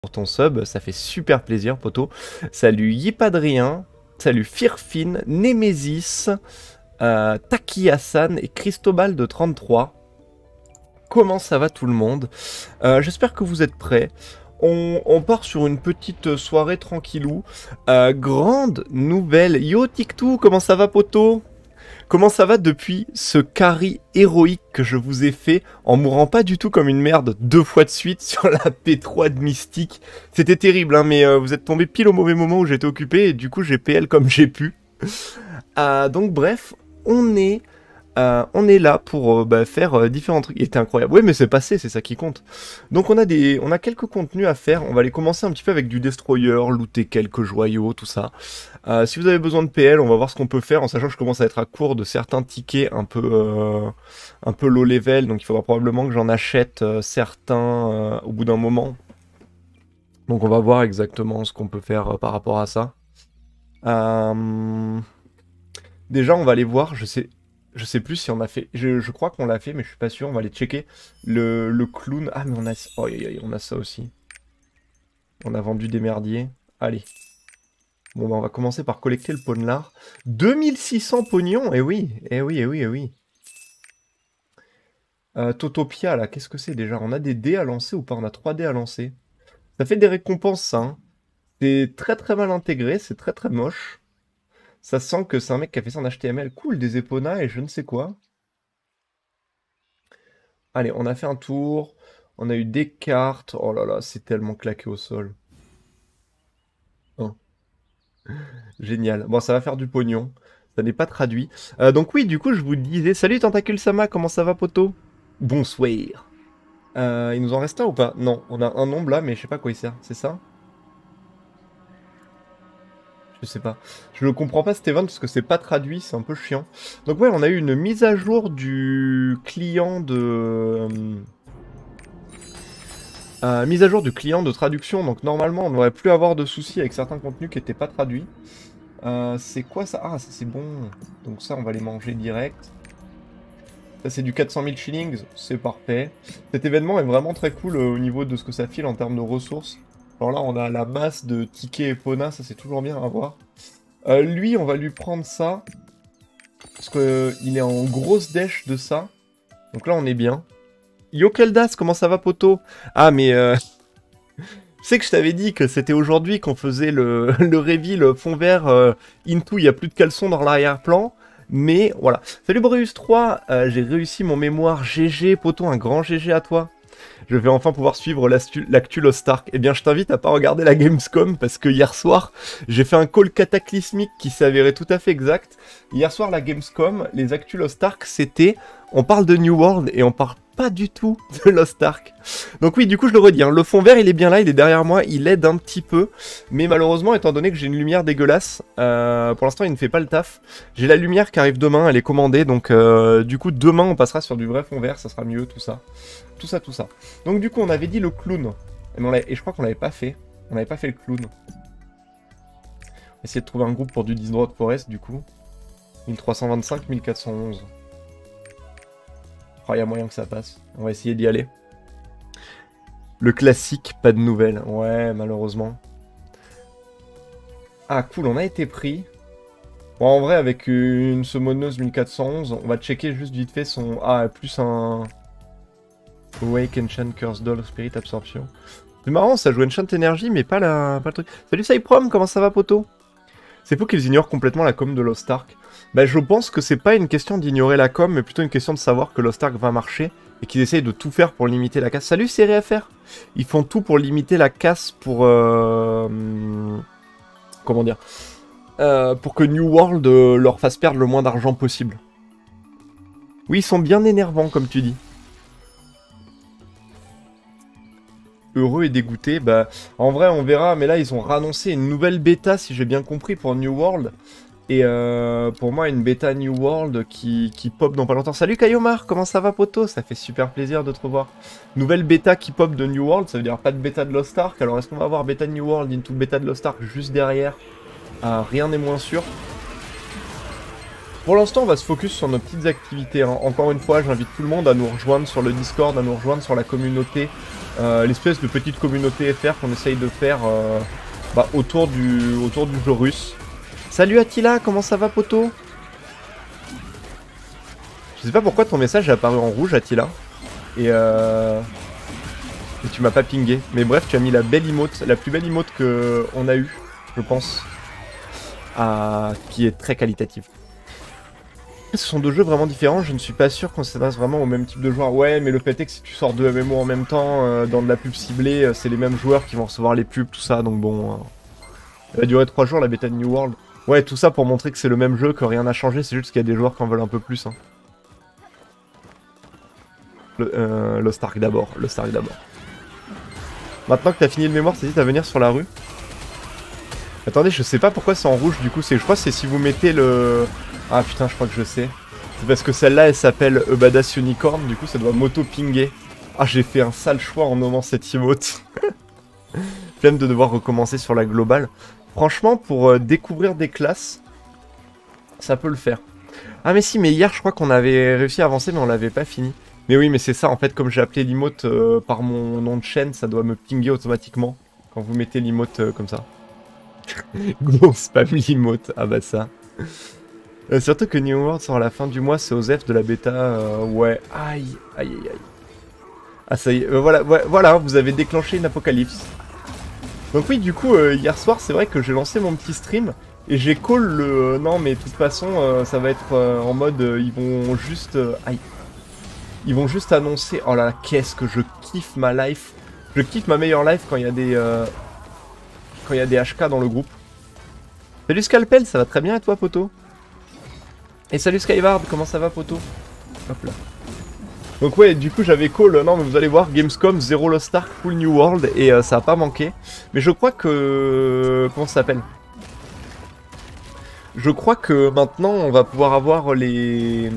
pour ton sub, ça fait super plaisir, poto. Salut Yipadrien, salut Firfin, Nemesis, Taki Hassan et Cristobal de 33. Comment ça va tout le monde? J'espère que vous êtes prêts. On part sur une petite soirée tranquillou. Grande nouvelle. Yo Tiktou, comment ça va poto? Comment ça va depuis ce carry héroïque que je vous ai fait en mourant pas du tout comme une merde 2 fois de suite sur la P3 de Mystique? C'était terrible, hein, mais vous êtes tombé pile au mauvais moment où j'étais occupé et du coup j'ai PL comme j'ai pu. Donc bref, on est là pour faire différents trucs. Il était incroyable. Oui, mais c'est passé, c'est ça qui compte. Donc on a quelques contenus à faire. On va aller commencer un petit peu avec du Destroyer, looter quelques joyaux, tout ça. Si vous avez besoin de PL, on va voir ce qu'on peut faire, en sachant que je commence à être à court de certains tickets un peu low level, donc il faudra probablement que j'en achète certains au bout d'un moment. Donc on va voir exactement ce qu'on peut faire par rapport à ça. Déjà, on va aller voir, je sais plus si on a fait... Je crois qu'on l'a fait, mais je suis pas sûr. On va aller checker le clown. Ah, mais on a... Oh, on a ça aussi. On a vendu des merdiers. Allez. Bon, bah, on va commencer par collecter le Ponelard. 2600 pognons. Eh oui, eh oui, eh oui, eh oui. Totopia, là, qu'est-ce que c'est déjà? On a des dés à lancer ou pas? On a 3 dés à lancer. Ça fait des récompenses, ça. Hein. C'est très très mal intégré. C'est très très moche. Ça sent que c'est un mec qui a fait ça en HTML. Cool, des Epona et je ne sais quoi. Allez, on a fait un tour. On a eu des cartes. Oh là là, c'est tellement claqué au sol. Hein. Génial. Bon, ça va faire du pognon. Ça n'est pas traduit. Donc oui, du coup, je vous disais... Salut Tentacule Sama, comment ça va, poto? Bonsoir. Il nous en reste un ou pas? Non, on a un nombre là, mais je sais pas à quoi il sert. C'est ça? Je sais pas. Je ne comprends pas cet event parce que c'est pas traduit, c'est un peu chiant. Donc ouais, on a eu une mise à jour du client de... mise à jour du client de traduction, donc normalement on n'aurait plus à avoir de soucis avec certains contenus qui n'étaient pas traduits. C'est quoi ça? Ah, ça c'est bon. Donc ça on va les manger direct. Ça c'est du 400 000 shillings, c'est parfait. Cet événement est vraiment très cool au niveau de ce que ça file en termes de ressources. Alors là on a la masse de tickets Epona, ça c'est toujours bien à voir. Lui on va lui prendre ça. Parce qu'il est en grosse dèche de ça. Donc là on est bien. Yo Keldas, comment ça va poto? Ah mais tu sais que je t'avais dit que c'était aujourd'hui qu'on faisait le reveal fond vert Into, il n'y a plus de caleçon dans l'arrière-plan. Mais voilà. Salut Breus3, j'ai réussi mon mémoire GG, poto, un grand GG à toi. Je vais enfin pouvoir suivre l'actu Lost Ark. Eh bien, je t'invite à pas regarder la Gamescom parce que hier soir, j'ai fait un call cataclysmique qui s'est avéré tout à fait exact. Hier soir, la Gamescom, les actus Lost Ark, c'était... On parle de New World et on parle pas du tout de Lost Ark. Donc oui, du coup, je le redis, hein, le fond vert, il est bien là, il est derrière moi, il aide un petit peu. Mais malheureusement, étant donné que j'ai une lumière dégueulasse, pour l'instant, il ne fait pas le taf. J'ai la lumière qui arrive demain, elle est commandée, donc du coup, demain, on passera sur du vrai fond vert, ça sera mieux, tout ça. Tout ça, tout ça. Donc du coup, on avait dit le clown. Et je crois qu'on l'avait pas fait. On n'avait pas fait le clown. On va essayer de trouver un groupe pour du Disney Forest, du coup. 1325, 1411. Oh, il y a moyen que ça passe. On va essayer d'y aller. Le classique, pas de nouvelles. Ouais, malheureusement. Ah, cool, on a été pris. Bon, en vrai, avec une summoneuse 1411, on va checker juste vite fait son... Ah, plus un... Awake, Enchant, Curse Doll, Spirit Absorption. C'est marrant, ça joue Enchant Energy, mais pas le truc. Salut Cyprom, comment ça va, poto? C'est faux qu'ils ignorent complètement la com de Lost Ark. Bah, je pense que c'est pas une question d'ignorer la com, mais plutôt une question de savoir que Lost Ark va marcher et qu'ils essayent de tout faire pour limiter la casse. Salut SeriFR! Ils font tout pour limiter la casse pour... Comment dire? Pour que New World leur fasse perdre le moins d'argent possible. Oui, ils sont bien énervants, comme tu dis. Heureux et dégoûté, bah en vrai on verra, mais là ils ont annoncé une nouvelle bêta si j'ai bien compris pour New World. Et pour moi une bêta New World qui pop dans pas longtemps. Salut Kayomar, comment ça va poto? Ça fait super plaisir de te revoir. Nouvelle bêta qui pop de New World, ça veut dire pas de bêta de Lost Ark. Alors est-ce qu'on va avoir bêta New World into bêta de Lost Ark juste derrière? Rien n'est moins sûr. Pour l'instant, on va se focus sur nos petites activités, hein. Encore une fois, j'invite tout le monde à nous rejoindre sur le Discord, à nous rejoindre sur la communauté, l'espèce de petite communauté FR qu'on essaye de faire autour du jeu russe. Salut Attila, comment ça va poto? Je sais pas pourquoi ton message est apparu en rouge Attila. Et tu m'as pas pingé. Mais bref, tu as mis la belle emote, la plus belle emote qu'on a eue, je pense. Qui est très qualitative. Ce sont deux jeux vraiment différents, je ne suis pas sûr qu'on s'adresse vraiment au même type de joueurs. Ouais, mais le fait est que si tu sors deux MMO en même temps, dans de la pub ciblée, c'est les mêmes joueurs qui vont recevoir les pubs, tout ça, donc bon... Elle va durer 3 jours la bêta de New World. Ouais, tout ça pour montrer que c'est le même jeu, que rien n'a changé, c'est juste qu'il y a des joueurs qui en veulent un peu plus. Hein. Lost Ark d'abord, Lost Ark d'abord. Maintenant que t'as fini le mémoire, t'hésites à venir sur la rue. Attendez, je sais pas pourquoi c'est en rouge du coup, je crois que c'est si vous mettez le... Ah putain, je crois que je sais. C'est parce que celle-là, elle s'appelle Badass Unicorn, du coup ça doit m'auto-pinguer. Ah, j'ai fait un sale choix en nommant cette emote. Flemme de devoir recommencer sur la globale. Franchement, pour découvrir des classes, ça peut le faire. Ah mais si, mais hier je crois qu'on avait réussi à avancer mais on l'avait pas fini. Mais oui, mais c'est ça, en fait, comme j'ai appelé l'emote par mon nom de chaîne, ça doit me pinguer automatiquement quand vous mettez l'emote comme ça. Gros spam l'emote, ah bah ça. Surtout que New World sort à la fin du mois, c'est aux F de la bêta, ouais, aïe, aïe, aïe, aïe. Ah ça y est, voilà, ouais, voilà, vous avez déclenché une apocalypse. Donc oui, du coup, hier soir, c'est vrai que j'ai lancé mon petit stream, et j'ai call le... non, mais de toute façon, ça va être en mode, ils vont juste... aïe. Ils vont juste annoncer... Oh là là, qu'est-ce que je kiffe ma life. Je kiffe ma meilleure life quand il y a des... quand il y a des HK dans le groupe. Salut Scalpel, ça va très bien et toi, poto? Et salut Skyward, comment ça va, poto? Hop là. Donc ouais, du coup j'avais call, non mais vous allez voir, Gamescom, 0 Lost Ark, full New World, et ça a pas manqué. Mais je crois que... Comment ça s'appelle? Je crois que maintenant on va pouvoir avoir les...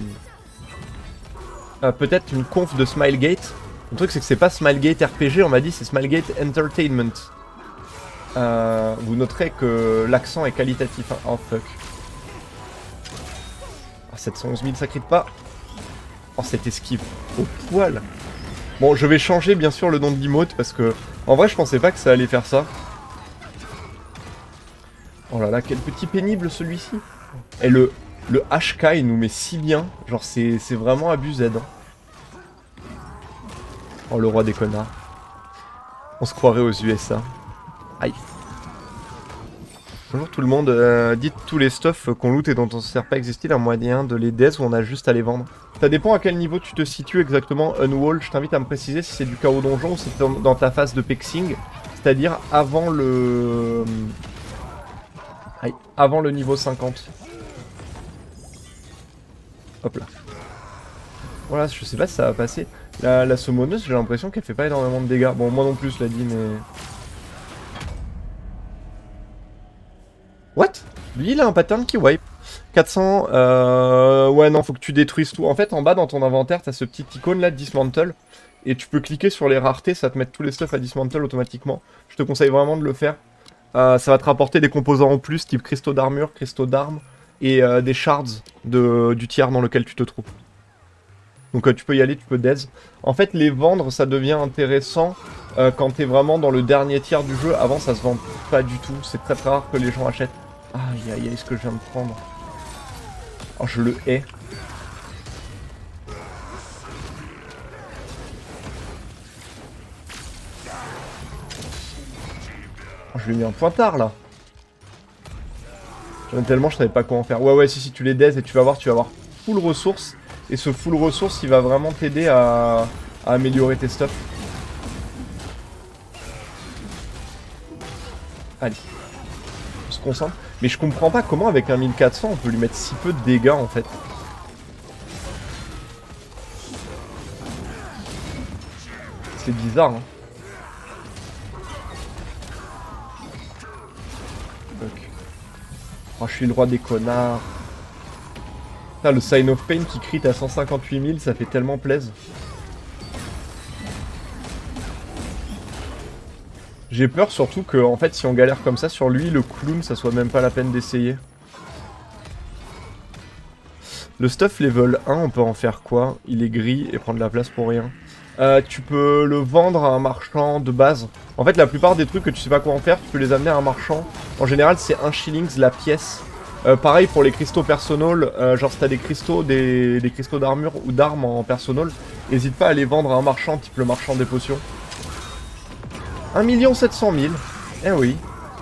peut-être une conf de Smilegate. Le truc c'est que c'est pas Smilegate RPG, on m'a dit c'est Smilegate Entertainment. Vous noterez que l'accent est qualitatif, hein. Oh fuck. Oh, 711 000 ça crie pas. Oh cette esquive au poil. Bon je vais changer bien sûr le nom de l'emote parce que en vrai je pensais pas que ça allait faire ça. Oh là là quel petit pénible celui-ci. Et le HK il nous met si bien. Genre c'est vraiment abusé. Hein. Oh le roi des connards. On se croirait aux USA. Aïe. Bonjour tout le monde, dites tous les stuffs qu'on loot et dont on ne sert pas, existe-t-il un moyen de les death ou on a juste à les vendre? Ça dépend à quel niveau tu te situes exactement, Unwall, je t'invite à me préciser si c'est du chaos donjon ou si c'est dans ta phase de pexing, c'est-à-dire avant le... Aïe, avant le niveau 50. Hop là. Voilà, je sais pas si ça va passer. La summoneuse, j'ai l'impression qu'elle fait pas énormément de dégâts. Bon, moi non plus, je l'ai dit, mais... What? Lui, il a un pattern qui wipe. 400, ouais, non, faut que tu détruises tout. En fait, en bas, dans ton inventaire, t'as ce petit icône là, Dismantle. Et tu peux cliquer sur les raretés, ça va te mettre tous les stuffs à Dismantle automatiquement. Je te conseille vraiment de le faire. Ça va te rapporter des composants en plus, type cristaux d'armure, cristaux d'armes, et des shards du tiers dans lequel tu te trouves. Donc tu peux y aller, tu peux daze. En fait, les vendre, ça devient intéressant quand t'es vraiment dans le dernier tiers du jeu. Avant, ça se vend pas du tout. C'est très très rare que les gens achètent. Aïe aïe aïe, ce que je viens de prendre. Oh, je le hais. Oh, je lui ai mis un pointard là. Tellement je savais pas quoi en faire. Ouais ouais, si tu les daze et tu vas voir full ressources. Et ce full ressources, il va vraiment t'aider à améliorer tes stuffs. Allez. On se concentre. Mais je comprends pas comment avec un 1400 on peut lui mettre si peu de dégâts en fait. C'est bizarre hein. Donc. Oh je suis le roi des connards. Putain, le Sign of Pain qui crit à 158 000, ça fait tellement plaisir. J'ai peur surtout que, en fait, si on galère comme ça sur lui, le clown, ça soit même pas la peine d'essayer. Le stuff level 1, on peut en faire quoi? Il est gris et prend de la place pour rien. Tu peux le vendre à un marchand de base. En fait, la plupart des trucs que tu sais pas quoi en faire, tu peux les amener à un marchand. En général, c'est 1 shillings la pièce. Pareil pour les cristaux personnels, genre si t'as des cristaux, des cristaux d'armure ou d'armes en personnel, n'hésite pas à les vendre à un marchand, type le marchand des potions. 1 700 000. Eh oui.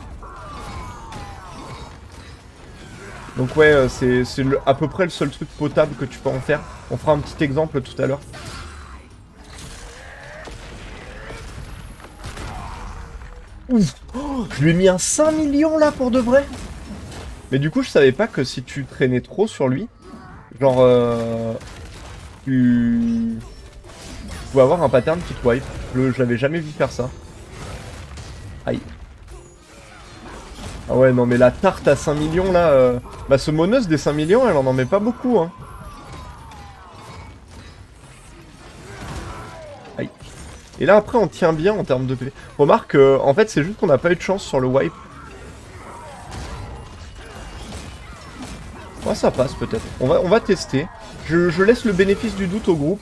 Donc ouais, c'est à peu près le seul truc potable que tu peux en faire. On fera un petit exemple tout à l'heure. Ouf, oh, je lui ai mis un 5 millions là pour de vrai. Mais du coup, je savais pas que si tu traînais trop sur lui, genre, tu pouvais avoir un pattern qui te wipe. Je l'avais jamais vu faire ça. Aïe. Ah ouais, non mais la tarte à 5 millions là, bah ce moneuse des 5 millions, elle en met pas beaucoup, hein. Aïe. Et là après on tient bien en termes de PV. Remarque, en fait c'est juste qu'on n'a pas eu de chance sur le wipe. Ouais, ça passe peut-être. On va tester. Je laisse le bénéfice du doute au groupe.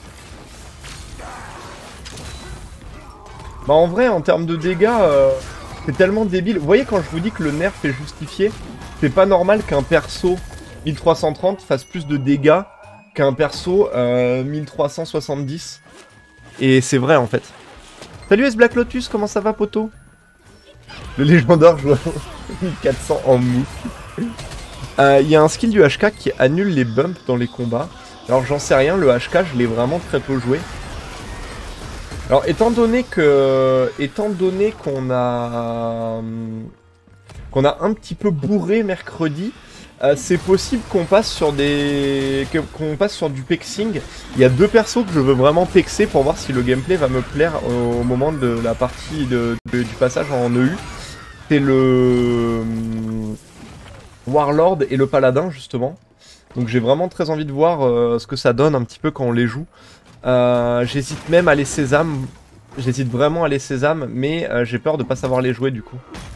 Bah en vrai, en termes de dégâts, c'est tellement débile. Vous voyez quand je vous dis que le nerf est justifié, c'est pas normal qu'un perso 1330 fasse plus de dégâts qu'un perso 1370. Et c'est vrai en fait. Salut S Black Lotus, comment ça va poto? Le légendaire joue à 1400 en mou. Il y a un skill du HK qui annule les bumps dans les combats. Alors j'en sais rien, le HK je l'ai vraiment très peu joué. Alors étant donné qu'on a un petit peu bourré mercredi, c'est possible qu'on passe sur du pexing. Il y a 2 persos que je veux vraiment pexer pour voir si le gameplay va me plaire au moment de la partie du passage en EU. C'est le Warlord et le Paladin justement. Donc j'ai vraiment très envie de voir ce que ça donne un petit peu quand on les joue. J'hésite même à les sésame. J'hésite vraiment à les sésame, mais j'ai peur de pas savoir les jouer du coup.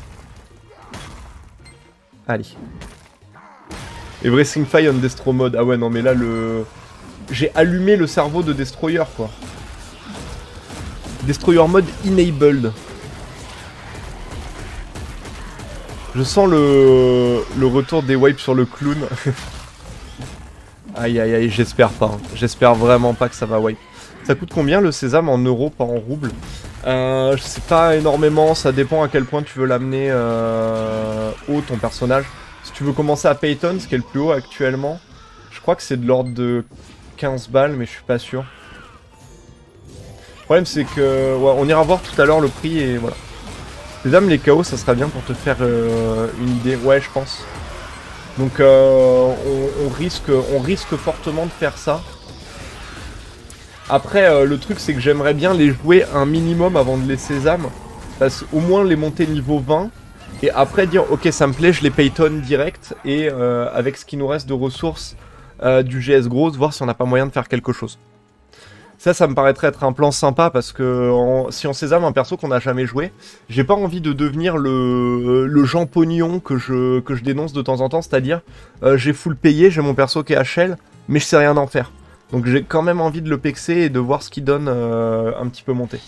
Allez. Everything Fire on Destro mode. Ah ouais non mais là j'ai allumé le cerveau de Destroyer quoi. Destroyer mode enabled. Je sens le retour des wipes sur le clown. Aïe aïe aïe, j'espère pas. Hein. J'espère vraiment pas que ça va wipe. Ça coûte combien le sésame en euros, pas en roubles? Je sais pas énormément, ça dépend à quel point tu veux l'amener haut ton personnage. Si tu veux commencer à Payton, ce qui est le plus haut actuellement, je crois que c'est de l'ordre de 15 balles, mais je suis pas sûr. Le problème c'est que, ouais, on ira voir tout à l'heure le prix et voilà. Sésame, les KO, ça sera bien pour te faire une idée. Ouais, je pense. Donc on risque fortement de faire ça. Après, le truc c'est que j'aimerais bien les jouer un minimum avant de les sésame. Parce qu'au moins les monter niveau 20. Et après dire ok ça me plaît, je les paytonne direct. Et avec ce qui nous reste de ressources du GS Gross, voir si on n'a pas moyen de faire quelque chose. Ça me paraîtrait être un plan sympa parce que si on sésame un perso qu'on n'a jamais joué, j'ai pas envie de devenir le Jean Pognon que je dénonce de temps en temps, c'est-à-dire j'ai full payé, j'ai mon perso qui est HL, mais je sais rien en faire. Donc j'ai quand même envie de le pexer et de voir ce qu'il donne un petit peu monter.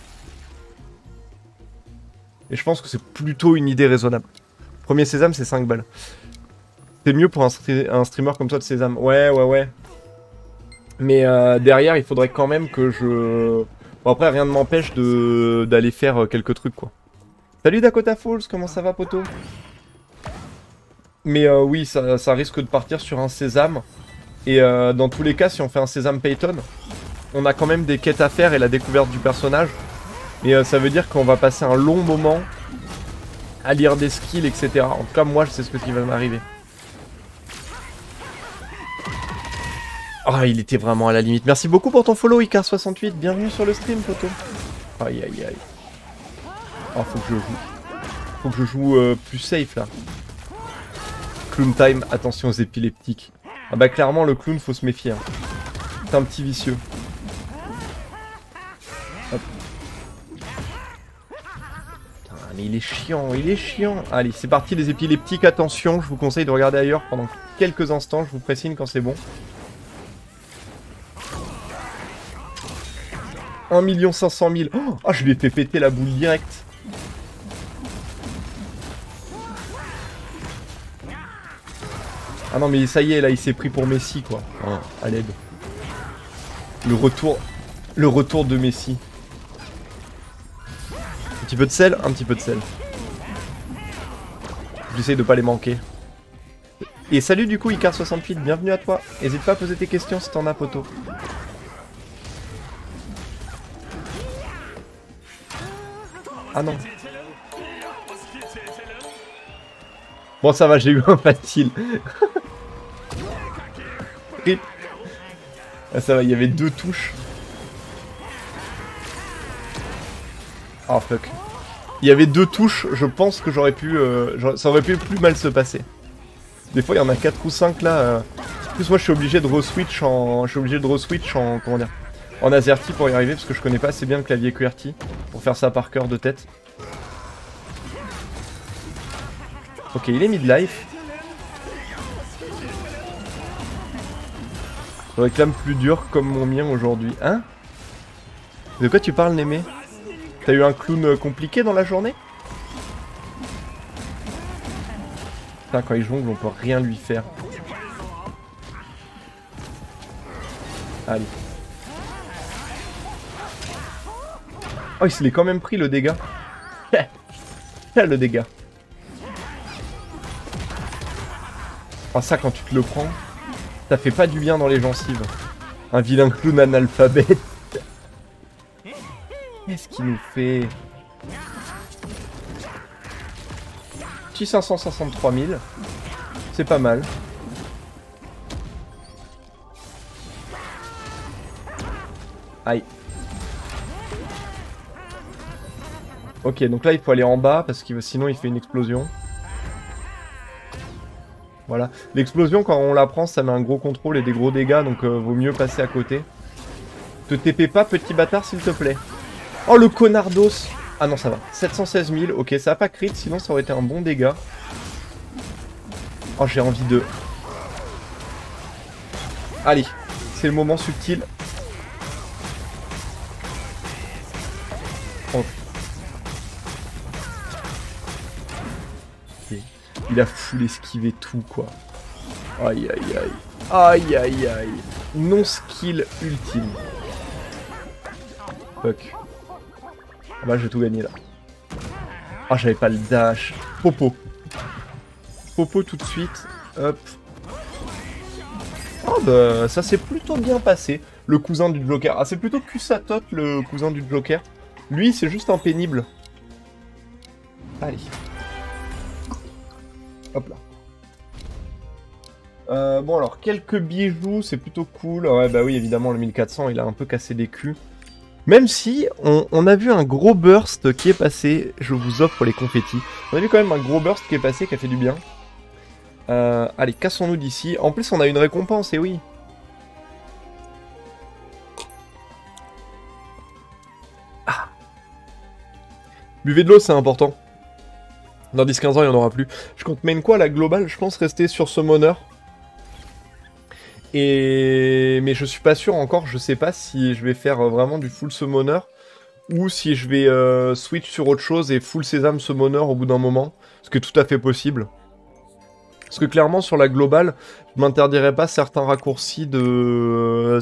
Et je pense que c'est plutôt une idée raisonnable. Premier sésame c'est 5 balles. C'est mieux pour un streamer comme toi de sésame. Ouais. Mais derrière, il faudrait quand même que je... Bon, après, rien ne m'empêche d'aller faire quelques trucs, quoi. Salut Dakota Falls, comment ça va, poto? Mais oui, ça risque de partir sur un sésame. Et dans tous les cas, si on fait un sésame Payton, on a quand même des quêtes à faire et la découverte du personnage. Et ça veut dire qu'on va passer un long moment à lire des skills, etc. En tout cas, moi, je sais ce qui va m'arriver. Oh, il était vraiment à la limite. Merci beaucoup pour ton follow, Icar68. Bienvenue sur le stream, poto. Aïe, aïe, aïe. Oh, faut que je joue. Faut que je joue plus safe, là. Clown time, attention aux épileptiques. Ah bah, clairement, le clown, faut se méfier. Hein. C'est un petit vicieux. Hop. Putain, mais il est chiant. Allez, c'est parti, les épileptiques. Attention, je vous conseille de regarder ailleurs pendant quelques instants. Je vous précise quand c'est bon. 1 500 000. Oh, je lui ai fait péter la boule direct. Ah non, mais ça y est, là, il s'est pris pour Messi, quoi. Oh, à l'aide. Le retour de Messi. Un petit peu de sel, un petit peu de sel. J'essaye de pas les manquer. Et salut du coup Icar68, bienvenue à toi. N'hésite pas à poser tes questions si t'en as, poto. Ah non. Bon ça va, j'ai eu un facile. Rip. Ah, ça va, il y avait 2 touches. Oh fuck. Il y avait 2 touches, je pense que j'aurais pu... ça aurait pu plus mal se passer. Des fois il y en a 4 ou 5 là. En plus moi je suis obligé de re-switch en... Comment dire, en AZERTY pour y arriver parce que je connais pas assez bien le clavier QWERTY pour faire ça par cœur de tête. Ok, il est midlife. Je réclame plus dur comme mon mien aujourd'hui. Hein? De quoi tu parles, Némé? T'as eu un clown compliqué dans la journée? Putain, quand il jongle, on peut rien lui faire. Allez. Oh, il se l'est quand même pris le dégât. Le dégât. Oh, ça, quand tu te le prends, ça fait pas du bien dans les gencives. Un vilain clown analphabète. Qu'est-ce qu'il nous fait? Petit 563 000. C'est pas mal. Aïe. Ok, donc là il faut aller en bas parce que sinon il fait une explosion. Voilà. L'explosion quand on la prend ça met un gros contrôle et des gros dégâts donc vaut mieux passer à côté. Te TP pas petit bâtard s'il te plaît. Oh le connardos. Ah non ça va. 716 000. Ok ça a pas crit sinon ça aurait été un bon dégât. Oh j'ai envie de... Allez. C'est le moment subtil. Oh. Il a full esquivé tout quoi. Aïe aïe aïe. Aïe aïe aïe. Non skill ultime. Fuck. Ah bah j'ai tout gagné là. Ah j'avais pas le dash. Popo. Popo tout de suite. Hop. Oh bah ça s'est plutôt bien passé. Le cousin du Joker. Ah c'est plutôt Kusatot le cousin du Joker. Lui c'est juste un pénible. Allez. Hop là. Bon alors, quelques bijoux, c'est plutôt cool. Ouais bah oui, évidemment, le 1400, il a un peu cassé des culs. Même si, on a vu un gros burst qui est passé. Je vous offre les confettis. On a vu quand même un gros burst qui est passé, qui a fait du bien. Allez, cassons-nous d'ici. En plus, on a une récompense, et oui. Ah. Buvez de l'eau, c'est important. Dans 10-15 ans, il n'y en aura plus. Je compte main quoi, la globale? Je pense rester sur Summoner. Mais je suis pas sûr encore, je sais pas si je vais faire vraiment du full Summoner. Ou si je vais switch sur autre chose et full Sésame Summoner au bout d'un moment. Ce qui est tout à fait possible. Parce que clairement, sur la globale, je m'interdirais pas certains raccourcis de...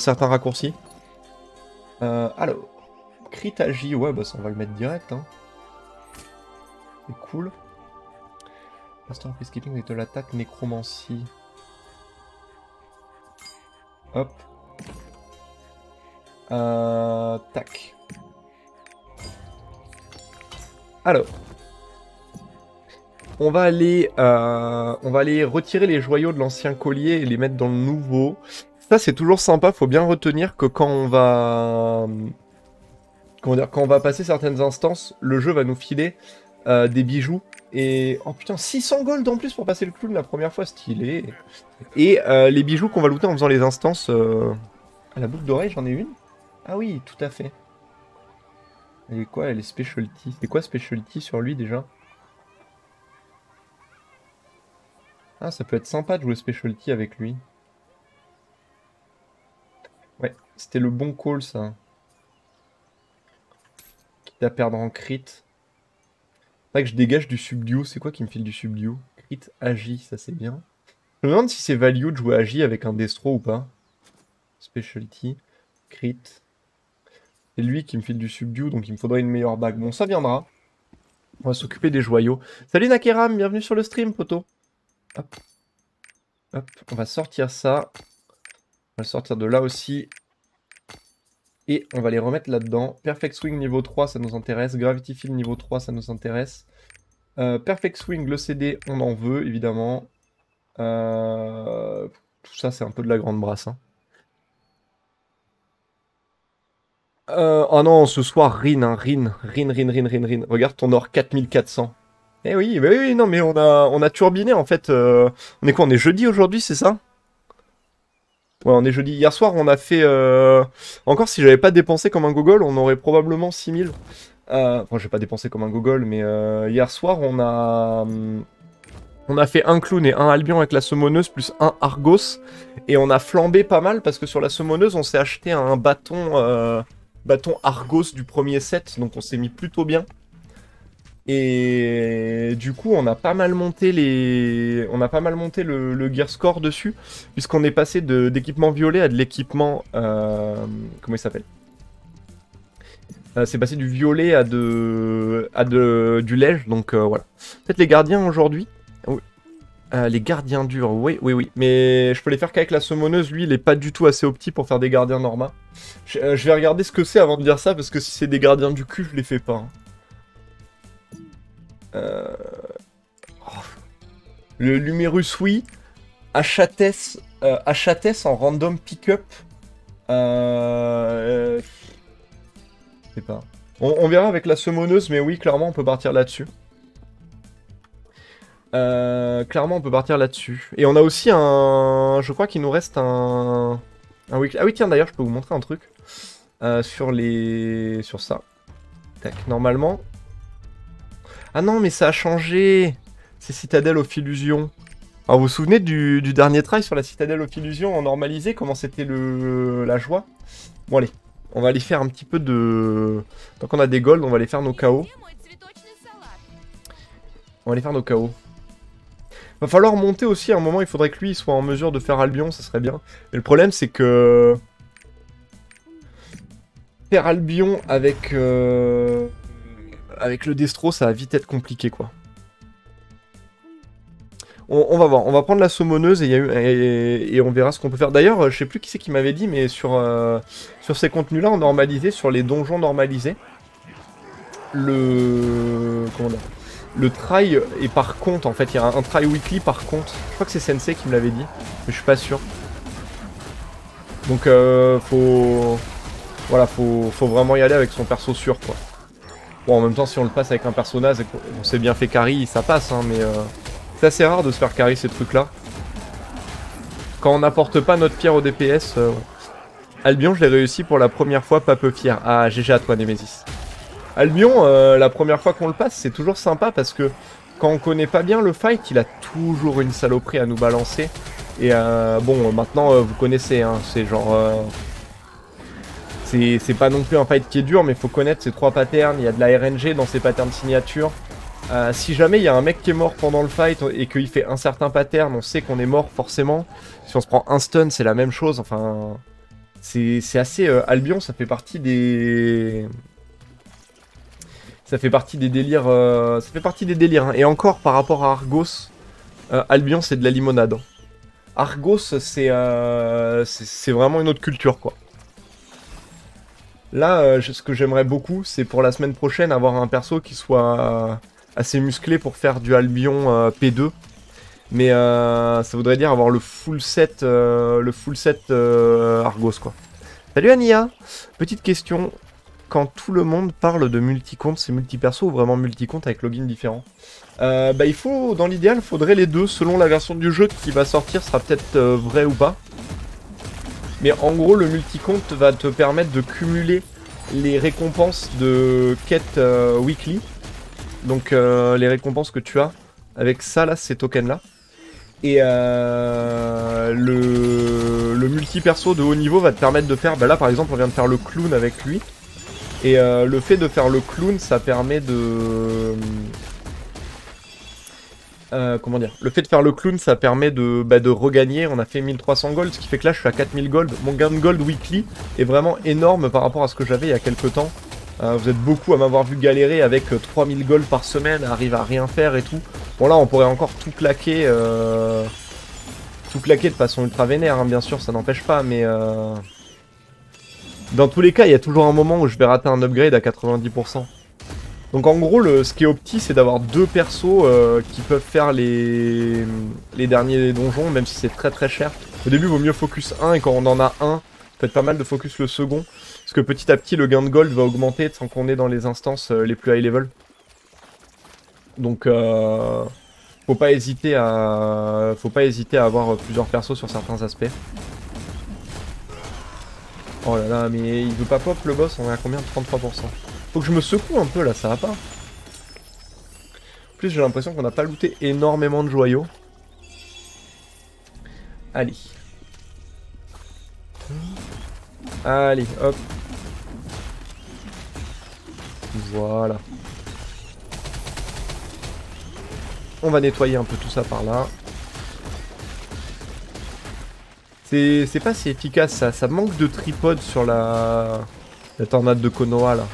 Alors... Crit Agi, ouais, bah ça on va le mettre direct, hein. C'est cool. Instant Peacekeeping avec de l'attaque Nécromancie. Hop. Tac. Alors. On va aller retirer les joyaux de l'ancien collier et les mettre dans le nouveau. Ça, c'est toujours sympa. Faut bien retenir que quand on va... Comment dire, quand on va passer certaines instances, le jeu va nous filer des bijoux. Et... Oh putain, 600 gold en plus pour passer le clown la première fois, stylé. Et les bijoux qu'on va looter en faisant les instances... À la boucle d'oreille, j'en ai une? Ah oui, tout à fait. Elle est quoi? Elle est specialty. C'est quoi specialty sur lui déjà? Ah, ça peut être sympa de jouer specialty avec lui. Ouais, c'était le bon call ça. à perdre en crit. C'est vrai que je dégage du subduo. C'est quoi qui me file du subduo? Crit agi, ça c'est bien. Je me demande si c'est value de jouer agi avec un destro ou pas. Specialty, crit. C'est lui qui me file du subduo, donc il me faudrait une meilleure bague. Bon, ça viendra. On va s'occuper des joyaux. Salut Nakeram, bienvenue sur le stream, poto. Hop. Hop, on va sortir ça. On va le sortir de là aussi. Et on va les remettre là-dedans. Perfect Swing niveau 3, ça nous intéresse. Gravity Field niveau 3, ça nous intéresse. Perfect Swing, le CD, on en veut, évidemment. Tout ça, c'est un peu de la grande brasse. Hein. Oh non, ce soir, Rin, hein, Rin. Regarde ton or 4400. Eh oui, bah oui, non, mais on a turbiné, en fait. On est quoi? On est jeudi aujourd'hui, c'est ça? Ouais, on est jeudi. Hier soir, on a fait... Encore, si j'avais pas dépensé comme un gogol, on aurait probablement 6000. Enfin, j'ai pas dépensé comme un gogol, mais hier soir, on a fait un clown et un Albion avec la summoneuse, plus un Argos. Et on a flambé pas mal, parce que sur la summoneuse, on s'est acheté un bâton Argos du premier set, donc on s'est mis plutôt bien. Et du coup, on a pas mal monté le gear score dessus, puisqu'on est passé d'équipement violet à de l'équipement... comment il s'appelle? C'est passé du violet à du lège, donc voilà. Peut-être les gardiens aujourd'hui. Oui. Les gardiens durs, oui. Mais je peux les faire qu'avec la summoneuse, lui, il est pas du tout assez opti pour faire des gardiens normaux. Je vais regarder ce que c'est avant de dire ça, parce que si c'est des gardiens du cul, je les fais pas. Hein. Le Lumerus, oui. Achates en random pick-up. Je sais pas. On verra avec la summoneuse, mais oui, clairement, on peut partir là-dessus. Clairement, on peut partir là-dessus. Et on a aussi un... Je crois qu'il nous reste un... Ah oui, tiens, d'ailleurs, je peux vous montrer un truc. Sur ça. Tac, normalement... Ah non, mais ça a changé. C'est Citadel of Illusion. Alors, vous vous souvenez du dernier try sur la Citadel of Illusion en normalisé? Comment c'était la joie? Bon, allez. On va aller faire un petit peu de... Tant qu'on a des golds, on va aller faire nos KO. On va aller faire nos KO. Va falloir monter aussi à un moment, il faudrait que lui soit en mesure de faire Albion, ça serait bien. Mais le problème, c'est que... Faire Albion avec... Avec le destro, ça va vite être compliqué, quoi. On va voir, on va prendre la summoneuse et on verra ce qu'on peut faire. D'ailleurs, je sais plus qui c'est qui m'avait dit, mais sur ces contenus-là, en normalisé, sur les donjons normalisés, comment dire, le try est par compte, en fait. Il y a un try weekly par compte. Je crois que c'est Sensei qui me l'avait dit, mais je suis pas sûr. Donc, voilà, faut vraiment y aller avec son perso sûr, quoi. Bon, en même temps, si on le passe avec un personnage et qu'on s'est bien fait carry, ça passe, hein, mais c'est assez rare de se faire carry ces trucs-là. Quand on n'apporte pas notre pierre au DPS... Albion, je l'ai réussi pour la première fois, pas peu fier. Ah, GG à toi, Nemesis. Albion, la première fois qu'on le passe, c'est toujours sympa parce que quand on connaît pas bien le fight, il a toujours une saloperie à nous balancer. Et bon, maintenant, vous connaissez, hein, c'est genre... C'est pas non plus un fight qui est dur, mais il faut connaître ces 3 patterns. Il y a de la RNG dans ces patterns signature. Si jamais il y a un mec qui est mort pendant le fight et qu'il fait un certain pattern, on sait qu'on est mort forcément. Si on se prend un stun, c'est la même chose. Enfin, c'est assez... Albion, ça fait partie des... Ça fait partie des délires... Ça fait partie des délires. Hein. Et encore, par rapport à Argos, Albion, c'est de la limonade. Hein. Argos, c'est vraiment une autre culture, quoi. Là, ce que j'aimerais beaucoup, c'est pour la semaine prochaine avoir un perso qui soit assez musclé pour faire du Albion P2. Mais ça voudrait dire avoir le full set Argos, quoi. Salut Ania. Petite question. Quand tout le monde parle de multi-compte, c'est multi-perso ou vraiment multi-compte avec login différent? Bah il faut, dans l'idéal, il faudrait les deux. Selon la version du jeu qui va sortir, sera peut-être vrai ou pas. Mais en gros, le multi-compte va te permettre de cumuler les récompenses de quête weekly. Donc les récompenses que tu as avec ça, là, ces tokens-là. Et le multi-perso de haut niveau va te permettre de faire... Bah là, par exemple, on vient de faire le clown avec lui. Et le fait de faire le clown, ça permet de... comment dire? Le fait de faire le clown, ça permet de regagner. On a fait 1300 gold, ce qui fait que là, je suis à 4000 gold. Mon gain de gold weekly est vraiment énorme par rapport à ce que j'avais il y a quelques temps. Vous êtes beaucoup à m'avoir vu galérer avec 3000 gold par semaine, arrive à rien faire et tout. Bon là, on pourrait encore tout claquer de façon ultra vénère, hein, bien sûr, ça n'empêche pas, mais... Dans tous les cas, il y a toujours un moment où je vais rater un upgrade à 90%. Donc en gros, ce qui est opti, c'est d'avoir deux persos qui peuvent faire les derniers donjons, même si c'est très très cher. Au début, il vaut mieux focus un, et quand on en a un, faites pas mal de focus le second. Parce que petit à petit, le gain de gold va augmenter sans qu'on est dans les instances les plus high level. Donc faut pas hésiter à avoir plusieurs persos sur certains aspects. Oh là là, mais il veut pas pop le boss, on est à combien? 33%. Faut que je me secoue un peu là, ça va pas. En plus, j'ai l'impression qu'on n'a pas looté énormément de joyaux. Allez. Allez, hop. Voilà. On va nettoyer un peu tout ça par là. C'est pas si efficace ça, ça manque de tripode sur la tornade de Konoha là.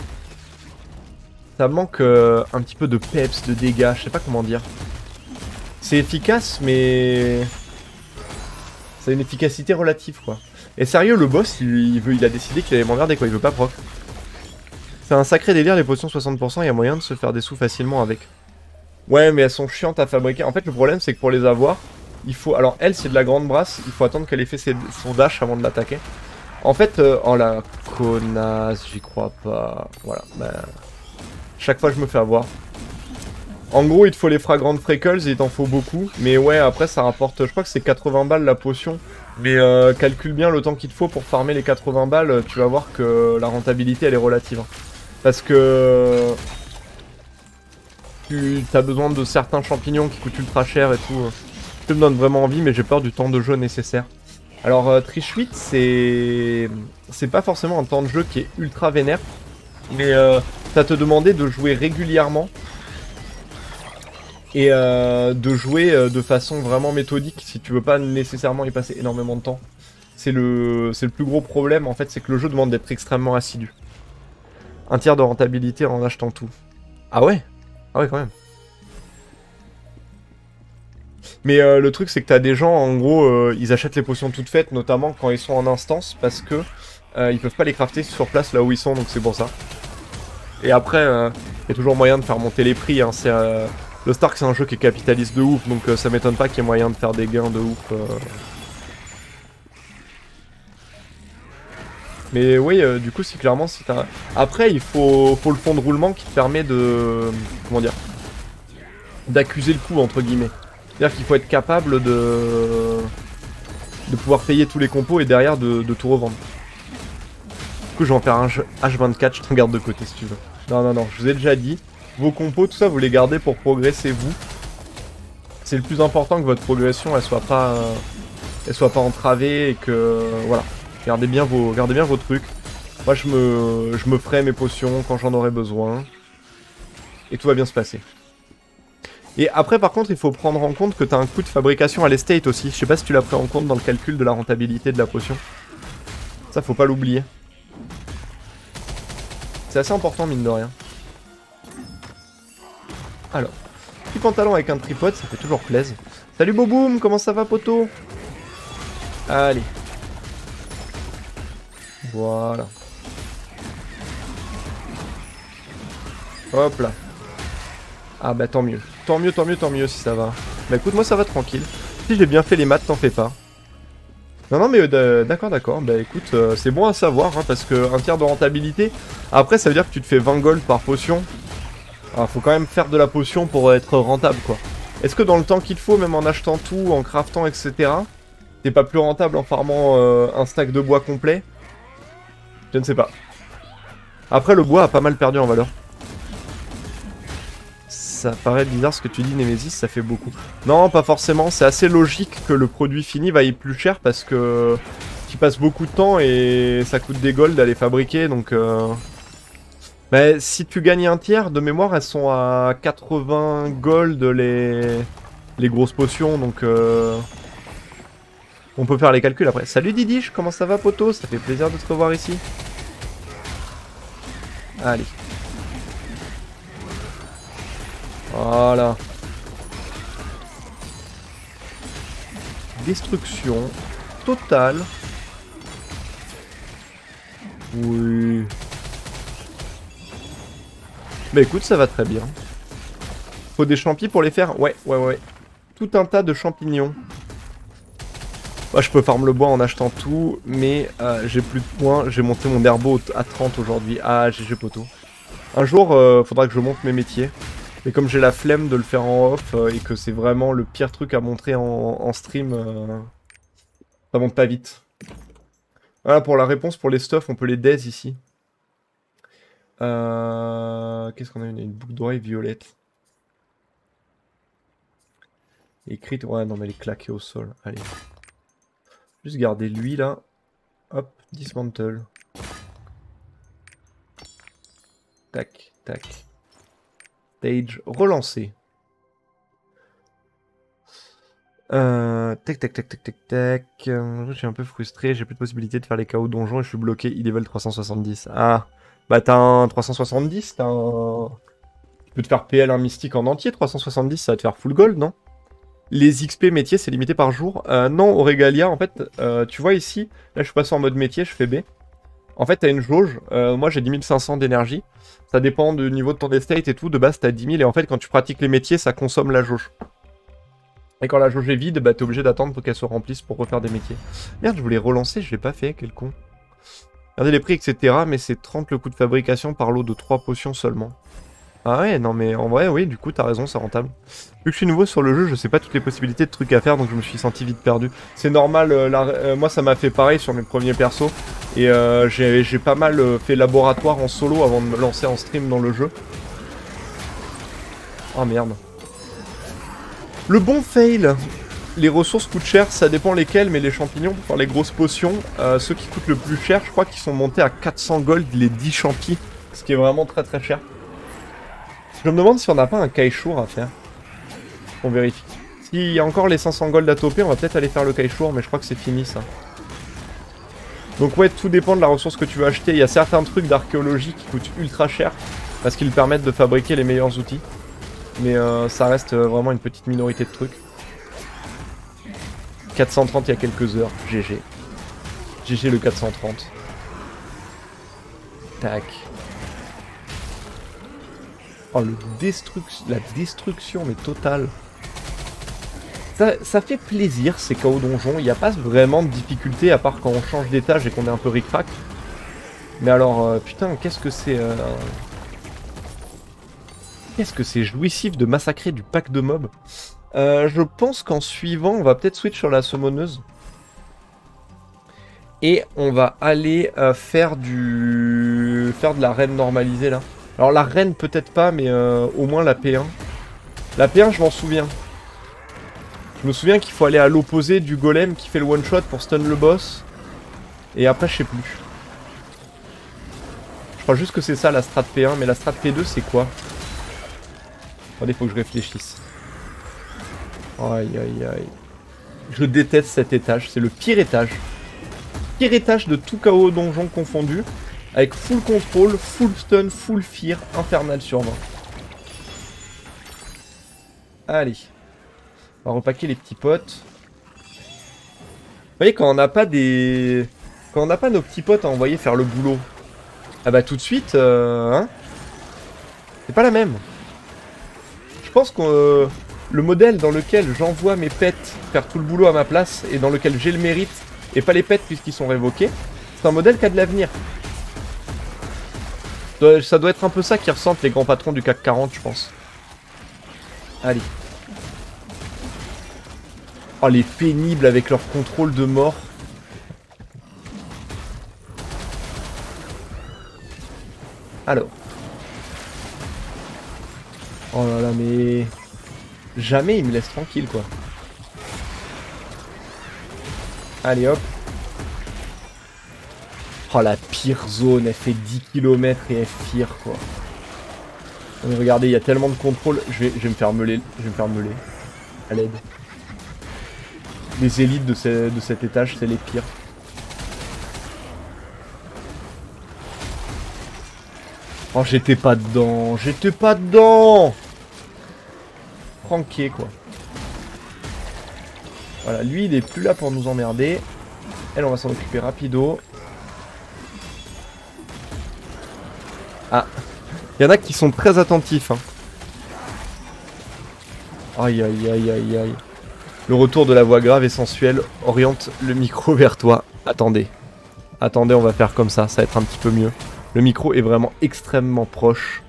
Ça manque un petit peu de peps, de dégâts, je sais pas comment dire. C'est efficace mais... ça a une efficacité relative quoi. Et sérieux, le boss il a décidé qu'il allait m'emmerder quoi, il veut pas proc. C'est un sacré délire les potions 60%, il y a moyen de se faire des sous facilement avec. Ouais mais elles sont chiantes à fabriquer, en fait le problème c'est que pour les avoir... il faut... alors elle c'est de la grande brasse, il faut attendre qu'elle ait fait son dash avant de l'attaquer. En fait, oh la connasse, j'y crois pas. Voilà, bah... chaque fois je me fais avoir. En gros il te faut les fragrantes freckles et il t'en faut beaucoup. Mais ouais après ça rapporte, je crois que c'est 80 balles la potion. Mais calcule bien le temps qu'il te faut pour farmer les 80 balles, tu vas voir que la rentabilité elle est relative. Parce que... tu as besoin de certains champignons qui coûtent ultra cher et tout. Ça me donne vraiment envie, mais j'ai peur du temps de jeu nécessaire. Alors, Trish 8, c'est pas forcément un temps de jeu qui est ultra vénère, mais ça te demandait de jouer régulièrement et de jouer de façon vraiment méthodique si tu veux pas nécessairement y passer énormément de temps. C'est le plus gros problème, en fait, c'est que le jeu demande d'être extrêmement assidu. Un tiers de rentabilité en achetant tout. Ah ouais? Ah ouais, quand même. Mais le truc c'est que t'as des gens en gros ils achètent les potions toutes faites notamment quand ils sont en instance parce que ils peuvent pas les crafter sur place là où ils sont donc c'est pour ça. Et après y a toujours moyen de faire monter les prix hein. Le Stark c'est un jeu qui est capitaliste de ouf donc ça m'étonne pas qu'il y ait moyen de faire des gains de ouf. Mais oui du coup si clairement si t'as... Après il faut le fond de roulement qui te permet de... comment dire, d'accuser le coup entre guillemets. C'est-à-dire qu'il faut être capable de pouvoir payer tous les compos et derrière de tout revendre. Du coup, je vais en faire un H24, je t'en garde de côté si tu veux. Non, non, non, je vous ai déjà dit, vos compos, tout ça, vous les gardez pour progresser vous. C'est le plus important que votre progression, elle soit pas entravée et que, voilà. Gardez bien vos trucs. Moi, je me ferai mes potions quand j'en aurai besoin. Et tout va bien se passer. Et après par contre il faut prendre en compte que tu as un coût de fabrication à l'estate aussi. Je sais pas si tu l'as pris en compte dans le calcul de la rentabilité de la potion. Ça faut pas l'oublier. C'est assez important mine de rien. Alors, petit pantalon avec un tripode, ça fait toujours plaisir. Salut Boboum, comment ça va poto? Allez. Voilà. Hop là. Ah bah tant mieux. Tant mieux si ça va. Bah écoute, moi ça va tranquille. Si j'ai bien fait les maths, t'en fais pas. Non, non, mais d'accord. Bah écoute, c'est bon à savoir, hein, parce que un tiers de rentabilité, après ça veut dire que tu te fais 20 gold par potion. Alors faut quand même faire de la potion pour être rentable, quoi. Est-ce que dans le temps qu'il faut, même en achetant tout, en craftant, etc., t'es pas plus rentable en farmant un stack de bois complet? Je ne sais pas. Après, le bois a pas mal perdu en valeur. Ça paraît bizarre ce que tu dis, Nemesis, ça fait beaucoup. Non, pas forcément, c'est assez logique que le produit fini vaille plus cher parce que tu passes beaucoup de temps et ça coûte des golds à les fabriquer, donc Mais si tu gagnes un tiers, de mémoire, elles sont à 80 gold les grosses potions, donc on peut faire les calculs après. Salut Didiche, comment ça va poto? Ça fait plaisir de te revoir ici. Allez. Voilà. Destruction totale. Oui. Bah écoute, ça va très bien. Faut des champis pour les faire? Ouais. Tout un tas de champignons. Moi, je peux farm le bois en achetant tout, mais j'ai plus de points. J'ai monté mon herbo à 30 aujourd'hui. Ah, GG poteau. Un jour, faudra que je monte mes métiers. Mais comme j'ai la flemme de le faire en off et que c'est vraiment le pire truc à montrer en stream, ça monte pas vite. Voilà pour la réponse pour les stuffs, on peut les daise ici. Qu'est-ce qu'on a? Une boucle d'oreille violette. Écrite, ouais, non, mais elle est claquée au sol. Allez. Juste garder lui là. Hop, dismantle. Tac, tac. Stage relancé. Tac, tac, tac, tac, tac, tac. Je suis un peu frustré, j'ai plus de possibilité de faire les KO donjons et je suis bloqué e-level 370. Ah, bah t'as un 370, t'as un... Tu peux te faire PL un mystique en entier, 370, ça va te faire full gold, non? Les XP métiers, c'est limité par jour. Non, Aurégalia, en fait, tu vois ici, là je suis passé en mode métier, je fais B. En fait, t'as une jauge, moi j'ai 10 500 d'énergie. Ça dépend du niveau de ton estate et tout, de base t'as 10 000 et en fait quand tu pratiques les métiers, ça consomme la jauge. Et quand la jauge est vide, bah t'es obligé d'attendre pour qu'elle se remplisse pour refaire des métiers. Merde, je voulais relancer, je l'ai pas fait, quel con. Regardez les prix, etc. Mais c'est 30 le coût de fabrication par lot de 3 potions seulement. Ah ouais, non mais en vrai, oui, du coup, t'as raison, c'est rentable. Vu que je suis nouveau sur le jeu, je sais pas toutes les possibilités de trucs à faire, donc je me suis senti vite perdu. C'est normal, moi ça m'a fait pareil sur mes premiers persos. Et j'ai pas mal fait laboratoire en solo avant de me lancer en stream dans le jeu. Oh merde. Le bon fail. Les ressources coûtent cher, ça dépend lesquelles, mais les champignons, pour faire les grosses potions, ceux qui coûtent le plus cher, je crois qu'ils sont montés à 400 gold les 10 champis, ce qui est vraiment très très cher. Je me demande si on n'a pas un Kaishour à faire. On vérifie. S'il y a encore les 500 gold à toper, on va peut-être aller faire le Kaishour, mais je crois que c'est fini ça. Donc ouais, tout dépend de la ressource que tu veux acheter. Il y a certains trucs d'archéologie qui coûtent ultra cher, parce qu'ils permettent de fabriquer les meilleurs outils. Mais ça reste vraiment une petite minorité de trucs. 430 il y a quelques heures, GG. GG le 430. Tac. Oh, la destruction, mais totale. Ça fait plaisir, ces KO donjons. Il n'y a pas vraiment de difficulté, à part quand on change d'étage et qu'on est un peu ric-rac. Mais alors, putain, qu'est-ce que c'est... Qu'est-ce que c'est jouissif de massacrer du pack de mobs. Je pense qu'en suivant, on va peut-être switch sur la summoneuse. Et on va aller faire de la reine normalisée là. Alors la reine peut-être pas, mais au moins la P1. La P1 je m'en souviens. Je me souviens qu'il faut aller à l'opposé du golem qui fait le one shot pour stun le boss. Et après je sais plus. Je crois juste que c'est ça la strat P1, mais la strat P2 c'est quoi? Attendez, faut que je réfléchisse. Aïe aïe aïe. Je déteste cet étage, c'est le pire étage. Pire étage de tout KO donjon confondu. Avec full contrôle, full stun, full fear, infernal sur 20. Allez. On va repacker les petits potes. Vous voyez, quand on n'a pas des... Quand on n'a pas nos petits potes à envoyer faire le boulot, ah bah tout de suite, hein, c'est pas la même. Je pense que le modèle dans lequel j'envoie mes pets faire tout le boulot à ma place et dans lequel j'ai le mérite et pas les pets puisqu'ils sont révoqués, c'est un modèle qui a de l'avenir. Ça doit être un peu ça qui ressentent les grands patrons du CAC 40, je pense. Allez. Oh, les pénibles avec leur contrôle de mort. Alors. Oh là là, mais... Jamais il me laisse tranquille, quoi. Allez, hop. Oh, la pire zone, elle fait 10 km et elle fire, quoi. Mais regardez, il y a tellement de contrôle. Je vais me faire meuler. Je vais me faire meuler. À l'aide. Les élites de cet étage, c'est les pires. Oh, j'étais pas dedans. J'étais pas dedans. Franqué, quoi. Voilà, lui, il est plus là pour nous emmerder. Elle, on va s'en occuper rapido. Ah. Il y en a qui sont très attentifs. Hein. Aïe, aïe, aïe, aïe, aïe. Le retour de la voix grave et sensuelle oriente le micro vers toi. Attendez. Attendez, on va faire comme ça va être un petit peu mieux. Le micro est vraiment extrêmement proche.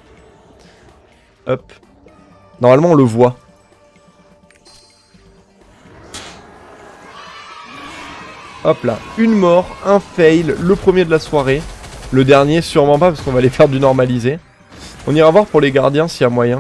Hop. Normalement, on le voit. Hop là. Une mort, un fail, le premier de la soirée. Le dernier, sûrement pas, parce qu'on va les faire du normalisé. On ira voir pour les gardiens s'il y a moyen.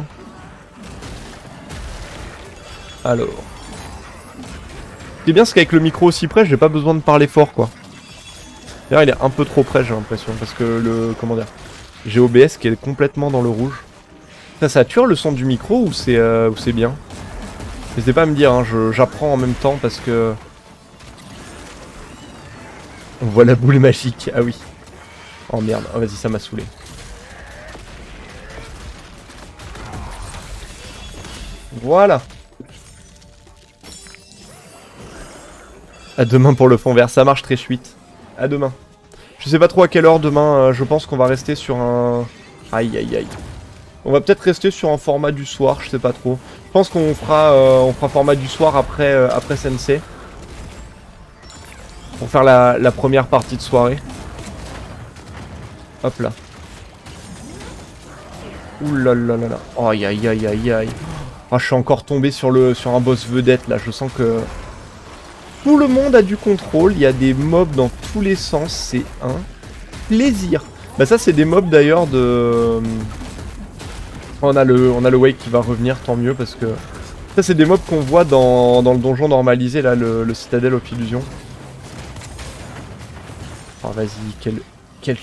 Alors. Ce qui est bien, c'est qu'avec le micro aussi près, j'ai pas besoin de parler fort, quoi. D'ailleurs, il est un peu trop près, j'ai l'impression, parce que le... Comment dire, j'ai OBS qui est complètement dans le rouge. Ça sature le son du micro ou c'est bien? N'hésitez pas à me dire, hein, j'apprends en même temps parce que... On voit la boule magique, ah oui. Oh merde, oh, vas-y, ça m'a saoulé. Voilà. À demain pour le fond vert, ça marche très chouette. À demain. Je sais pas trop à quelle heure demain, je pense qu'on va rester sur un... Aïe aïe aïe. On va peut-être rester sur un format du soir, je sais pas trop. Je pense qu'on fera format du soir après Sensei. Pour faire la première partie de soirée. Hop là. Ouh là là là là. Aïe aïe aïe aïe aïe. Oh, je suis encore tombé sur un boss vedette là, je sens que... Tout le monde a du contrôle, il y a des mobs dans tous les sens, c'est un plaisir. Bah ça c'est des mobs d'ailleurs de... On a le Wake qui va revenir, tant mieux, parce que... Ça c'est des mobs qu'on voit dans le donjon normalisé, là, le Citadel of Illusion. Oh vas-y, quel...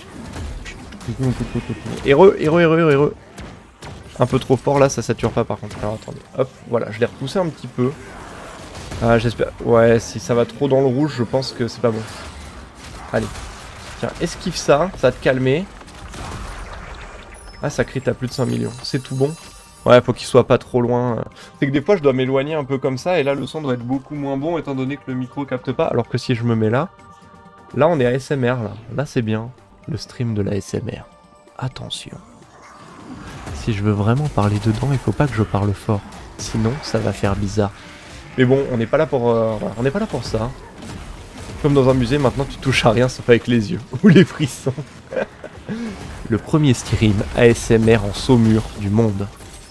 Heureux. Un peu trop fort là, ça sature pas par contre. Alors attendez, hop, voilà, je l'ai repoussé un petit peu. Ah, j'espère... Ouais, si ça va trop dans le rouge, je pense que c'est pas bon. Allez. Tiens, esquive ça, ça va te calmer. Ah, ça crit à plus de 5 millions. C'est tout bon. Ouais, faut qu'il soit pas trop loin. C'est que des fois, je dois m'éloigner un peu comme ça, et là, le son doit être beaucoup moins bon, étant donné que le micro capte pas. Alors que si je me mets là... Là, on est ASMR, là. Là, c'est bien. Le stream de la ASMR. Attention. Si je veux vraiment parler dedans, il faut pas que je parle fort. Sinon, ça va faire bizarre. Mais bon, on n'est pas là pour on n'est pas là pour ça. Comme dans un musée, maintenant tu touches à rien sauf avec les yeux ou les frissons. Le premier stream ASMR en saumure du monde.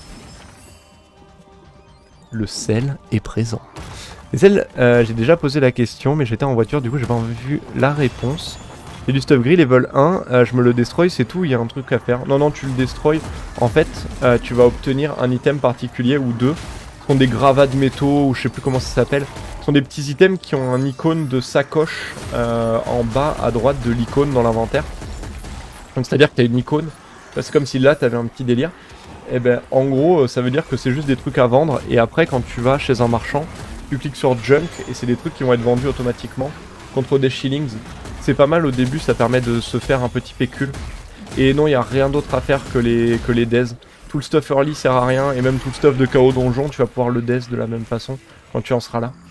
Le sel est présent. Les sels, j'ai déjà posé la question, mais j'étais en voiture, du coup j'ai pas vu la réponse. C'est du stuff gris level 1, je me le destroy, c'est tout, il y a un truc à faire. Non, tu le destroy. En fait, tu vas obtenir un item particulier ou deux. Ce sont des gravats de métaux, ou je sais plus comment ça s'appelle. Ce sont des petits items qui ont un icône de sacoche en bas à droite de l'icône dans l'inventaire. Donc c'est à dire que tu as une icône, c'est comme si là tu avais un petit délire. Et ben en gros ça veut dire que c'est juste des trucs à vendre, et après quand tu vas chez un marchand, tu cliques sur junk et c'est des trucs qui vont être vendus automatiquement contre des shillings. C'est pas mal au début, ça permet de se faire un petit pécule. Et non, il n'y a rien d'autre à faire que les deaths. Tout le stuff early sert à rien, et même tout le stuff de KO donjon, tu vas pouvoir le death de la même façon quand tu en seras là.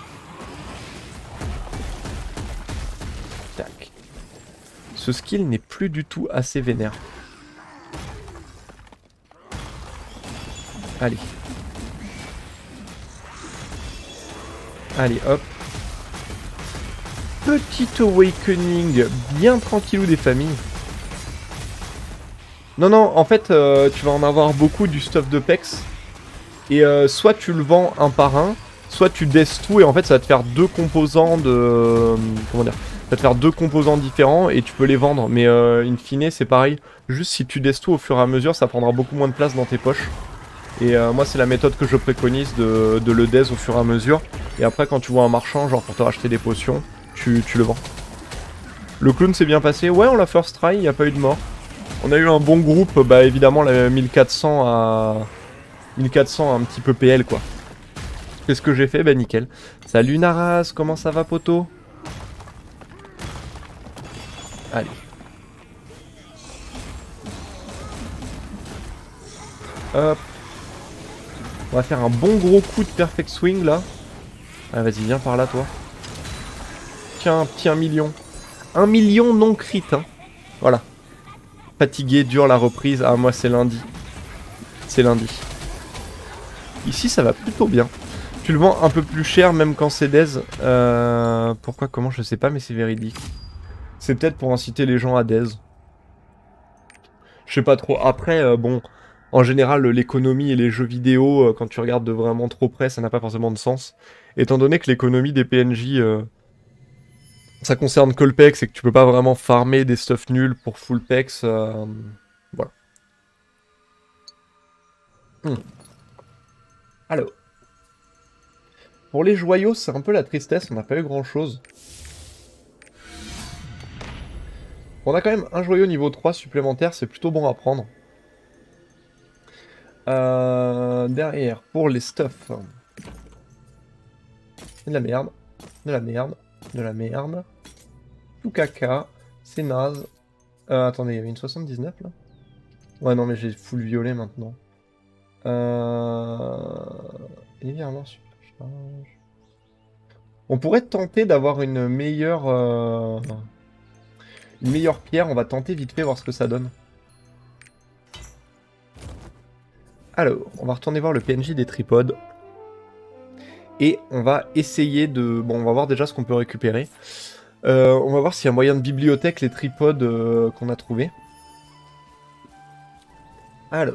Tac. Ce skill n'est plus du tout assez vénère. Allez. Allez, hop. Petit awakening bien tranquillou des familles. Non, en fait, tu vas en avoir beaucoup du stuff de Pex. Et soit tu le vends un par un, soit tu deaths tout, et en fait ça va te faire deux composants de... Comment dire? Ça va te faire deux composants différents, et tu peux les vendre. Mais in fine, c'est pareil. Juste si tu deaths tout au fur et à mesure, ça prendra beaucoup moins de place dans tes poches. Et moi c'est la méthode que je préconise de le death au fur et à mesure. Et après quand tu vois un marchand, genre pour te racheter des potions, tu le vends. Le clown s'est bien passé. Ouais, on l'a first try, il n'y a pas eu de mort. On a eu un bon groupe, bah évidemment la 1400 à... 1400 un petit peu PL quoi. Qu'est-ce que j'ai fait? Bah nickel. Salut Naras, comment ça va poto? Allez. Hop. On va faire un bon gros coup de perfect swing là. Ah vas-y, viens par là toi. Tiens, un petit 1 million. 1 million non crit hein. Voilà. Fatigué, dur la reprise. Ah moi c'est lundi. C'est lundi. Ici ça va plutôt bien. Tu le vends un peu plus cher même quand c'est Dez. Pourquoi, comment, je sais pas mais c'est véridique. C'est peut-être pour inciter les gens à Dez. Je sais pas trop. Après, bon, en général, l'économie et les jeux vidéo, quand tu regardes de vraiment trop près, ça n'a pas forcément de sens. Étant donné que l'économie des PNJ, ça concerne que le PEX et que tu peux pas vraiment farmer des stuff nuls pour full PEX, voilà. Alors, pour les joyaux, c'est un peu la tristesse, on n'a pas eu grand-chose. On a quand même un joyau niveau 3 supplémentaire, c'est plutôt bon à prendre. Derrière, pour les stuff. De la merde, de la merde, de la merde. Tout caca, c'est naze. Attendez, il y avait une 79 là? Ouais, non, mais j'ai full violet maintenant. Évidemment, supercharge. On pourrait tenter d'avoir une meilleure pierre. On va tenter vite fait voir ce que ça donne. Alors, on va retourner voir le PNJ des tripodes. Et on va essayer de... Bon, on va voir déjà ce qu'on peut récupérer. On va voir s'il y a moyen de bibliothèque les tripodes qu'on a trouvés. Alors.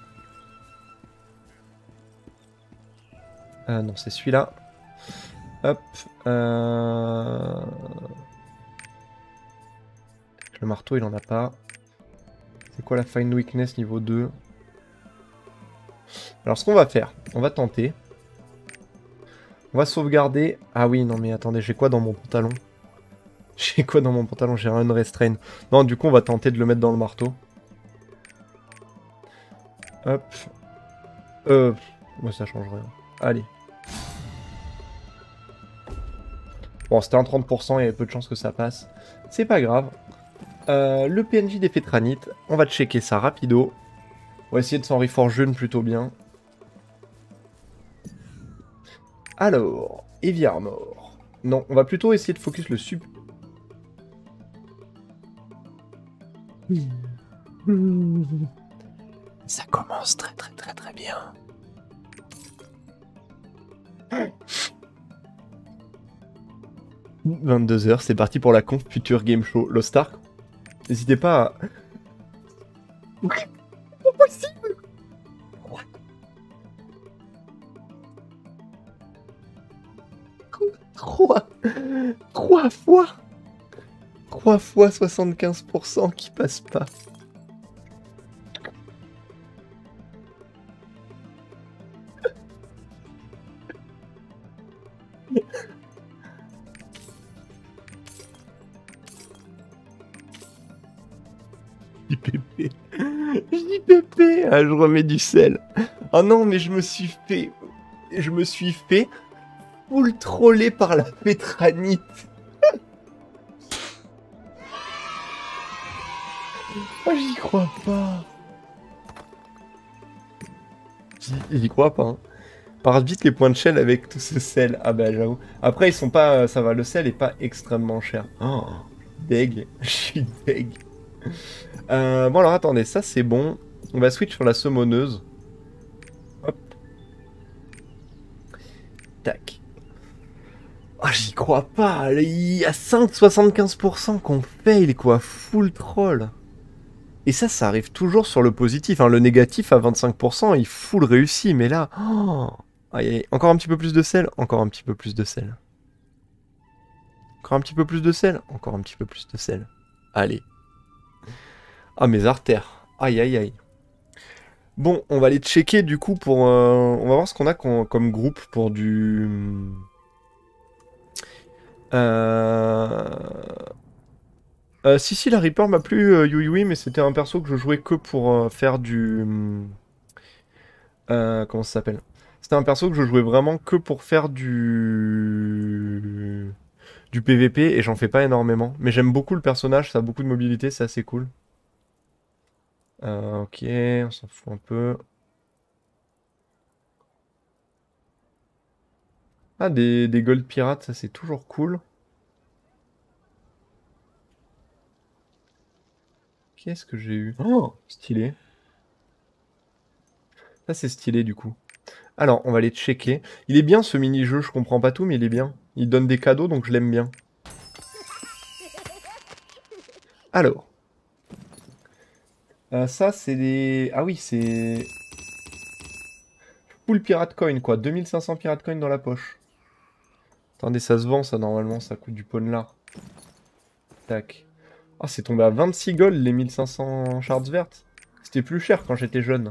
Non, c'est celui-là. Hop. Le marteau, il en a pas. C'est quoi la Find Weakness niveau 2? Alors, ce qu'on va faire, on va tenter. On va sauvegarder. Ah oui, non mais attendez, j'ai quoi dans mon pantalon? J'ai quoi dans mon pantalon? J'ai un Unrestrain. Non, du coup, on va tenter de le mettre dans le marteau. Hop. Moi, ça change rien. Allez. Bon, c'était un 30%, il y avait peu de chances que ça passe. C'est pas grave. Le PNJ des Fétranites, on va checker ça rapido. On va essayer de s'en reforge une plutôt bien. Alors, Eviar mort. Non, on va plutôt essayer de focus le sub. Ça commence très très très très bien. 22h, c'est parti pour la conf Future Game Show Lost Ark. N'hésitez pas à... Pas possible. 3 fois 3 fois 75% qui passe pas. JPP. JPP. Ah, je remets du sel. Oh non, mais je me suis fait full troller par la pétranite. Oh, j'y crois pas. J'y crois pas. Hein. Part vite les points de shell avec tout ce sel. Ah bah j'avoue. Après ils sont pas... Ça va, le sel est pas extrêmement cher. Oh, deg. Je suis deg. Bon alors attendez, ça c'est bon. On va switch sur la summoneuse. Hop. Tac. Oh, j'y crois pas. Il y a 5,75% qu'on fail quoi. Full troll. Et ça arrive toujours sur le positif. Hein. Le négatif à 25%, il full réussi. Mais là... Oh, aïe, aïe. Encore un petit peu plus de sel. Encore un petit peu plus de sel. Encore un petit peu plus de sel. Encore un petit peu plus de sel. Allez. Ah, mes artères. Aïe, aïe, aïe. Bon, on va aller checker du coup pour... on va voir ce qu'on a comme groupe pour du... Si, la Reaper m'a plu, Yui Yui, mais c'était un perso que je jouais que pour faire du... comment ça s'appelle? C'était un perso que je jouais vraiment que pour faire du PVP, et j'en fais pas énormément. Mais j'aime beaucoup le personnage, ça a beaucoup de mobilité, c'est assez cool. Ok, on s'en fout un peu. Ah, des gold pirates, ça c'est toujours cool. Qu'est-ce que j'ai eu? Oh, stylé. Ça c'est stylé du coup. Alors, on va aller checker. Il est bien ce mini-jeu, je comprends pas tout, mais il est bien. Il donne des cadeaux, donc je l'aime bien. Alors. Ça, c'est des... Ah oui, c'est... Full pirate coin, quoi. 2500 pirate coin dans la poche. Attendez, ça se vend, ça, normalement. Ça coûte du ponlard. Tac. Ah, c'est tombé à 26 gold, les 1500 shards vertes. C'était plus cher quand j'étais jeune.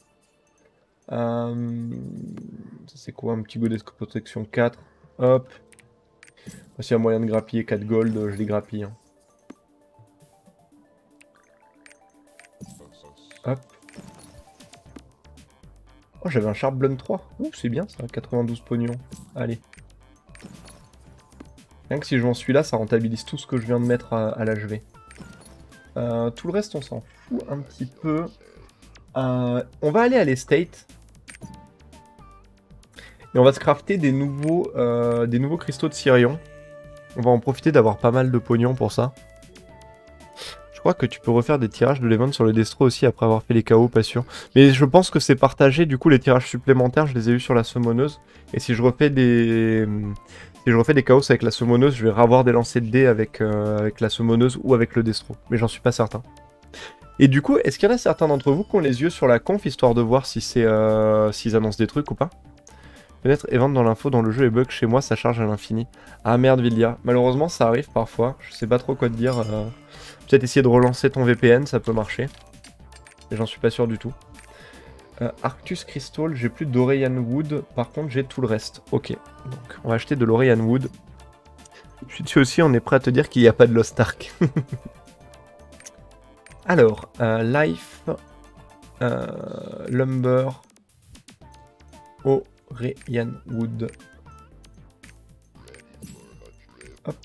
Ça, c'est quoi? Un petit godet de protection 4. Hop. S'il y a moyen de grappiller 4 gold, je les grappille. Hein. Hop. Oh, j'avais un Sharp Blunt 3. Ouh, c'est bien ça, 92 pognons. Allez. Rien que si je m'en suis là, ça rentabilise tout ce que je viens de mettre à l'HV. Tout le reste, on s'en fout un petit peu. On va aller à l'estate. Et on va se crafter des nouveaux cristaux de Sirion. On va en profiter d'avoir pas mal de pognon pour ça. Je crois que tu peux refaire des tirages de l'event sur le destro aussi après avoir fait les KO, pas sûr. Mais je pense que c'est partagé, du coup les tirages supplémentaires, je les ai eus sur la summoneuse. Et si je refais des... Si je refais des chaos avec la summoneuse, je vais avoir des lancers de dés avec la summoneuse ou avec le destro. Mais j'en suis pas certain. Et du coup, est-ce qu'il y en a certains d'entre vous qui ont les yeux sur la conf, histoire de voir si c'est s'ils annoncent des trucs ou pas? Peut-être event dans l'info, dans le jeu et bug chez moi, ça charge à l'infini. Ah merde, Villia. Malheureusement, ça arrive parfois. Je sais pas trop quoi te dire. Peut-être essayer de relancer ton VPN, ça peut marcher. Mais j'en suis pas sûr du tout. Arctus Crystal, j'ai plus d'Oreyan Wood. Par contre, j'ai tout le reste. Ok. Donc, on va acheter de l'Oreyan Wood. Je suis dessus aussi, on est prêt à te dire qu'il n'y a pas de Lost Ark. Alors, Life, Lumber, Oreyan Wood. Hop.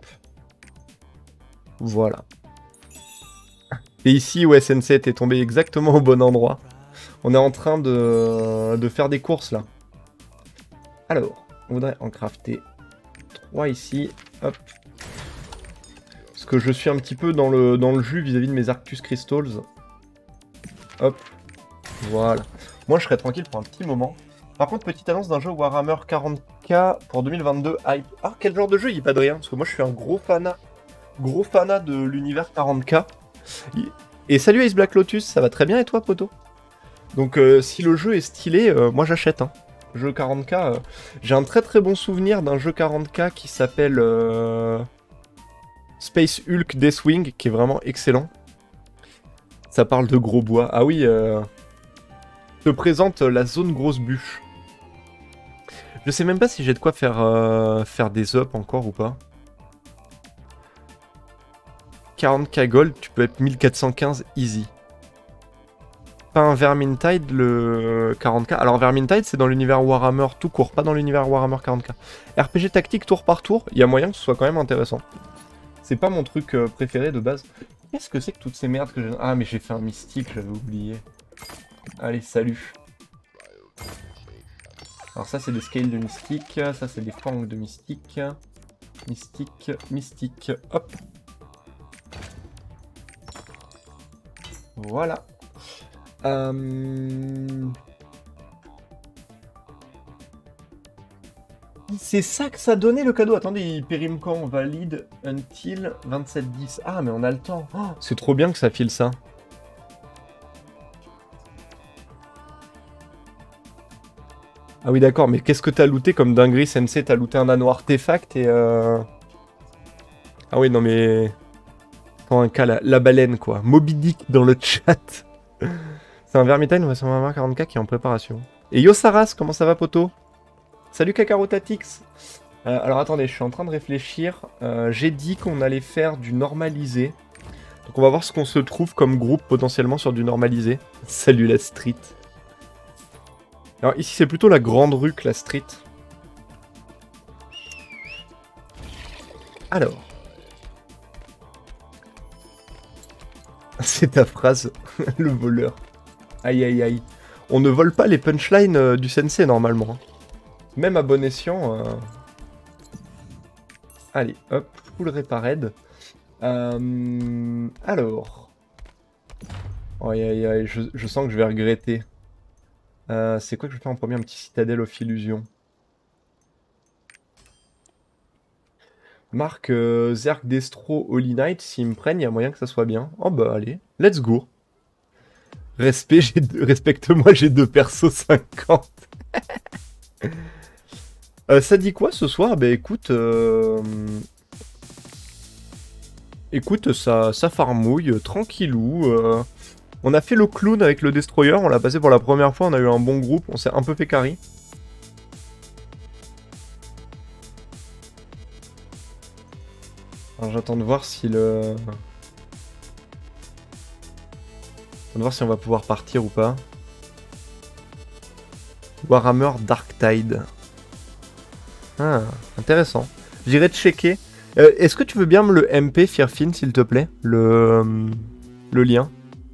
Voilà. Et ici, ouais, Sensei, t'es tombé exactement au bon endroit. On est en train de faire des courses, là. Alors, on voudrait en crafter 3 ici. Hop. Parce que je suis un petit peu dans le jus vis-à-vis de mes Arctus Crystals. Hop. Voilà. Moi, je serai tranquille pour un petit moment. Par contre, petite annonce d'un jeu Warhammer 40K pour 2022. Hype. Ah, quel genre de jeu? Il n'y a pas de rien. Parce que moi, je suis un gros fanat de l'univers 40K. Et salut Ace Black Lotus, ça va très bien et toi, poto? Donc, si le jeu est stylé, moi j'achète. Hein. Jeu 40K. J'ai un très très bon souvenir d'un jeu 40K qui s'appelle Space Hulk Deathwing, qui est vraiment excellent. Ça parle de gros bois. Ah oui, je te présente la zone grosse bûche. Je sais même pas si j'ai de quoi faire des ups encore ou pas. 40k gold, tu peux être 1415 easy. Pas un Vermintide, le 40k. Alors Vermintide, c'est dans l'univers Warhammer tout court, pas dans l'univers Warhammer 40k. RPG tactique tour par tour, il y a moyen que ce soit quand même intéressant. C'est pas mon truc préféré de base. Qu'est-ce que c'est que toutes ces merdes que j'ai... Ah, mais j'ai fait un mystique, j'avais oublié. Allez, salut. Alors ça, c'est des scales de mystique. Ça, c'est des fangs de mystique. Mystique, mystique. Hop. Voilà. C'est ça que ça donnait le cadeau. Attendez, il périme quand? Valide until 27-10. Ah, mais on a le temps. Oh, c'est trop bien que ça file ça. Ah oui, d'accord, mais qu'est-ce que t'as looté comme dinguerie, Sensei? T'as looté un anneau artefact et Ah oui, non mais... Dans un cas, la baleine, quoi. Moby Dick dans le chat. C'est un Vermintide, on va sur un 40k qui est en préparation. Et Yo Saras, comment ça va, poto? Salut Kakarotatix. Alors attendez, je suis en train de réfléchir. J'ai dit qu'on allait faire du normalisé. Donc on va voir ce qu'on se trouve comme groupe potentiellement sur du normalisé. Salut la street. Alors ici c'est plutôt la grande rue que la street. Alors. C'est ta phrase, le voleur. Aïe aïe aïe. On ne vole pas les punchlines du sensei normalement. Même à bon escient. Allez, hop, full répared. Alors. Aïe aïe aïe, je sens que je vais regretter. C'est quoi que je fais en premier? Un petit citadelle of illusion. Marque Zerg Destro Holy Knight, s'ils me prennent, il y a moyen que ça soit bien. Oh bah allez, let's go. Respecte-moi, j'ai 2 persos 50. Ça dit quoi ce soir? Bah écoute... Écoute, ça farmouille, tranquillou. On a fait le clown avec le Destroyer, on l'a passé pour la première fois, on a eu un bon groupe, on s'est un peu fait carry. Alors j'attends de voir si le... J'attends de voir si on va pouvoir partir ou pas. Warhammer Dark Tide. Ah, intéressant. J'irai checker. Est-ce que tu veux bien me le MP, Firfin, s'il te plaît? Le lien.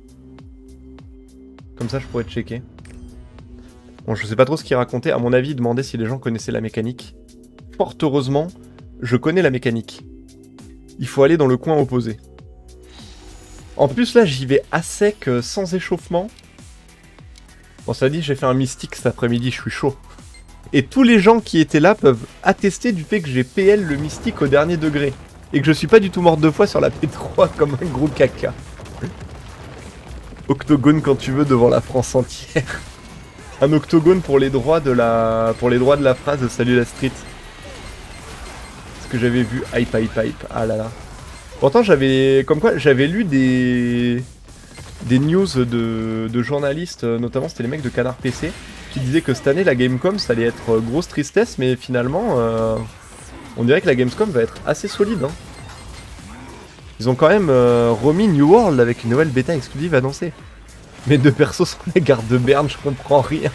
Comme ça, je pourrais checker. Bon, je sais pas trop ce qu'il racontait. À mon avis, il demandait si les gens connaissaient la mécanique. Fort heureusement, je connais la mécanique. Il faut aller dans le coin opposé. En plus, là, j'y vais à sec, sans échauffement. Bon, ça dit, j'ai fait un mystique cet après-midi, je suis chaud. Et tous les gens qui étaient là peuvent attester du fait que j'ai PL le mystique au dernier degré. Et que je suis pas du tout mort 2 fois sur la P3 comme un gros caca. Octogone quand tu veux devant la France entière. Un octogone pour les droits de la phrase salut la street. Ce que j'avais vu hype hype hype. Ah là là. Pourtant j'avais lu des news de journalistes, notamment c'était les mecs de Canard PC, qui disaient que cette année la Gamescom ça allait être grosse tristesse, mais finalement on dirait que la Gamescom va être assez solide. Hein. Ils ont quand même remis New World avec une nouvelle bêta exclusive annoncée. Mes 2 persos sont les gardes de Berne, je comprends rien.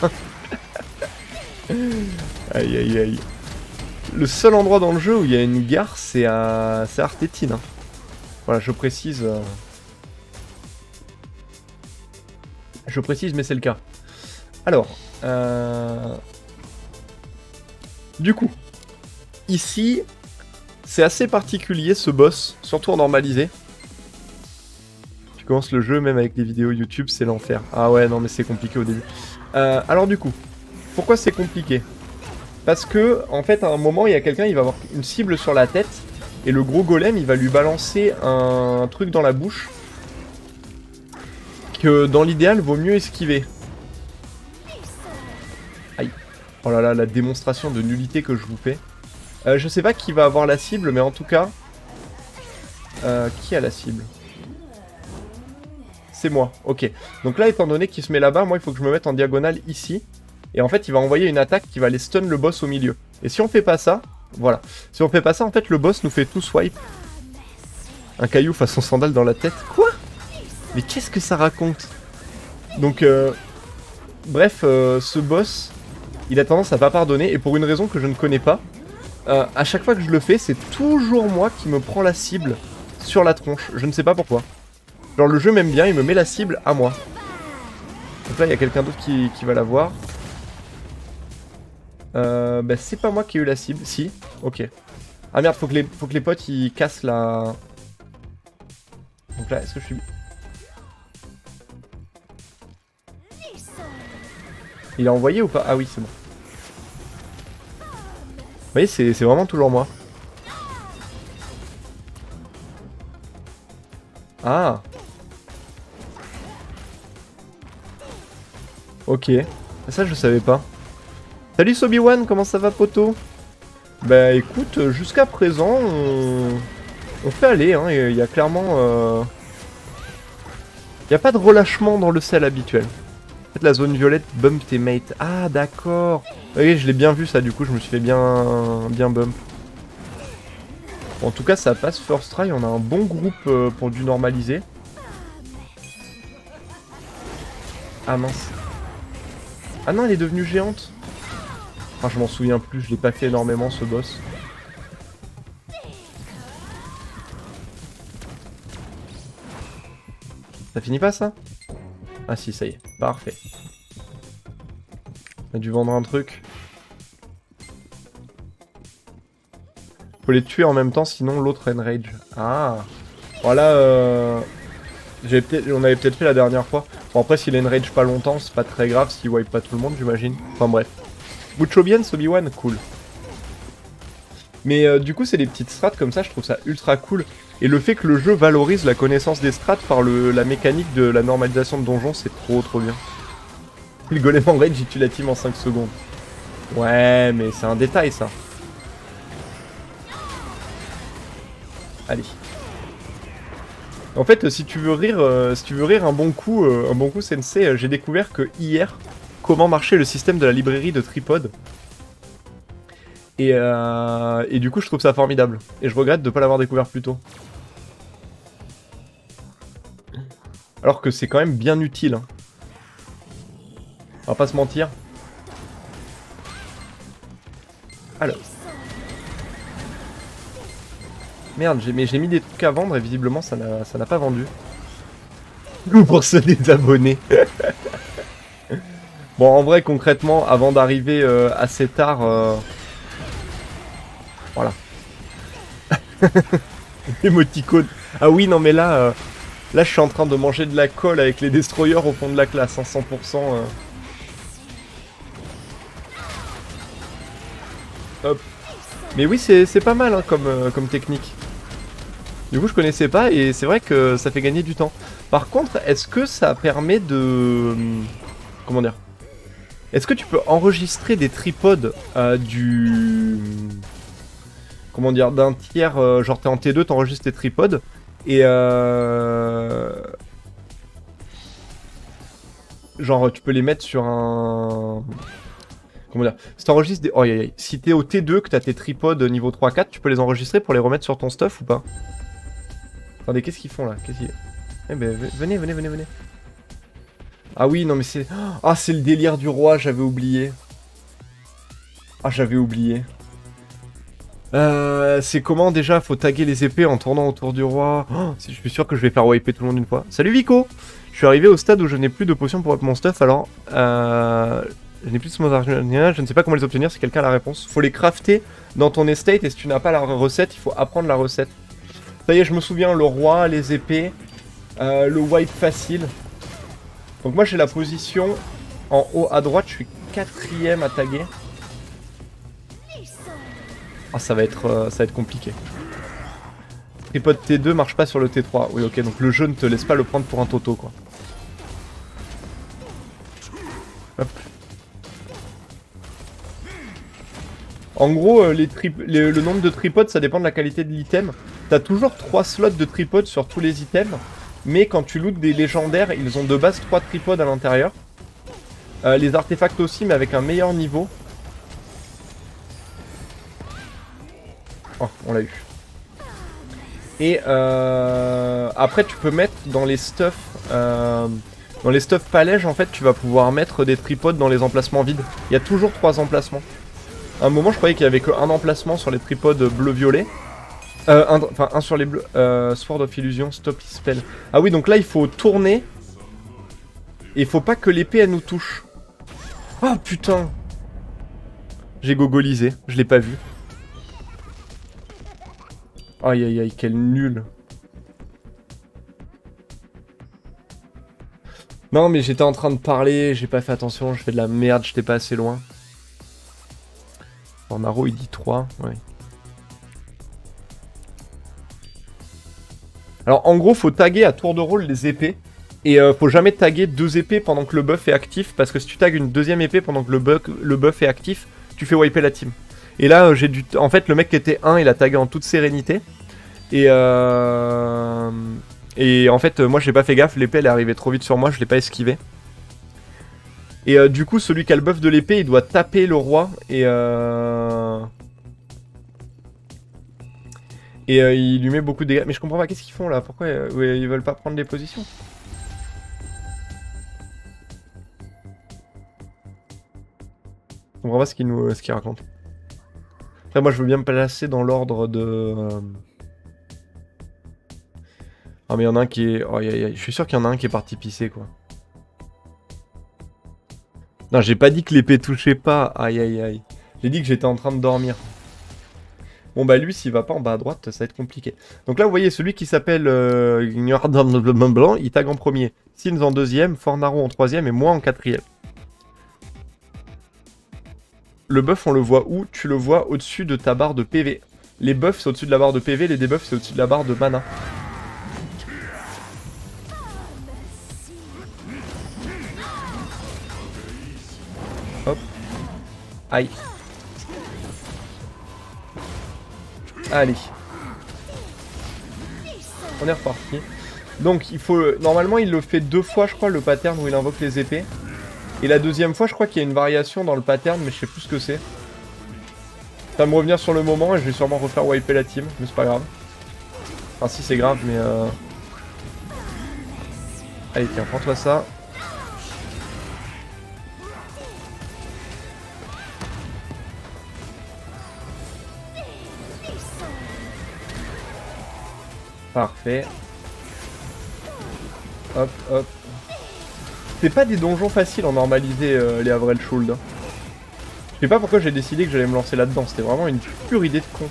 Aïe aïe aïe. Le seul endroit dans le jeu où il y a une gare, c'est à Artétine. Hein. Voilà, je précise. Je précise, mais c'est le cas. Alors, du coup, ici, c'est assez particulier ce boss, surtout en normalisé. Tu commences le jeu, même avec les vidéos YouTube, c'est l'enfer. Ah ouais, non mais c'est compliqué au début. Alors du coup, pourquoi c'est compliqué? Parce que, en fait, à un moment, il y a quelqu'un, il va avoir une cible sur la tête, et le gros golem, il va lui balancer un truc dans la bouche, que dans l'idéal, vaut mieux esquiver. Aïe. Oh là là, la démonstration de nullité que je vous fais. Je sais pas qui va avoir la cible, mais en tout cas... qui a la cible? C'est moi, ok. Donc là, étant donné qu'il se met là-bas, moi, il faut que je me mette en diagonale ici. Et en fait, il va envoyer une attaque qui va aller stun le boss au milieu. Et si on fait pas ça, voilà. Si on fait pas ça, en fait, le boss nous fait tout swipe. Un caillou façon sandale dans la tête. Quoi? Mais qu'est-ce que ça raconte? Donc, bref, ce boss, il a tendance à pas pardonner. Et pour une raison que je ne connais pas, à chaque fois que je le fais, c'est toujours moi qui me prends la cible sur la tronche. Je ne sais pas pourquoi. Genre, le jeu m'aime bien, il me met la cible à moi. Donc là, il y a quelqu'un d'autre qui va la voir. Bah, c'est pas moi qui ai eu la cible. Si, ok. Ah merde, faut que les potes ils cassent la... Donc là, est-ce que je suis... Il a envoyé ou pas? Ah oui, c'est bon. Vous voyez, c'est vraiment toujours moi. Ah. Ok. Ça, je savais pas. Salut Sobi-Wan, comment ça va, poto? Bah écoute, jusqu'à présent, on fait aller, hein. Il y a clairement... Il n'y a pas de relâchement dans le sel habituel. En fait, la zone violette bump tes mates. Ah, d'accord. Oui, je l'ai bien vu ça, du coup, je me suis fait bien bump. En tout cas, ça passe first try. On a un bon groupe pour du normaliser. Ah mince. Ah non, elle est devenue géante. Ah, je m'en souviens plus. Je l'ai pas fait énormément ce boss. Ça finit pas ça? Ah si, ça y est. Parfait. On a dû vendre un truc. Faut les tuer en même temps, sinon l'autre enrage. Ah. Voilà, on avait peut-être fait la dernière fois. Bon après, s'il enrage pas longtemps, c'est pas très grave s'il wipe pas tout le monde, j'imagine. Enfin bref. Mucho bien, Obi-Wan, cool. Mais du coup, c'est des petites strats comme ça, je trouve ça ultra cool. Et le fait que le jeu valorise la connaissance des strats par la mécanique de la normalisation de donjon, c'est trop bien. Le golem en rage, il tue la team en 5 secondes. Ouais, mais c'est un détail ça. Allez. En fait, si tu veux rire un bon coup Sensei, j'ai découvert que hier, comment marchait le système de la librairie de Tripod. Et du coup, je trouve ça formidable. Et je regrette de ne pas l'avoir découvert plus tôt. Alors que c'est quand même bien utile. Hein. On va pas se mentir. Alors. Merde, j'ai mis des trucs à vendre et visiblement ça n'a pas vendu. Ou pour se désabonner. Bon, en vrai, concrètement, avant d'arriver assez tard... Voilà. Émoticône. Ah oui, non mais là, là je suis en train de manger de la colle avec les destroyers au fond de la classe, hein, 100%. Hop. Mais oui, c'est pas mal hein, comme technique. Du coup, je connaissais pas et c'est vrai que ça fait gagner du temps. Par contre, est-ce que ça permet de... Comment dire? Est-ce que tu peux enregistrer des tripodes comment dire, d'un tiers, genre t'es en T2, t'enregistres tes tripodes, et genre tu peux les mettre sur un... Comment dire, si t'enregistres des... Oh, si t'es au T2, que t'as tes tripodes niveau 3-4, tu peux les enregistrer pour les remettre sur ton stuff ou pas? Attendez, qu'est-ce qu'ils font là? Eh ben, venez. Ah oui, non mais c'est... Ah, c'est le délire du roi, j'avais oublié. Ah, j'avais oublié. C'est comment déjà? Faut taguer les épées en tournant autour du roi. Oh, je suis sûr que je vais faire wiper tout le monde une fois. Salut Vico! Je suis arrivé au stade où je n'ai plus de potions pour mon stuff, alors... je n'ai plus de small argent, je ne sais pas comment les obtenir, si quelqu'un a la réponse. Faut les crafter dans ton estate, et si tu n'as pas la recette, il faut apprendre la recette. Ça y est, je me souviens, le roi, les épées, le wipe facile. Donc moi j'ai la position en haut à droite, je suis 4ème à taguer. Ah, ça va être compliqué. Tripod T2 marche pas sur le T3. Oui, ok, donc le jeu ne te laisse pas le prendre pour un toto, quoi. Hop. En gros, le nombre de tripodes, ça dépend de la qualité de l'item. T'as toujours 3 slots de tripodes sur tous les items, mais quand tu lootes des légendaires, ils ont de base 3 tripodes à l'intérieur. Les artefacts aussi, mais avec un meilleur niveau. Oh, on l'a eu. Et après, tu peux mettre dans les stuff... dans les stuff palèges, en fait, tu vas pouvoir mettre des tripodes dans les emplacements vides. Il y a toujours 3 emplacements. À un moment, je croyais qu'il y avait que un emplacement sur les tripodes bleu-violet. Enfin, un sur les bleus. Sword of Illusion, Stop Spell. Ah oui, donc là, il faut tourner. Et il faut pas que l'épée, elle nous touche. Oh, putain. J'ai gogolisé. Je l'ai pas vu. Aïe, aïe, aïe, quel nul. Non, mais j'étais en train de parler. J'ai pas fait attention. Je fais de la merde. J'étais pas assez loin. Naro, il dit 3. Ouais. Alors en gros, faut taguer à tour de rôle les épées. Et faut jamais taguer 2 épées pendant que le buff est actif. Parce que si tu tagues une deuxième épée pendant que le buff est actif, tu fais wiper la team. Et là, j'ai dû... En fait, le mec qui était 1, il a tagué en toute sérénité. Et en fait, moi j'ai pas fait gaffe, l'épée elle est arrivée trop vite sur moi, je l'ai pas esquivé. Et du coup, celui qui a le buff de l'épée, il doit taper le roi. Et il lui met beaucoup de dégâts. Mais je comprends pas, qu'est-ce qu'ils font là? Pourquoi ils veulent pas prendre les positions? Je comprends pas ce qu'il raconte. Après moi je veux bien me placer dans l'ordre de... Ah mais il y en a un qui est... Oh, je suis sûr qu'il y en a un qui est parti pisser quoi. Non, j'ai pas dit que l'épée touchait pas. Aïe aïe aïe. J'ai dit que j'étais en train de dormir. Bon bah lui s'il va pas en bas à droite ça va être compliqué. Donc là vous voyez celui qui s'appelle Blanc il tag en premier. Sins en deuxième, Fornaro en troisième et moi en quatrième. Le buff on le voit où? Tu le vois au-dessus de ta barre de PV. Les buffs c'est au-dessus de la barre de PV, les debuffs c'est au-dessus de la barre de mana. Hop. Aïe. Allez. On est reparti. Donc il faut... Normalement il le fait 2 fois je crois le pattern où il invoque les épées. Et la deuxième fois je crois qu'il y a une variation dans le pattern mais je sais plus ce que c'est. Ça va me revenir sur le moment et je vais sûrement refaire wiper la team, mais c'est pas grave. Enfin si c'est grave mais Allez tiens, prends-toi ça. Parfait. Hop, hop. C'est pas des donjons faciles en normalisé, les Avril Should. Je sais pas pourquoi j'ai décidé que j'allais me lancer là-dedans. C'était vraiment une pure idée de con.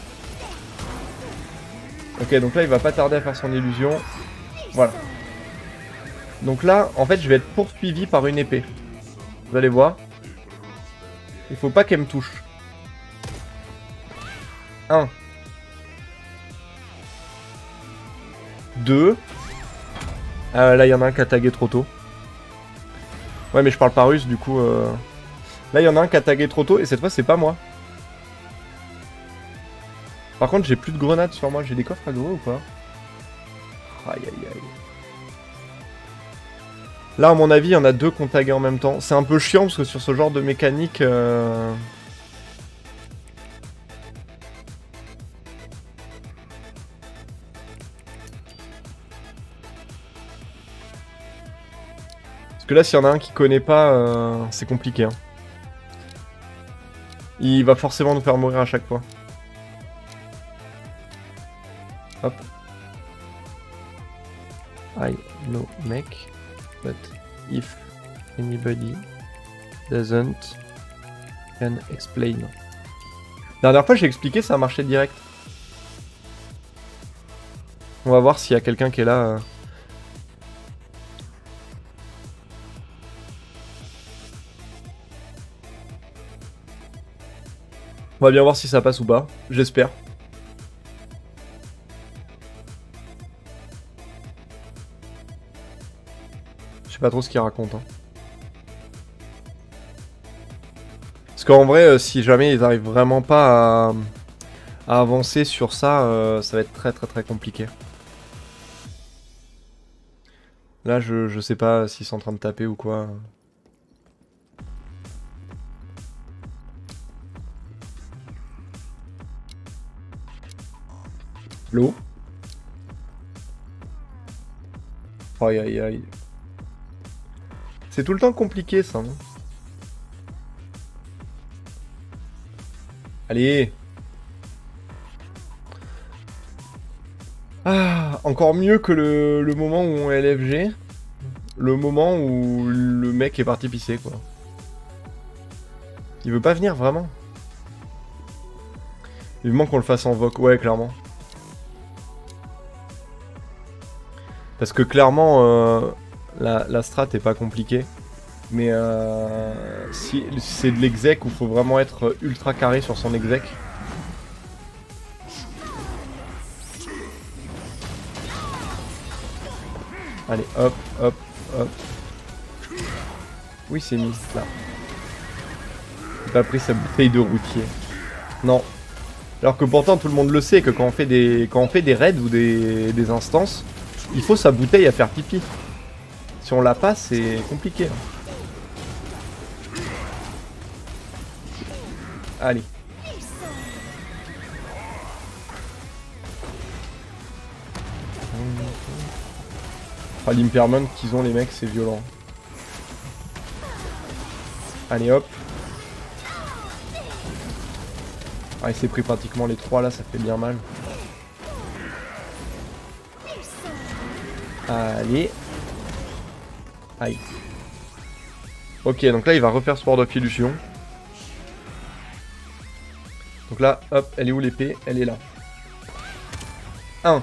Ok, donc là, il va pas tarder à faire son illusion. Voilà. Donc là, en fait, je vais être poursuivi par une épée. Vous allez voir. Il faut pas qu'elle me touche. 1. 2. Là, il y en a un qui a tagué trop tôt. Ouais, mais je parle pas russe, du coup... Là, il y en a un qui a tagué trop tôt, et cette fois, c'est pas moi. Par contre, j'ai plus de grenades sur moi. J'ai des coffres à gros ou pas? Aïe, aïe, aïe. Là, à mon avis, il y en a 2 qui ont tagué en même temps. C'est un peu chiant, parce que sur ce genre de mécanique... Parce que là, s'il y en a un qui connaît pas, c'est compliqué. Hein. Il va forcément nous faire mourir à chaque fois. Hop. I know mech, but if anybody doesn't can explain. La dernière fois j'ai expliqué, ça a marché direct. On va voir s'il y a quelqu'un qui est là. On va bien voir si ça passe ou pas, j'espère. Je sais pas trop ce qu'il raconte. Hein. Parce qu'en vrai, si jamais ils arrivent vraiment pas à avancer sur ça, ça va être très très très compliqué. Là, je sais pas s'ils sont en train de taper ou quoi. L'eau. Aïe aïe aïe. C'est tout le temps compliqué ça, non? Allez. Ah, encore mieux que le moment où on est LFG. Le moment où le mec est parti pisser, quoi. Il veut pas venir, vraiment. Il manque qu'on le fasse en voc, ouais, clairement. Parce que clairement, la strat est pas compliquée. Mais si c'est de l'exec où il faut vraiment être ultra carré sur son exec. Allez, hop, hop, hop. Oui, c'est mis, là. Il a pas pris sa bouteille de routier. Non. Alors que pourtant, tout le monde le sait que quand on fait des raids ou des instances, il faut sa bouteille à faire pipi. Si on l'a pas, c'est compliqué. Hein. Allez. Enfin, l'imperment qu'ils ont les mecs, c'est violent. Allez hop. Ah, il s'est pris pratiquement les 3 là, ça fait bien mal. Allez. Aïe. Ok, donc là il va refaire Sword of Illusion. Donc là, hop, elle est où l'épée? Elle est là. 1.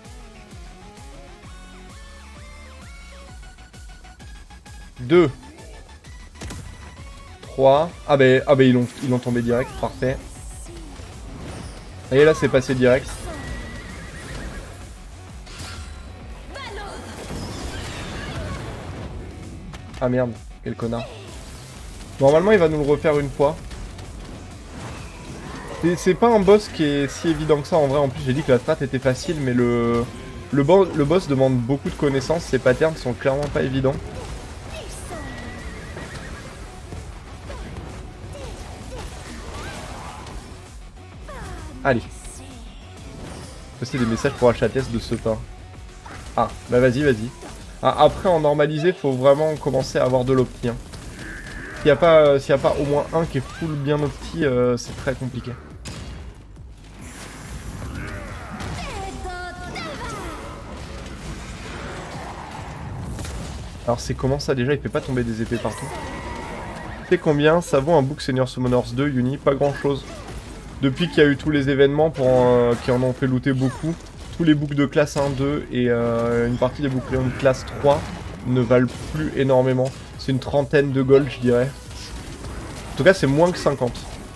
2. 3. Ah bah ils l'ont tombé direct, parfait. Et là c'est passé direct. Ah merde, quel connard. Normalement il va nous le refaire une fois. C'est pas un boss qui est si évident que ça en vrai. En plus j'ai dit que la strat était facile, mais le boss demande beaucoup de connaissances. Ses patterns sont clairement pas évidents. Allez. Passer des messages pour HATS de ce pas. Ah, bah vas-y, vas-y. Ah, après en normalisé, faut vraiment commencer à avoir de l'opti. Hein. S'il n'y a pas au moins un qui est full bien opti, c'est très compliqué. Alors c'est comment ça déjà? Il fait pas tomber des épées partout. Tu sais combien ça vaut un book Senior Summoners 2 Uni? Pas grand chose. Depuis qu'il y a eu tous les événements qui en ont fait looter beaucoup, tous les books de classe 1, 2 et une partie des books de classe 3 ne valent plus énormément. C'est une trentaine de gold, je dirais. En tout cas, c'est moins que 50.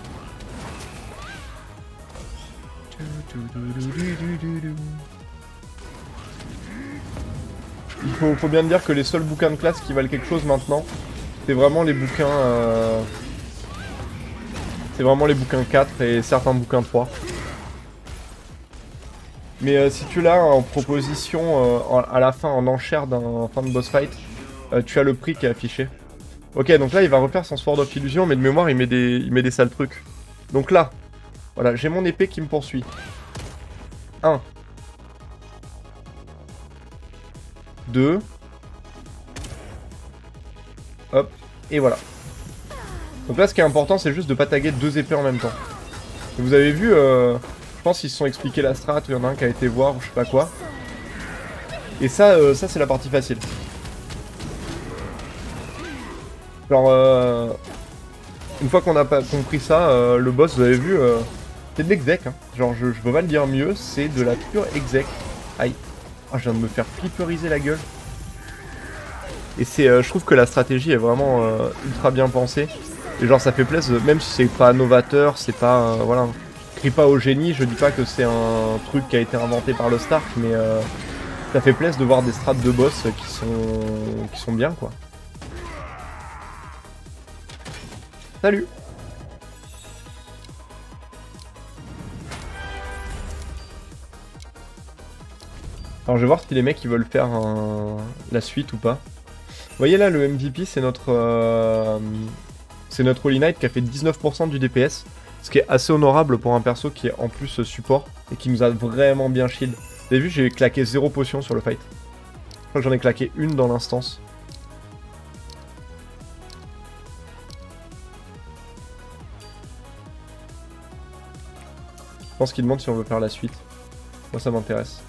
Il faut bien dire que les seuls bouquins de classe qui valent quelque chose maintenant, c'est vraiment les bouquins... C'est vraiment les bouquins 4 et certains bouquins 3. Mais si tu l'as en proposition à la fin, en enchère d'un fin de boss fight, tu as le prix qui est affiché. Ok, donc là il va refaire son Sword of Illusion, mais de mémoire il met des sales trucs. Donc là, voilà, j'ai mon épée qui me poursuit. 1. 2. Hop, et voilà. Donc là ce qui est important c'est juste de pas taguer 2 épées en même temps. Et vous avez vu, je pense qu'ils se sont expliqué la strat, il y en a un qui a été voir ou je sais pas quoi. Et ça c'est la partie facile. Genre, une fois qu'on a compris ça, le boss, vous avez vu, c'est de l'exec. Hein. Genre, je peux pas le dire mieux, c'est de la pure exec. Aïe. Ah, je viens de me faire flipperiser la gueule. Et je trouve que la stratégie est vraiment ultra bien pensée. Et genre, ça fait plaisir, même si c'est pas novateur, c'est pas, voilà. Je crie pas au génie, je dis pas que c'est un truc qui a été inventé par le Stark, mais ça fait plaisir de voir des strats de boss qui sont bien, quoi. Salut. Alors je vais voir si les mecs ils veulent faire la suite ou pas. Vous voyez là le MVP c'est notre Holy Knight qui a fait 19% du DPS. Ce qui est assez honorable pour un perso qui est en plus support et qui nous a vraiment bien shield. Vous avez vu j'ai claqué 0 potion sur le fight. Je crois que j'en ai claqué une dans l'instance. Je pense qu'il demande si on veut faire la suite. Moi ça m'intéresse.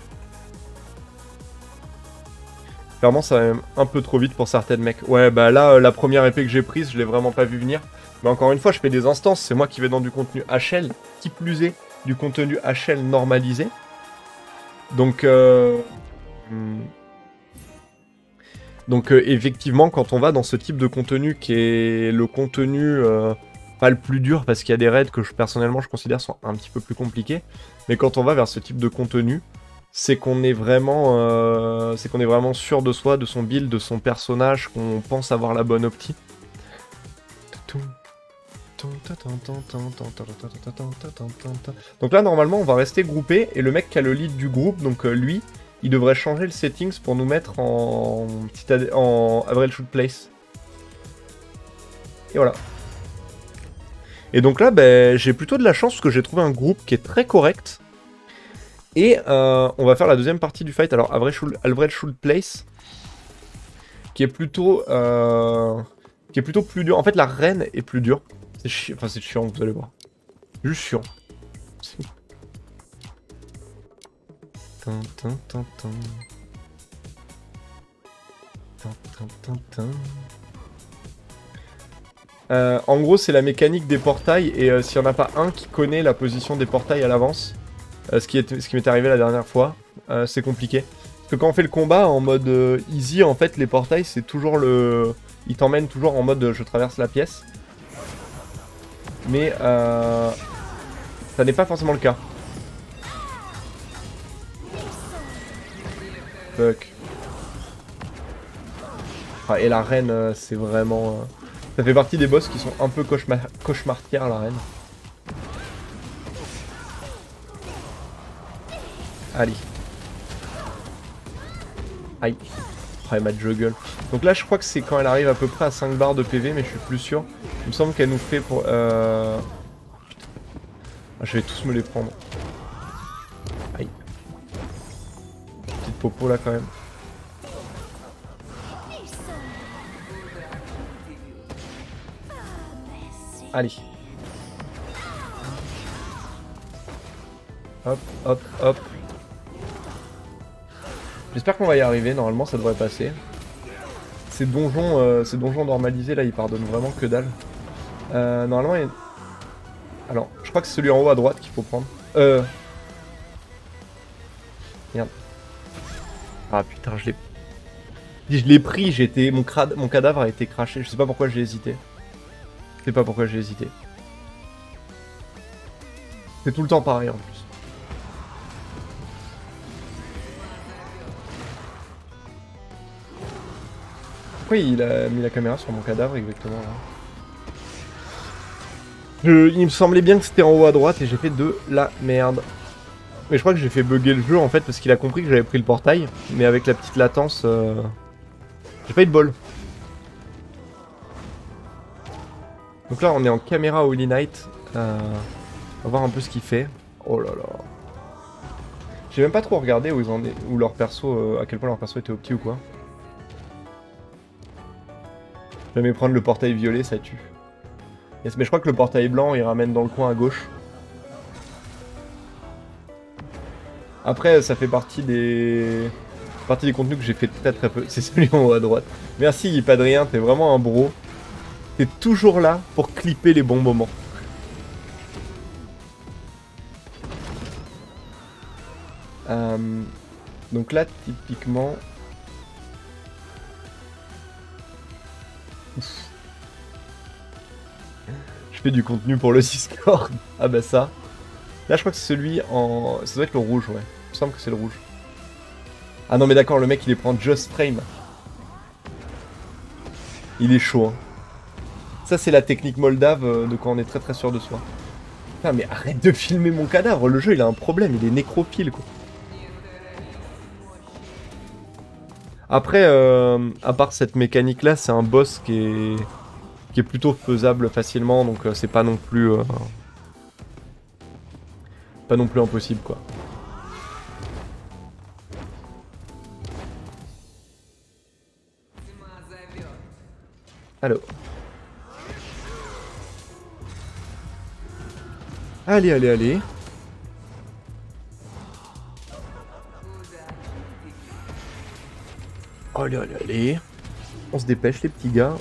Clairement ça va même un peu trop vite pour certains mecs. Ouais bah là la première épée que j'ai prise je l'ai vraiment pas vu venir. Mais encore une fois je fais des instances, c'est moi qui vais dans du contenu HL, qui plus est du contenu HL normalisé. Donc effectivement quand on va dans ce type de contenu qui est le contenu... pas le plus dur parce qu'il y a des raids que personnellement je considère sont un petit peu plus compliqués. Mais quand on va vers ce type de contenu, c'est qu'on est vraiment sûr de soi, de son build, de son personnage, qu'on pense avoir la bonne opti. Donc là normalement on va rester groupé et le mec qui a le lead du groupe, donc lui, il devrait changer le settings pour nous mettre en average shoot place. Et voilà. Et donc là, ben, j'ai plutôt de la chance parce que j'ai trouvé un groupe qui est très correct. Et on va faire la deuxième partie du fight. Alors, average shoot place, qui est plutôt plus dur. En fait, la reine est plus dure. C'est chiant, enfin c'est chiant, vous allez voir. Juste chiant. Tin, tin, tin, tin. Tin, tin, tin, tin. En gros, c'est la mécanique des portails, et s'il n'y en a pas un qui connaît la position des portails à l'avance, ce qui m'est arrivé la dernière fois, c'est compliqué. Parce que quand on fait le combat en mode easy, en fait, les portails, c'est toujours le... Ils t'emmènent toujours en mode je traverse la pièce. Mais ça n'est pas forcément le cas. Fuck. Ah, et la reine, c'est vraiment... Ça fait partie des boss qui sont un peu cauchemardesques, la reine. Allez. Aïe. Oh, elle m'a juggle. Donc là, je crois que c'est quand elle arrive à peu près à 5 barres de PV, mais je suis plus sûr. Il me semble qu'elle nous fait pour... Ah, je vais tous me les prendre. Aïe. Petite popo là quand même. Allez. Hop, hop, hop. J'espère qu'on va y arriver, normalement ça devrait passer. Ces donjons normalisés là, ils pardonnent vraiment que dalle. Normalement, il y a... Alors, je crois que c'est celui en haut à droite qu'il faut prendre. Merde. Ah putain, je l'ai pris, mon cadavre a été craché. Je sais pas pourquoi j'ai hésité. Je sais pas pourquoi j'ai hésité. C'est tout le temps pareil en plus. Pourquoi il a mis la caméra sur mon cadavre exactement là? Il me semblait bien que c'était en haut à droite et j'ai fait de la merde. Mais je crois que j'ai fait bugger le jeu en fait parce qu'il a compris que j'avais pris le portail. Mais avec la petite latence, j'ai pas eu de bol. Donc là on est en caméra Holy Knight. On va voir un peu ce qu'il fait. Oh là là. J'ai même pas trop regardé où ils en est, où leur perso, à quel point leur perso était opti ou quoi. Jamais prendre le portail violet, ça tue. Yes, mais je crois que le portail blanc il ramène dans le coin à gauche. Après ça fait partie des contenus que j'ai fait très peu. C'est celui en haut à droite. Merci Padrien, t'es vraiment un bro. T'es toujours là pour clipper les bons moments. Donc là typiquement... Ouf. Je fais du contenu pour le Discord. Ah bah ça. Là je crois que c'est celui en... Ça doit être le rouge, ouais. Il me semble que c'est le rouge. Ah non mais d'accord, le mec il les prend just frame. Il est chaud, hein. Ça c'est la technique moldave de quand on est très sûr de soi. Putain mais arrête de filmer mon cadavre, le jeu il a un problème, il est nécrophile quoi. Après, à part cette mécanique là, c'est un boss qui est plutôt faisable facilement, donc c'est pas non plus... pas non plus impossible quoi. Allô. Allez, allez, allez. Allez, allez, allez. On se dépêche les petits gars.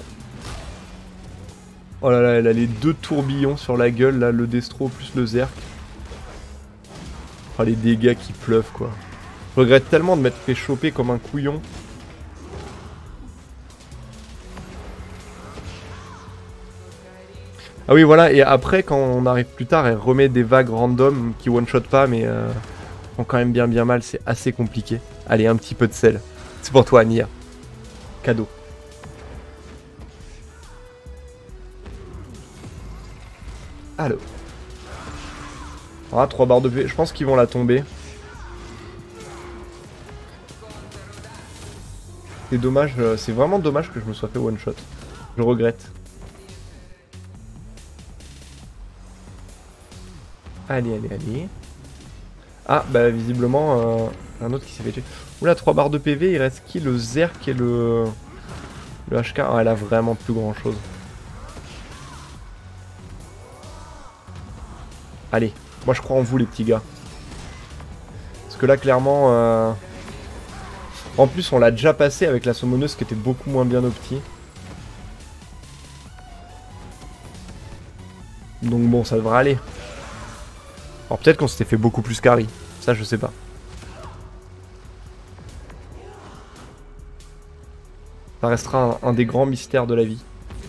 Oh là là, elle a les deux tourbillons sur la gueule, là, le Destro plus le Zerk. Oh les dégâts qui pleuvent quoi. Je regrette tellement de m'être fait choper comme un couillon. Ah oui voilà, et après quand on arrive plus tard, elle remet des vagues random qui one-shot pas mais font quand même bien mal, c'est assez compliqué. Allez, un petit peu de sel. C'est pour toi Nia. Cadeau. Allô. Ah, 3 barres de PV, je pense qu'ils vont la tomber. C'est dommage, c'est vraiment dommage que je me sois fait one-shot. Je regrette. Allez, allez, allez. Ah, bah visiblement, un autre qui s'est fait tuer. Oula, 3 barres de PV, il reste qui? Le Zerk et le... Le HK, elle a vraiment plus grand chose. Allez, moi je crois en vous les petits gars. Parce que là clairement... En plus on l'a déjà passé avec la sommoneuse qui était beaucoup moins bien opti. Donc bon, ça devrait aller. Alors peut-être qu'on s'était fait beaucoup plus carry. Ça je sais pas. Ça restera un des grands mystères de la vie.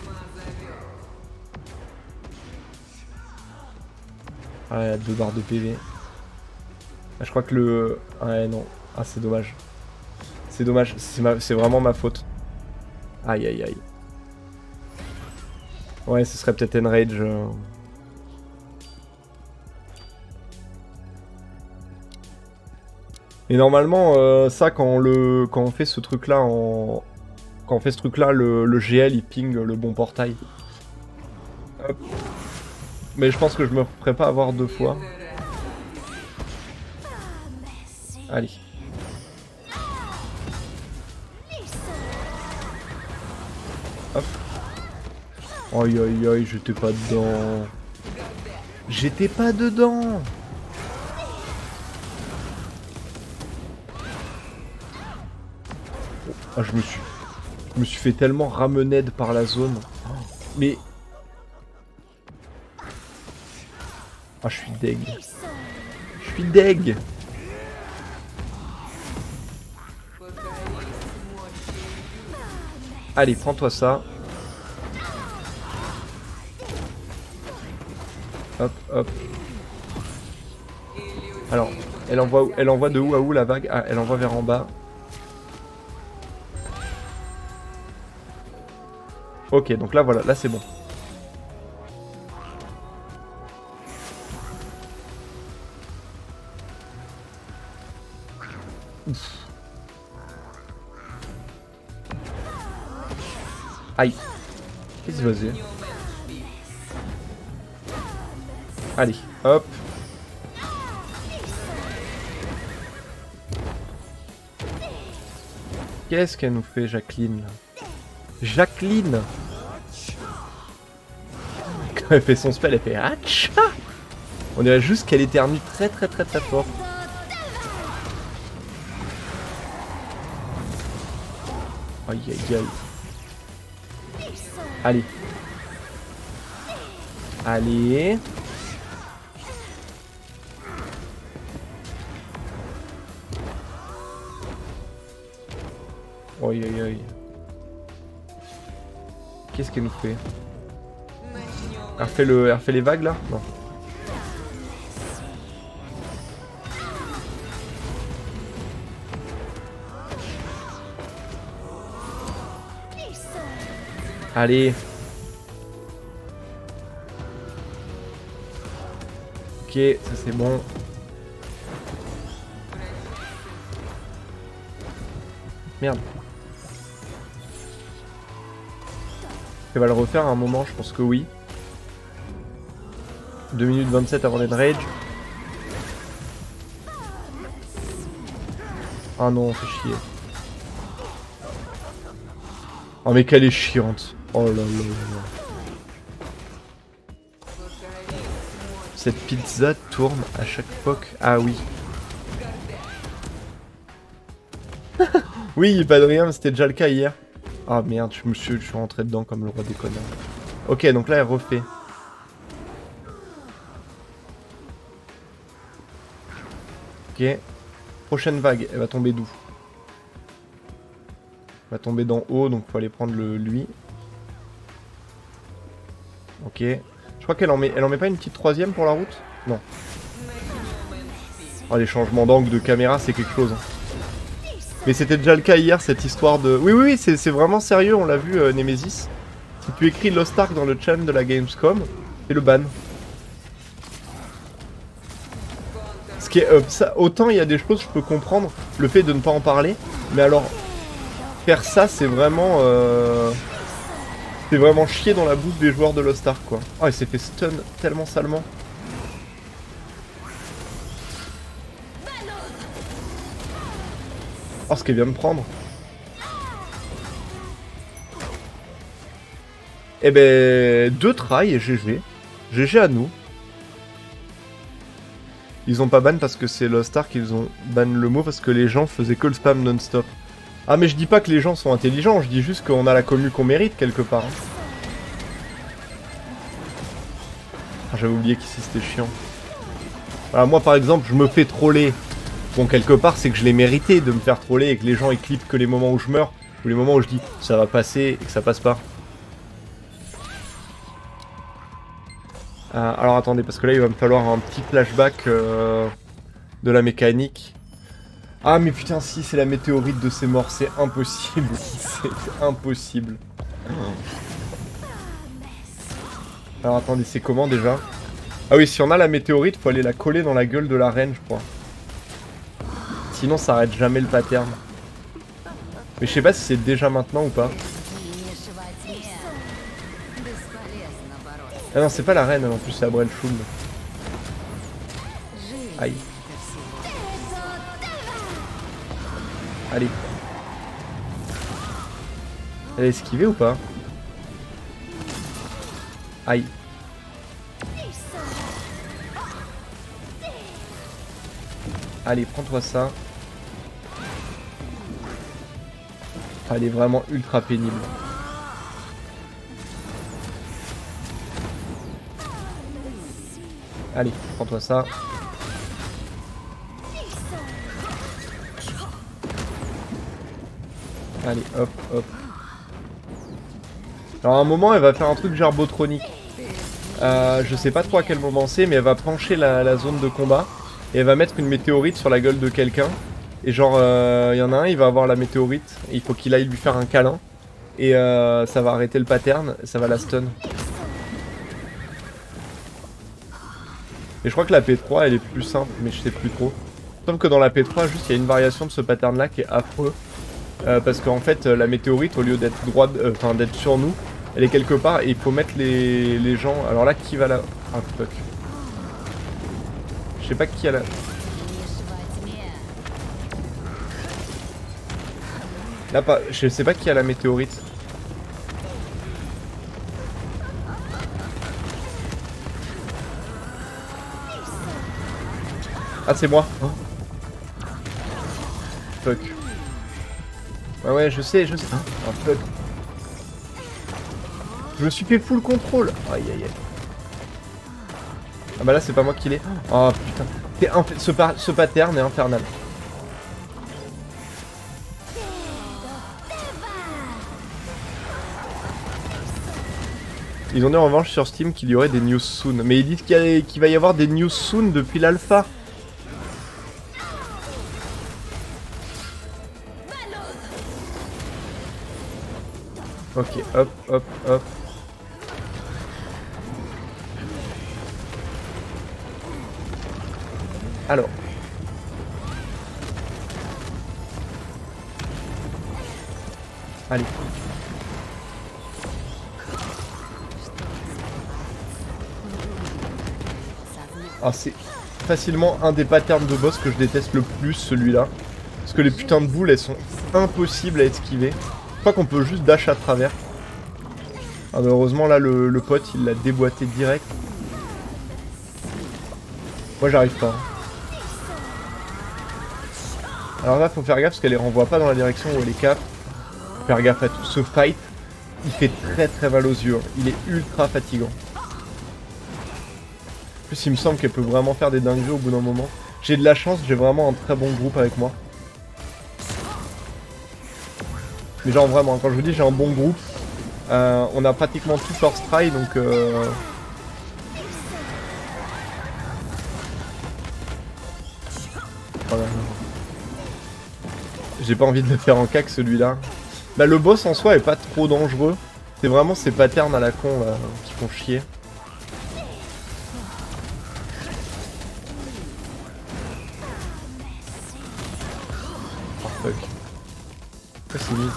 Ah, elle a 2 barres de PV. Ah, je crois que le... Ouais, non. Ah, c'est dommage. C'est dommage. C'est vraiment ma faute. Aïe, aïe, aïe. Ouais, ce serait peut-être Enrage. Et normalement, ça, quand on fait ce truc-là en... Quand on fait ce truc-là, le GL, il ping le bon portail. Hop. Mais je pense que je me ferai pas avoir 2 fois. Allez. Hop. Aïe aïe aïe, j'étais pas dedans. J'étais pas dedans. Ah, je me suis fait tellement ramened par la zone. Mais... Ah, je suis deg. Je suis deg. Allez, prends-toi ça. Hop, hop. Alors, elle envoie de où à où la vague? Ah, elle envoie vers en bas. Ok, donc là, voilà, là c'est bon. Ouf. Aïe. Qu'est-ce qui se passe? Allez, hop. Qu'est-ce qu'elle nous fait, Jacqueline, là? Jacqueline! Quand elle fait son spell, elle fait Hacha! On dirait juste qu'elle éternue très très très très fort. Aïe aïe aïe. Allez. Allez. Aïe aïe aïe. Qu'est-ce qu'elle nous fait? Elle refait les vagues là? Non. Allez. Ok, ça c'est bon. Merde. Elle va le refaire à un moment, je pense que oui. 2 minutes 27 avant d'Enrage. Ah non, fait chier. Oh mais qu'elle est chiante. Oh là là là. Cette pizza tourne à chaque fois que... Ah oui. Oui, pas de rien, mais c'était déjà le cas hier. Ah merde, je suis rentré dedans comme le roi des connards. Ok, donc là elle refait. Ok. Prochaine vague, elle va tomber d'où? Elle va tomber d'en haut, donc faut aller prendre lui. Ok. Je crois qu'elle en met pas une petite troisième pour la route? Non. Oh, les changements d'angle de caméra, c'est quelque chose. Hein. Mais c'était déjà le cas hier, cette histoire de... Oui, oui, oui, c'est vraiment sérieux, on l'a vu, Nemesis. Si tu écris Lost Ark dans le chat de la Gamescom, c'est le ban. Ce qui est, ça, autant il y a des choses, je peux comprendre le fait de ne pas en parler, mais alors, faire ça, c'est vraiment... C'est vraiment chier dans la bouche des joueurs de Lost Ark, quoi. Oh, il s'est fait stun tellement salement. Oh, ce qu'elle vient de prendre. Eh ben, 2 tries et GG. GG à nous. Ils ont pas ban parce que c'est Lost Ark, ils ont ban le mot parce que les gens faisaient que le spam non-stop. Ah mais je dis pas que les gens sont intelligents, je dis juste qu'on a la commu qu'on mérite quelque part. Ah, j'avais oublié qu'ici c'était chiant. Alors moi par exemple, je me fais troller. Bon, quelque part, c'est que je l'ai mérité de me faire troller et que les gens ils clippent que les moments où je meurs ou les moments où je dis ça va passer et que ça passe pas. Alors attendez, parce que là il va me falloir un petit flashback de la mécanique. Ah mais putain, si c'est la météorite de ces morts, c'est impossible. C'est impossible. Alors attendez, c'est comment déjà? Ah oui, si on a la météorite, faut aller la coller dans la gueule de la reine, je crois. Sinon ça arrête jamais le pattern. Mais je sais pas si c'est déjà maintenant ou pas. Ah non, c'est pas la reine, en plus c'est Abrel Shulm. Aïe. Allez. Elle a esquivé ou pas? Aïe. Allez, prends-toi ça. Ah, elle est vraiment ultra pénible. Allez, prends-toi ça. Allez, hop, hop. Alors à un moment, elle va faire un truc gerbotronique. Je sais pas trop à quel moment c'est, mais elle va pencher la zone de combat. Et elle va mettre une météorite sur la gueule de quelqu'un. Et genre, y en a un, il va avoir la météorite. Et il faut qu'il aille lui faire un câlin. Et ça va arrêter le pattern, ça va la stun. Et je crois que la P3 elle est plus simple, mais je sais plus trop. Sauf que dans la P3, juste il y a une variation de ce pattern là qui est affreux. Parce qu'en fait, la météorite, au lieu d'être d'être sur nous, elle est quelque part et il faut mettre les gens. Alors là, qui va la. Ah fuck. Je sais pas qui a la. Là, pas. Je sais pas qui a la météorite. Ah, c'est moi. Oh. Fuck. Ouais, je sais. Ah, fuck. Je me suis fait full contrôle. Aïe, aïe, aïe. Ah bah là, c'est pas moi qui l'ai. Oh putain. Ce pattern est infernal. Ils ont dit en revanche sur Steam qu'il y aurait des news soon. Mais ils disent qu'il va y avoir des news soon depuis l'alpha. Ok, hop, hop, hop. Alors. Allez. Ah, c'est facilement un des patterns de boss que je déteste le plus, celui-là. Parce que les putains de boules, elles sont impossibles à esquiver. Je crois qu'on peut juste dash à travers. Ah bah heureusement là le pote il l'a déboîté direct. Moi j'arrive pas. Alors là faut faire gaffe parce qu'elle les renvoie pas dans la direction où elle est cap. Faut faire gaffe à tout. Ce fight il fait très mal aux yeux. Il est ultra fatigant. En plus il me semble qu'elle peut vraiment faire des dingueries au bout d'un moment. J'ai de la chance, j'ai vraiment un très bon groupe avec moi. Mais genre vraiment, quand je vous dis j'ai un bon groupe, on a pratiquement tout first try donc voilà. J'ai pas envie de le faire en cac celui-là. Bah le boss en soi est pas trop dangereux. C'est vraiment ces patterns à la con là qui font chier. Oh fuck. Ça c'est mis.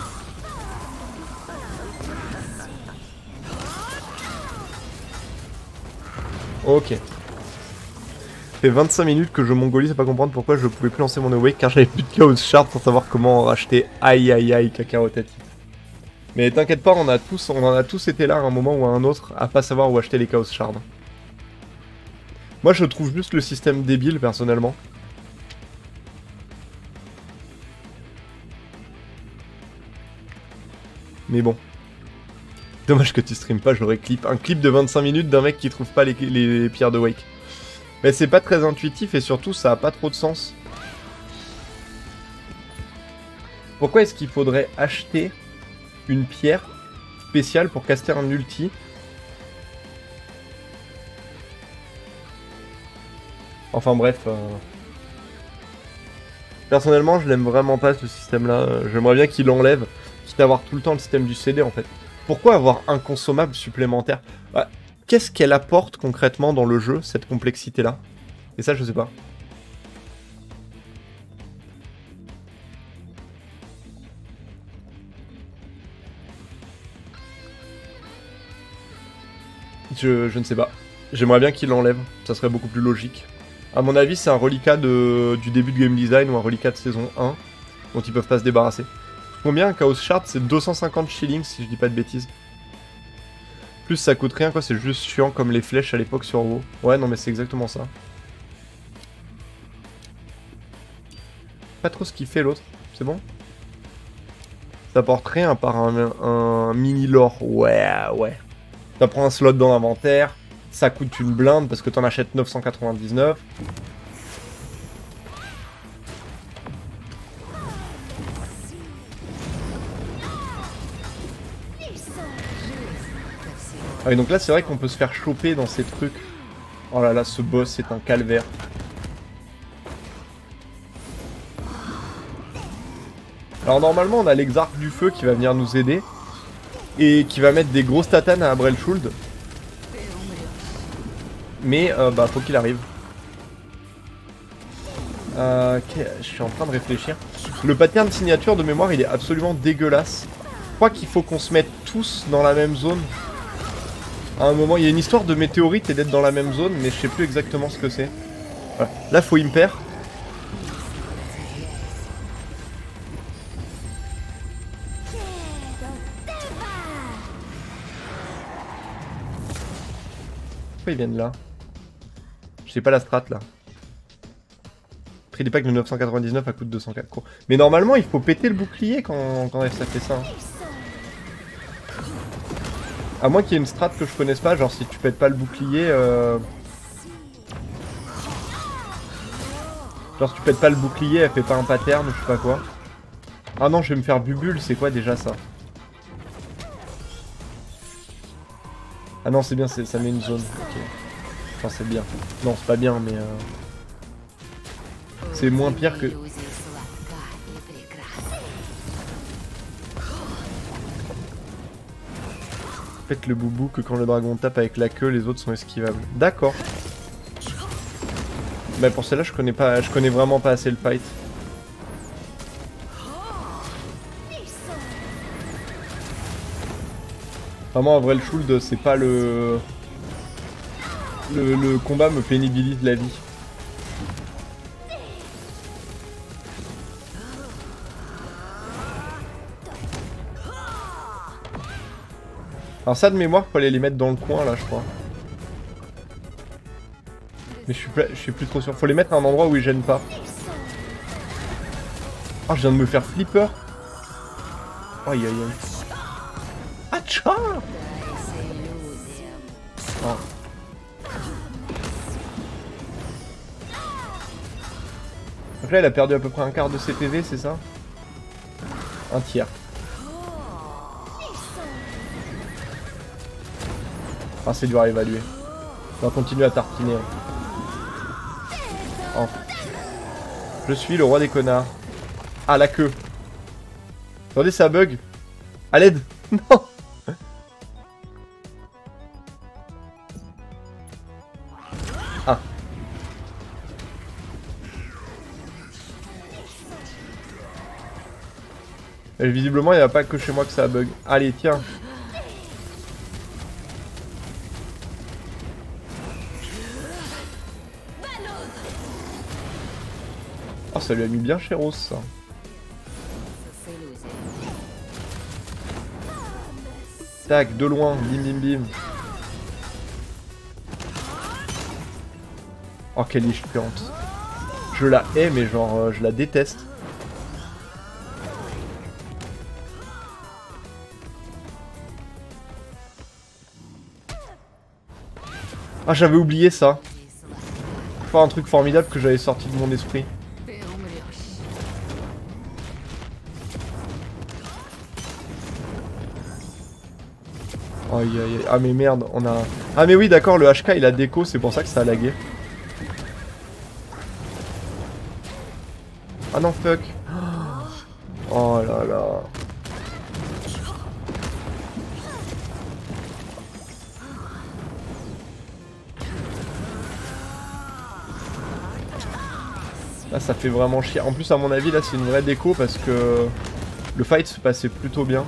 Ok. Ça fait 25 minutes que je mongolise à pas comprendre pourquoi je pouvais plus lancer mon awake car j'avais plus de chaos shard pour savoir comment racheter. Aïe aïe aïe, Kakarot. Mais t'inquiète pas, on en a tous été là à un moment ou à un autre, à pas savoir où acheter les Chaos Shards. Moi je trouve juste le système débile, personnellement. Mais bon. Dommage que tu streames pas, j'aurais un clip de 25 minutes d'un mec qui trouve pas les pierres de Wake. Mais c'est pas très intuitif et surtout ça a pas trop de sens. Pourquoi est-ce qu'il faudrait acheter une pierre spéciale pour caster un ulti? Enfin bref. Personnellement, je l'aime vraiment pas ce système-là. J'aimerais bien qu'il l'enlève, quitte à avoir tout le temps le système du CD en fait. Pourquoi avoir un consommable supplémentaire? Bah, qu'est-ce qu'elle apporte concrètement dans le jeu, cette complexité-là? Et ça, je sais pas. Je ne sais pas. J'aimerais bien qu'il l'enlève, ça serait beaucoup plus logique. À mon avis, c'est un reliquat du début de game design ou un reliquat de saison 1 dont ils peuvent pas se débarrasser. Combien un Chaos Shard? C'est 250 shillings si je dis pas de bêtises. Plus ça coûte rien quoi, c'est juste chiant comme les flèches à l'époque sur WoW. Ouais non mais c'est exactement ça. Pas trop ce qu'il fait l'autre, c'est bon? Ça apporte rien à part un mini lore, ouais. Ça prend un slot dans l'inventaire, ça coûte une blinde parce que t'en achètes 999. Ah oui, donc là c'est vrai qu'on peut se faire choper dans ces trucs. Oh là là, ce boss c'est un calvaire. Alors normalement on a l'exarque du feu qui va venir nous aider. Et qui va mettre des grosses tatanes à Abrelshuld. Mais bah faut qu'il arrive. Je suis en train de réfléchir. Le pattern de signature de mémoire il est absolument dégueulasse. Je crois qu'il faut qu'on se mette tous dans la même zone. À un moment, il y a une histoire de météorite et d'être dans la même zone, mais je sais plus exactement ce que c'est. Voilà. Là, faut impair. Pourquoi ils viennent là? Je sais pas la strat là. Prix des packs de 999 à coût de 204 cours. Mais normalement, il faut péter le bouclier quand ça fait ça. À moins qu'il y ait une strat que je connaisse pas, genre si tu pètes pas le bouclier... Genre si tu pètes pas le bouclier, elle fait pas un pattern ou je sais pas quoi. Ah non, je vais me faire bubule, c'est quoi déjà ça? Ah non, c'est bien, ça met une zone. Ok. Enfin, c'est bien. Non, c'est pas bien, mais... C'est moins pire que... Faites le boubou que quand le dragon tape avec la queue, les autres sont esquivables. D'accord. Mais pour celle-là, je connais vraiment pas assez le fight. Vraiment, Avrelshuld, c'est pas le combat me pénibilise la vie. Alors ça de mémoire, faut aller les mettre dans le coin là, je crois. Mais je suis plus trop sûr. Faut les mettre à un endroit où ils gênent pas. Ah, je viens de me faire flipper. Aïe aïe aïe. Atcha. Oh. Donc là, il a perdu à peu près un quart de ses PV, c'est ça? Un tiers. Ah, c'est dur à évaluer. On va continuer à tartiner. Oh. Je suis le roi des connards. Ah, la queue. Attendez, ça bug. À l'aide. Non. Ah. Et visiblement, il n'y a pas que chez moi que ça bug. Allez, tiens. Oh, ça lui a mis bien chéros, ça. Tac, de loin, bim bim bim. Oh, quelle est chiante. Je la hais, mais genre, je la déteste. Ah, j'avais oublié ça. Pas un truc formidable que j'avais sorti de mon esprit. Aïe aïe aïe. Ah mais merde, on a... Ah mais oui d'accord, le HK il a déco, c'est pour ça que ça a lagué. Ah non fuck. Oh là là. Là ça fait vraiment chier. En plus à mon avis là c'est une vraie déco parce que le fight se passait plutôt bien.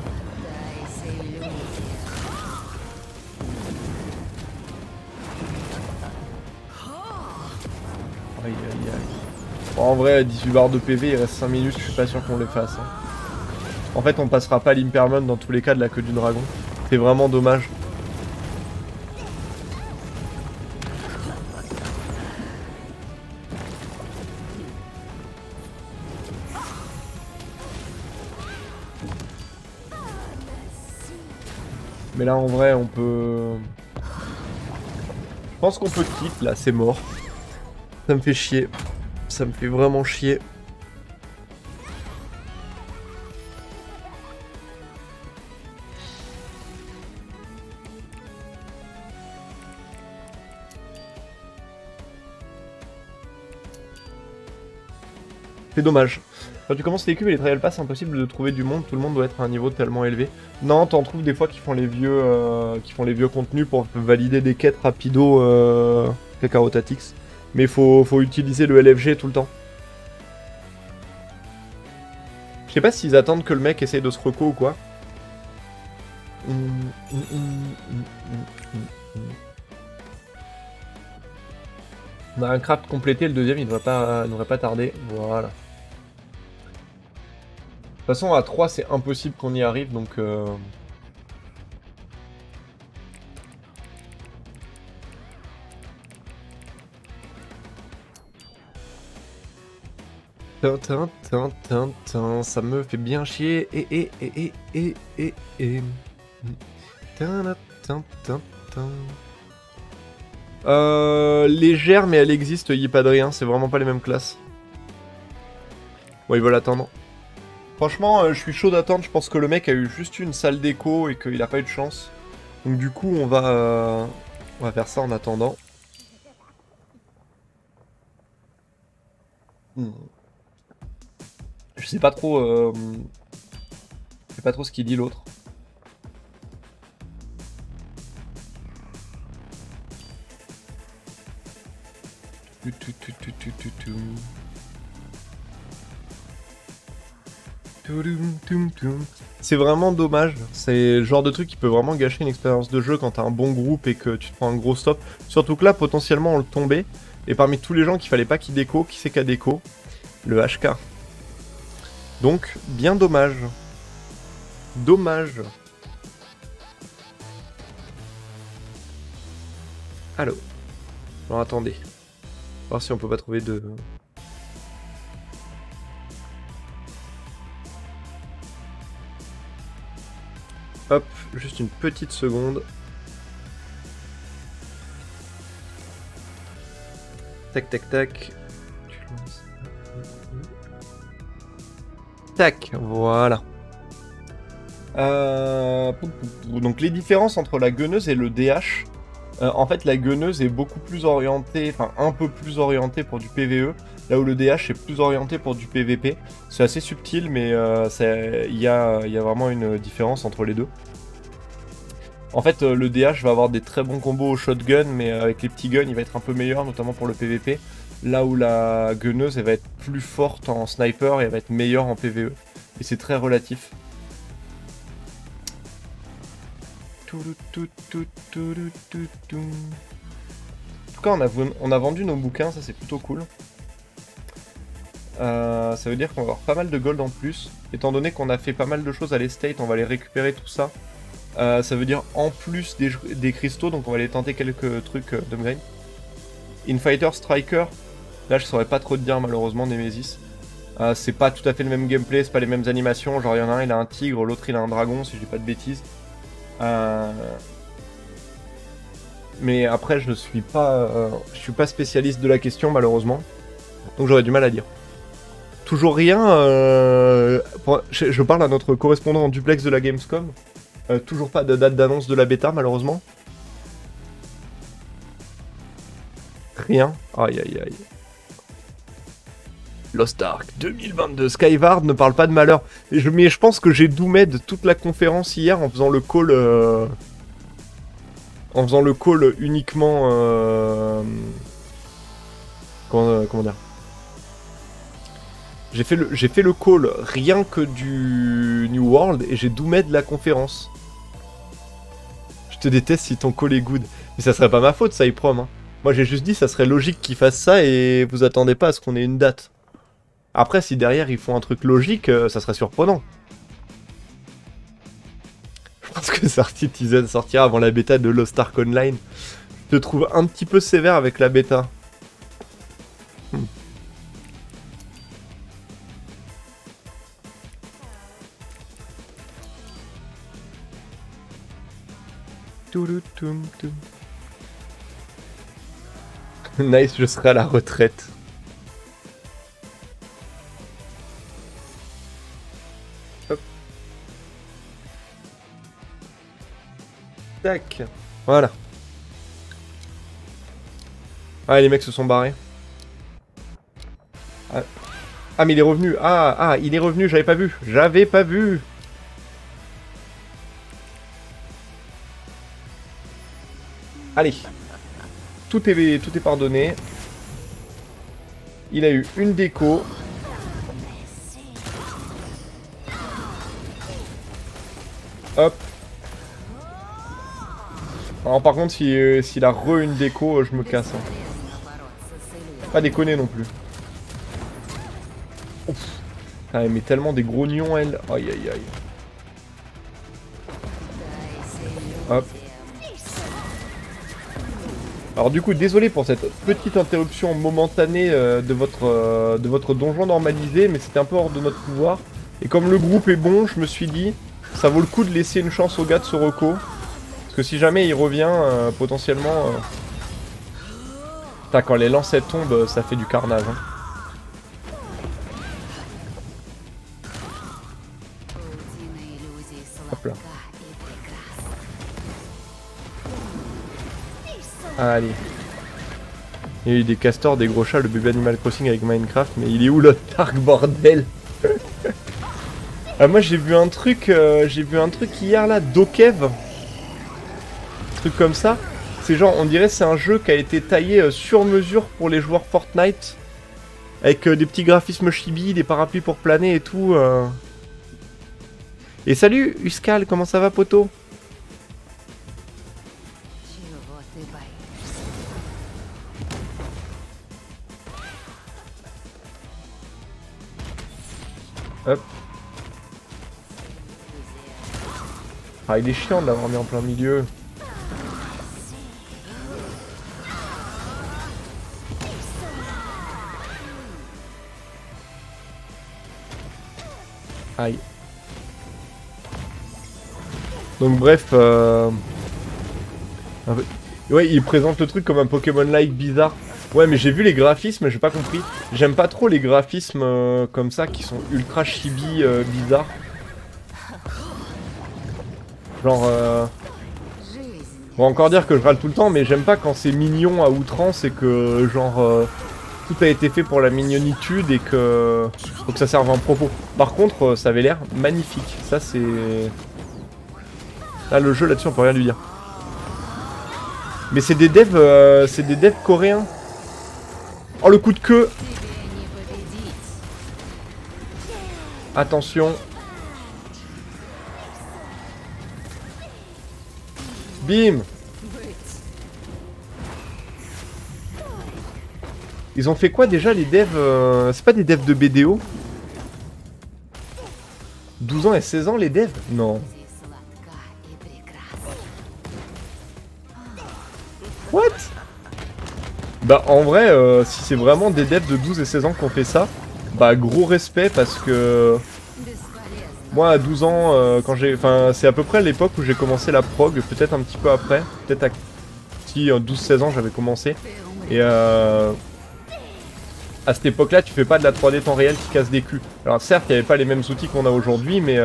Aïe aïe aïe. Bon, en vrai 18 barres de PV, il reste 5 minutes, je suis pas sûr qu'on les fasse. Hein. En fait on passera pas l'imperman dans tous les cas de la queue du dragon. C'est vraiment dommage. Mais là en vrai on peut... Je pense qu'on peut quitter là, c'est mort. Ça me fait chier. Ça me fait vraiment chier. C'est dommage. Quand tu commences les cubes et les trial pass, c'est impossible de trouver du monde, tout le monde doit être à un niveau tellement élevé. Non, t'en trouves des fois qui font les vieux contenus pour valider des quêtes rapido Kakarot Tactics. Mais faut utiliser le LFG tout le temps. Je sais pas s'ils attendent que le mec essaye de se reco ou quoi. On a un craft complété, le deuxième il devrait pas tarder. Voilà. De toute façon, à 3, c'est impossible qu'on y arrive, donc... Ça me fait bien chier. Légère, mais elle existe, Ypadrien, c'est vraiment pas les mêmes classes. Bon, ils veulent attendre. Franchement, je suis chaud d'attendre, je pense que le mec a eu juste une salle d'écho et qu'il a pas eu de chance. Donc du coup, on va faire ça en attendant. Je sais pas trop... Je sais pas trop ce qu'il dit l'autre. C'est vraiment dommage, c'est le genre de truc qui peut vraiment gâcher une expérience de jeu quand t'as un bon groupe et que tu te prends un gros stop. Surtout que là, potentiellement, on le tombait. Et parmi tous les gens qu'il fallait pas qu'il déco, qui c'est qu'a déco? Le HK. Donc, bien dommage. Dommage. Allô. Alors attendez. Voir si on peut pas trouver de... Hop, juste une petite seconde. Tac, tac, tac. Tac, voilà. Donc les différences entre la gueuneuse et le DH. En fait, la gueuneuse est beaucoup plus orientée, enfin un peu plus orientée pour du PVE, là où le DH est plus orienté pour du PVP. C'est assez subtil, mais il y a vraiment une différence entre les deux. En fait, le DH va avoir des très bons combos au shotgun, mais avec les petits guns, il va être un peu meilleur, notamment pour le PVP. Là où la gueuneuse, elle va être plus forte en sniper et elle va être meilleure en PVE. Et c'est très relatif. En tout cas, on a vendu nos bouquins, ça c'est plutôt cool. Ça veut dire qu'on va avoir pas mal de gold en plus. Étant donné qu'on a fait pas mal de choses à l'estate, on va aller récupérer tout ça. Ça veut dire en plus des cristaux, donc on va aller tenter quelques trucs d'upgrade. Infighter, Striker, là je saurais pas trop te dire malheureusement, Nemesis. C'est pas tout à fait le même gameplay, c'est pas les mêmes animations, genre il y en a un il a un tigre, l'autre il a un dragon si je dis pas de bêtises. Mais après je suis pas spécialiste de la question malheureusement, donc j'aurais du mal à dire. Toujours rien, je parle à notre correspondant en duplex de la Gamescom, toujours pas de date d'annonce de la bêta malheureusement. Rien, aïe aïe aïe. Lost Ark 2022, Skyward ne parle pas de malheur. Mais je pense que j'ai doomed toute la conférence hier en faisant le call... uniquement... comment dire, j'ai fait le call rien que du New World et j'ai doomed la conférence. Je te déteste si ton call est good. Mais ça serait pas ma faute, ça, il prom. Hein. Moi j'ai juste dit ça serait logique qu'ils fassent ça et vous attendez pas à ce qu'on ait une date. Après, si derrière ils font un truc logique, ça serait surprenant. Je pense que Citizen sortira avant la bêta de Lost Ark Online. Je te trouve un petit peu sévère avec la bêta. Nice, je serai à la retraite. Hop. Tac. Voilà. Ah, les mecs se sont barrés. Ah, mais il est revenu. Ah, il est revenu, j'avais pas vu. J'avais pas vu. Allez. Tout est pardonné. Il a eu une déco. Hop. Alors par contre, s'il a re une déco, je me casse. Hein. Pas déconner non plus. Ouf. Ah, elle met tellement des gros nions, elle. Aïe, aïe, aïe. Hop. Alors du coup, désolé pour cette petite interruption momentanée de votre donjon normalisé, mais c'était un peu hors de notre pouvoir. Et comme le groupe est bon, je me suis dit, ça vaut le coup de laisser une chance au gars de ce reco. Parce que si jamais il revient, potentiellement... Putain, quand les lancers tombent, ça fait du carnage. Hein. Hop là. Allez. Il y a eu des castors, des gros chats, le bébé Animal Crossing avec Minecraft, mais il est où Lost Ark, bordel? Moi j'ai vu un truc hier là, Dokev. Un truc comme ça. C'est genre, on dirait c'est un jeu qui a été taillé sur mesure pour les joueurs Fortnite. Avec des petits graphismes chibi, des parapluies pour planer et tout. Et salut Uskal, comment ça va poto? Hop. Ah, il est chiant de l'avoir mis en plein milieu. Aïe. Donc bref, ouais, il présente le truc comme un Pokémon-like bizarre. Ouais, mais j'ai vu les graphismes, j'ai pas compris. J'aime pas trop les graphismes comme ça, qui sont ultra chibi bizarres. Genre, on va encore dire que je râle tout le temps, mais j'aime pas quand c'est mignon à outrance et que, genre, tout a été fait pour la mignonitude et que faut que ça serve un propos. Par contre, ça avait l'air magnifique. Ça, c'est... Là, le jeu, là-dessus, on peut rien lui dire. Mais c'est des devs coréens. Oh, le coup de queue. Attention. Bim. Ils ont fait quoi déjà les devs c'est pas des devs de BDO? 12 ans et 16 ans les devs? Non. Bah en vrai, si c'est vraiment des devs de 12 et 16 ans qui ont fait ça, bah gros respect parce que... Moi à 12 ans, quand j'ai... Enfin c'est à peu près l'époque où j'ai commencé la prog, peut-être un petit peu après, peut-être à... Si 12-16 ans j'avais commencé. Et à cette époque-là, tu fais pas de la 3D temps réel qui casse des culs. Alors certes, il n'y avait pas les mêmes outils qu'on a aujourd'hui, mais...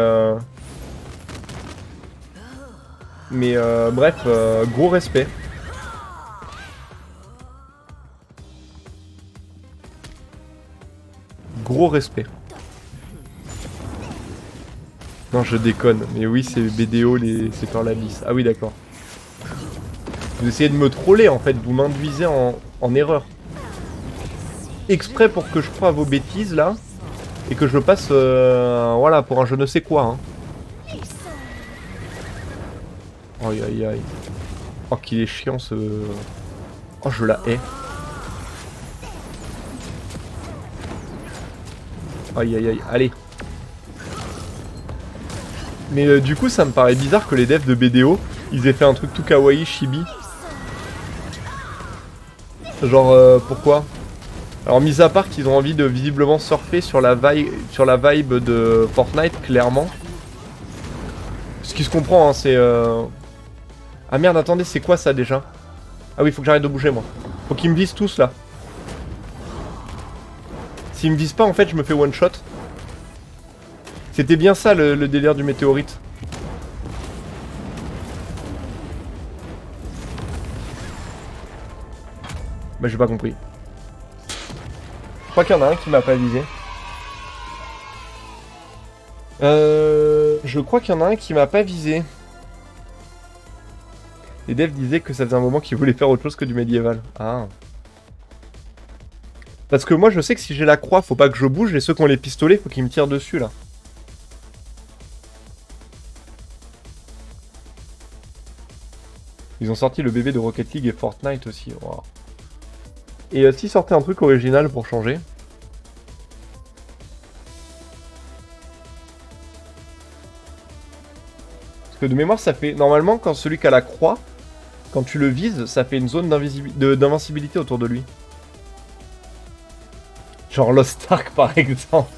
bref, gros respect. Gros respect. Non, je déconne. Mais oui, c'est BDO, c'est par la lisse. Ah oui, d'accord. Vous essayez de me troller, en fait. Vous m'induisez en erreur. Exprès pour que je croie à vos bêtises, là. Et que je le passe, voilà, pour un je ne sais quoi. Hein. Aïe, aïe, aïe. Oh, qu'il est chiant, ce... Oh, je la hais. Aïe, aïe, aïe. Allez. Mais du coup, ça me paraît bizarre que les devs de BDO, ils aient fait un truc tout kawaii, chibi. Genre, pourquoi? Alors, mis à part qu'ils ont envie de visiblement surfer sur la vibe de Fortnite, clairement. Ce qui se comprend, hein, c'est... Ah merde, attendez, c'est quoi ça déjà? Ah oui, faut que j'arrête de bouger, moi. Faut qu'ils me visent tous, là. S'ils me visent pas, en fait, je me fais one shot. C'était bien ça, le délire du météorite. Bah, j'ai pas compris. Je crois qu'il y en a un qui m'a pas visé. Je crois qu'il y en a un qui m'a pas visé. Les devs disaient que ça faisait un moment qu'ils voulaient faire autre chose que du médiéval. Ah. Parce que moi, je sais que si j'ai la croix, faut pas que je bouge, et ceux qui ont les pistolets, faut qu'ils me tirent dessus, là. Ils ont sorti le bébé de Rocket League et Fortnite aussi. Wow. Et s'ils sortaient un truc original pour changer. Parce que de mémoire, ça fait... Normalement, quand celui qui a la croix, quand tu le vises, ça fait une zone d'invincibilité autour de lui. Genre Lost Ark, par exemple.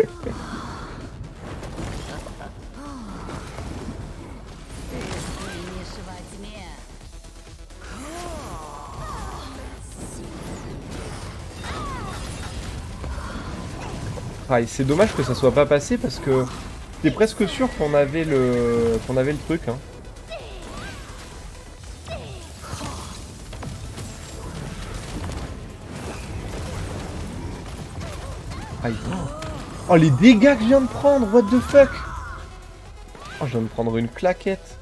Ah, c'est dommage que ça soit pas passé parce que j'étais presque sûr qu'on avait le truc. Hein. Aïe. Oh, les dégâts que je viens de prendre, what the fuck? Oh, je viens de prendre une claquette.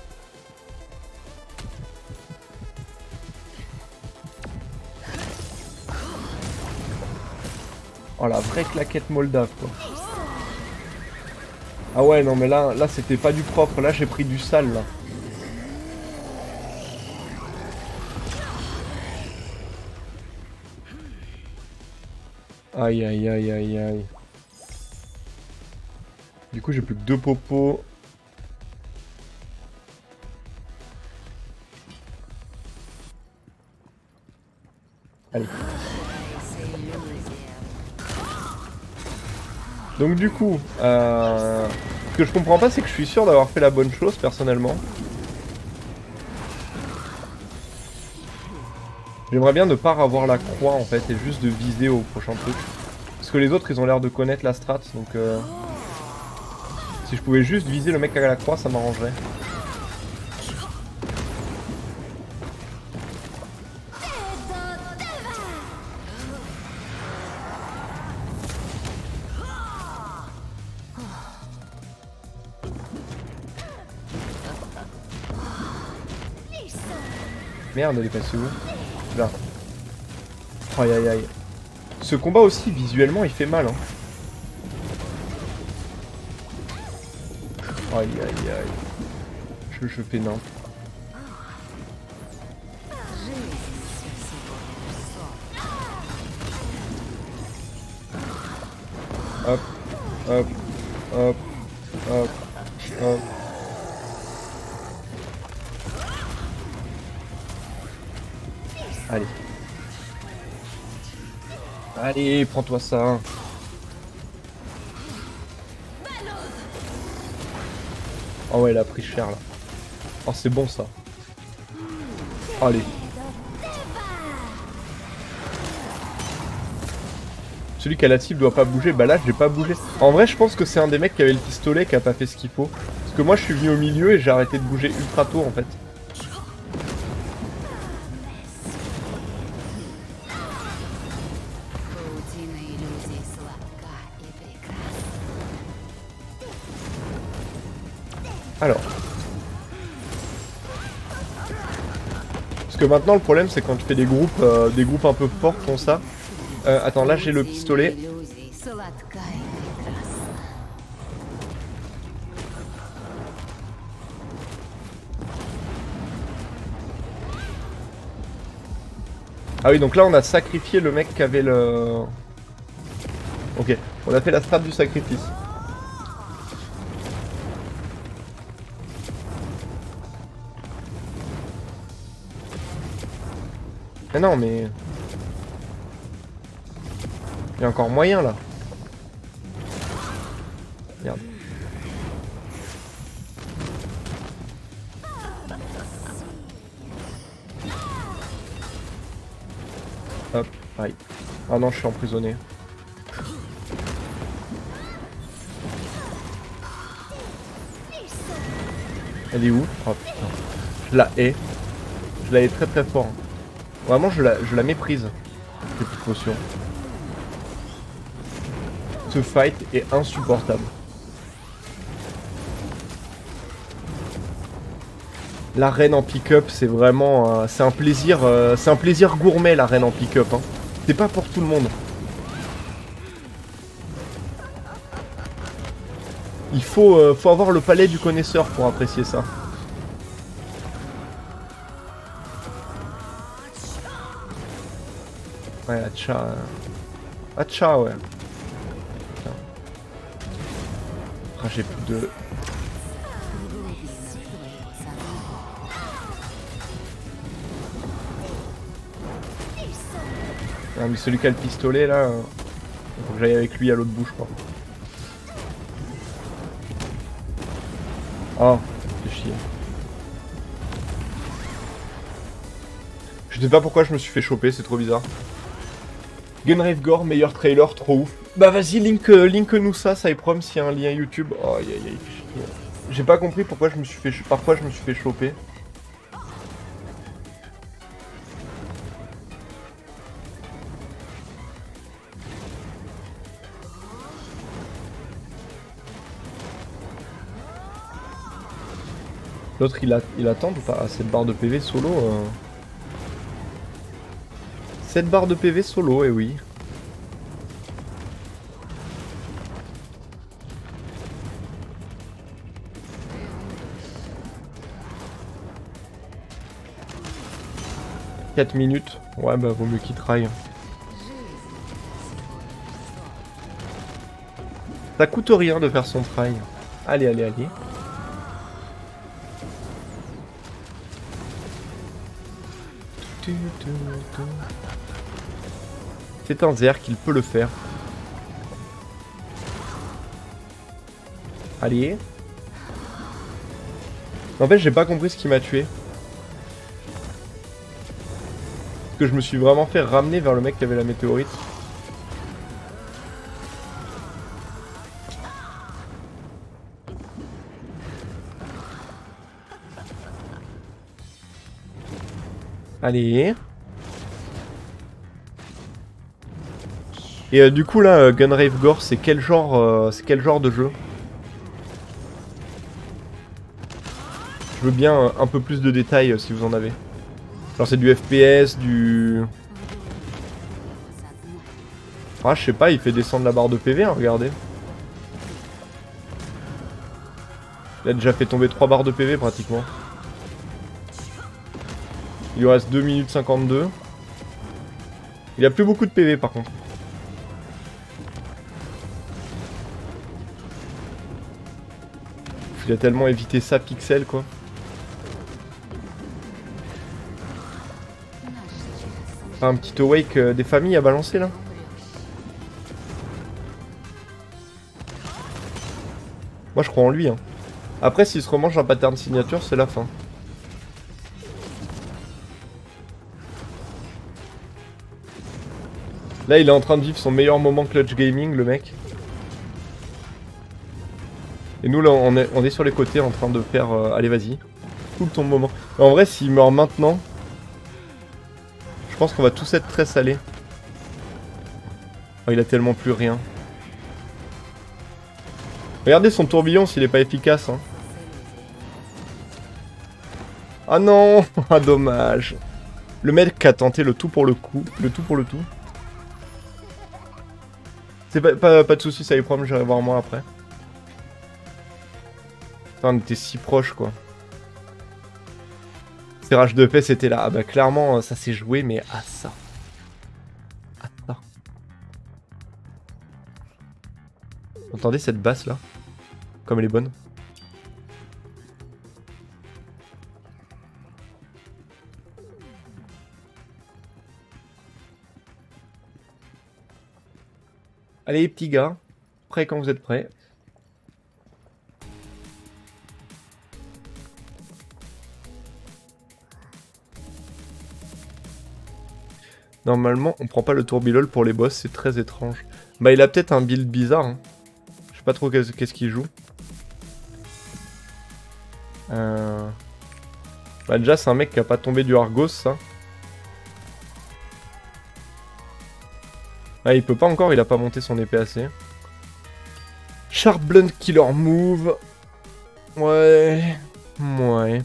Oh, la vraie claquette moldave, quoi. Ah ouais, non, mais là c'était pas du propre. Là, j'ai pris du sale, là. Aïe, aïe, aïe, aïe, aïe. Du coup, j'ai plus que 2 popos. Allez. Donc du coup, ce que je comprends pas, c'est que je suis sûr d'avoir fait la bonne chose, personnellement. J'aimerais bien ne pas avoir la croix, en fait, et juste de viser au prochain truc. Parce que les autres, ils ont l'air de connaître la strat, donc... Si je pouvais juste viser le mec à la croix, ça m'arrangerait. Merde, elle est passée où? Là. Aïe aïe aïe. Ce combat aussi, visuellement, il fait mal. Hein. Aïe aïe aïe. Je fais n'importe. Hop, hop, hop, hop, hop. Allez. Allez, prends-toi ça. Oh ouais, il a pris cher là. Oh, c'est bon ça. Allez. Celui qui a la cible doit pas bouger. Bah là, j'ai pas bougé. En vrai, je pense que c'est un des mecs qui avait le pistolet qui a pas fait ce qu'il faut. Parce que moi, je suis venu au milieu et j'ai arrêté de bouger ultra tôt en fait. Alors. Parce que maintenant, le problème, c'est quand tu fais des groupes un peu forts font ça. Attends, là, j'ai le pistolet. Ah oui, donc là, on a sacrifié le mec qui avait le... Ok, on a fait la strat du sacrifice. Mais non, mais... Il y a encore moyen, là. Merde. Hop, aïe. Ah non, je suis emprisonné. Elle est où? Oh putain. Je la hais. Je la hais très très fort. Vraiment, je la méprise. J'ai plus de potions. Ce fight est insupportable. L'arène en pick-up, c'est vraiment... c'est un plaisir gourmet, l'arène en pick-up. Hein. C'est pas pour tout le monde. Il faut avoir le palais du connaisseur pour apprécier ça. Ouais, Hacha... Hacha, ouais. Ah, j'ai plus de... Ah, mais celui qui a le pistolet, là... faut que j'aille avec lui à l'autre bout, je crois. Oh, c'est chier. Je sais pas pourquoi je me suis fait choper, c'est trop bizarre. Gunrave Gore, meilleur trailer, trop ouf. Bah vas-y, link nous ça, Cyprom, s'il y a un lien YouTube. Oh, aïe aïe aïe. J'ai pas compris pourquoi je me suis fait choper. L'autre il attend ou pas? Cette barre de PV solo. Cette barre de PV solo, eh oui. « 4 minutes. Ouais, bah vaut mieux qu'il try. Ça coûte rien de faire son try. Allez, allez, allez. C'est un Zerg qu'il peut le faire. Allez. En fait, j'ai pas compris ce qui m'a tué. Parce que je me suis vraiment fait ramener vers le mec qui avait la météorite. Allez. Et du coup là, Gunrave Gore, c'est quel genre de jeu? Je veux bien un peu plus de détails si vous en avez. Genre c'est du FPS, du... Ah je sais pas, il fait descendre la barre de PV, hein, regardez. Il a déjà fait tomber 3 barres de PV pratiquement. Il lui reste 2 minutes 52. Il a plus beaucoup de PV par contre. Il a tellement évité ça, Pixel quoi. Un petit awake des familles à balancer là. Moi je crois en lui. Hein. Après s'il se remange un pattern signature, c'est la fin. Là il est en train de vivre son meilleur moment clutch gaming le mec. Et nous là on est sur les côtés en train de faire... allez vas-y. Cool ton moment. Et en vrai s'il meurt maintenant... Je pense qu'on va tous être très salés. Oh, il a tellement plus rien. Regardez son tourbillon s'il est pas efficace. Hein. Ah non. Ah dommage. Le mec a tenté le tout pour le coup. Le tout pour le tout. C'est pas de soucis, ça y est problème, j'irai voir moi après. Putain, on était si proches quoi. Serrage de paix c'était là. Ah bah clairement ça s'est joué mais à ça. À ça. Vous entendez cette basse là? Comme elle est bonne. Allez les petits gars, prêts quand vous êtes prêts. Normalement on prend pas le tourbillol pour les boss, c'est très étrange. Bah il a peut-être un build bizarre. Hein. Je sais pas trop qu'est-ce qu'il joue. Bah déjà c'est un mec qui a pas tombé du Argos ça. Ah il peut pas encore, il a pas monté son épée assez. Sharp Blunt Killer Move. Ouais. Ouais.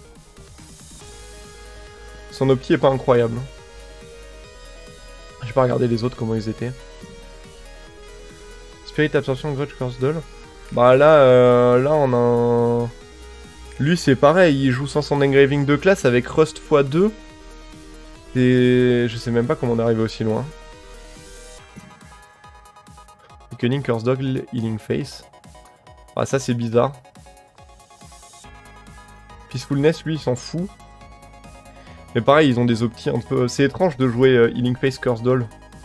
Son opti est pas incroyable. J'ai pas regardé les autres comment ils étaient. Spirit Absorption Grudge Curse Doll. Bah là, là on a un... Lui c'est pareil, il joue sans son engraving de classe avec Rust x2. Et je sais même pas comment on est arrivé aussi loin. Cunning Curse Dog Healing Face. Ah ça c'est bizarre. Peacefulness lui il s'en fout. Mais pareil ils ont des optis un peu... C'est étrange de jouer Healing Face Curse Doll.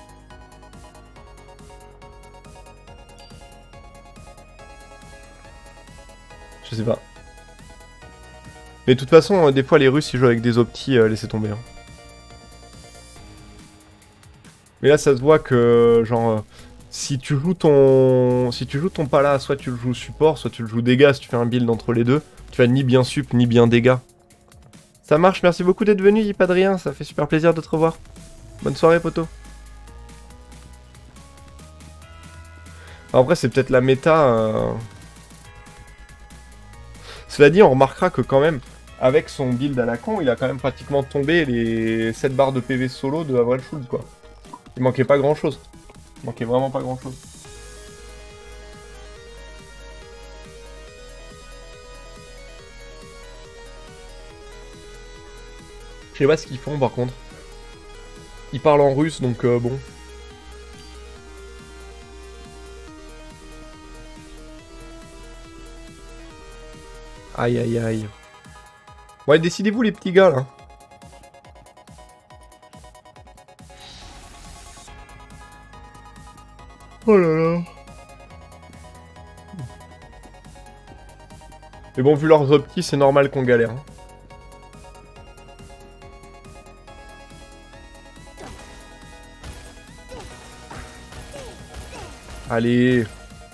Je sais pas. Mais de toute façon, des fois les Russes ils jouent avec des optis, laissez tomber. Hein. Mais là ça se voit que genre si tu joues ton pala, soit tu le joues support, soit tu le joues dégâts, si tu fais un build entre les deux, tu vas ni bien sup ni bien dégâts. Ça marche, merci beaucoup d'être venu, pas de rien, ça fait super plaisir de te revoir. Bonne soirée poto. Alors, après c'est peut-être la méta. Cela dit on remarquera que quand même, avec son build à la con, il a quand même pratiquement tombé les 7 barres de PV solo de Avril Schultz quoi. Il manquait pas grand chose. Il manquait vraiment pas grand chose. Je sais pas ce qu'ils font par contre. Ils parlent en russe donc bon. Aïe aïe aïe. Ouais décidez-vous les petits gars là. Oh là là. Mais bon, vu leurs optis, c'est normal qu'on galère. Hein. Allez.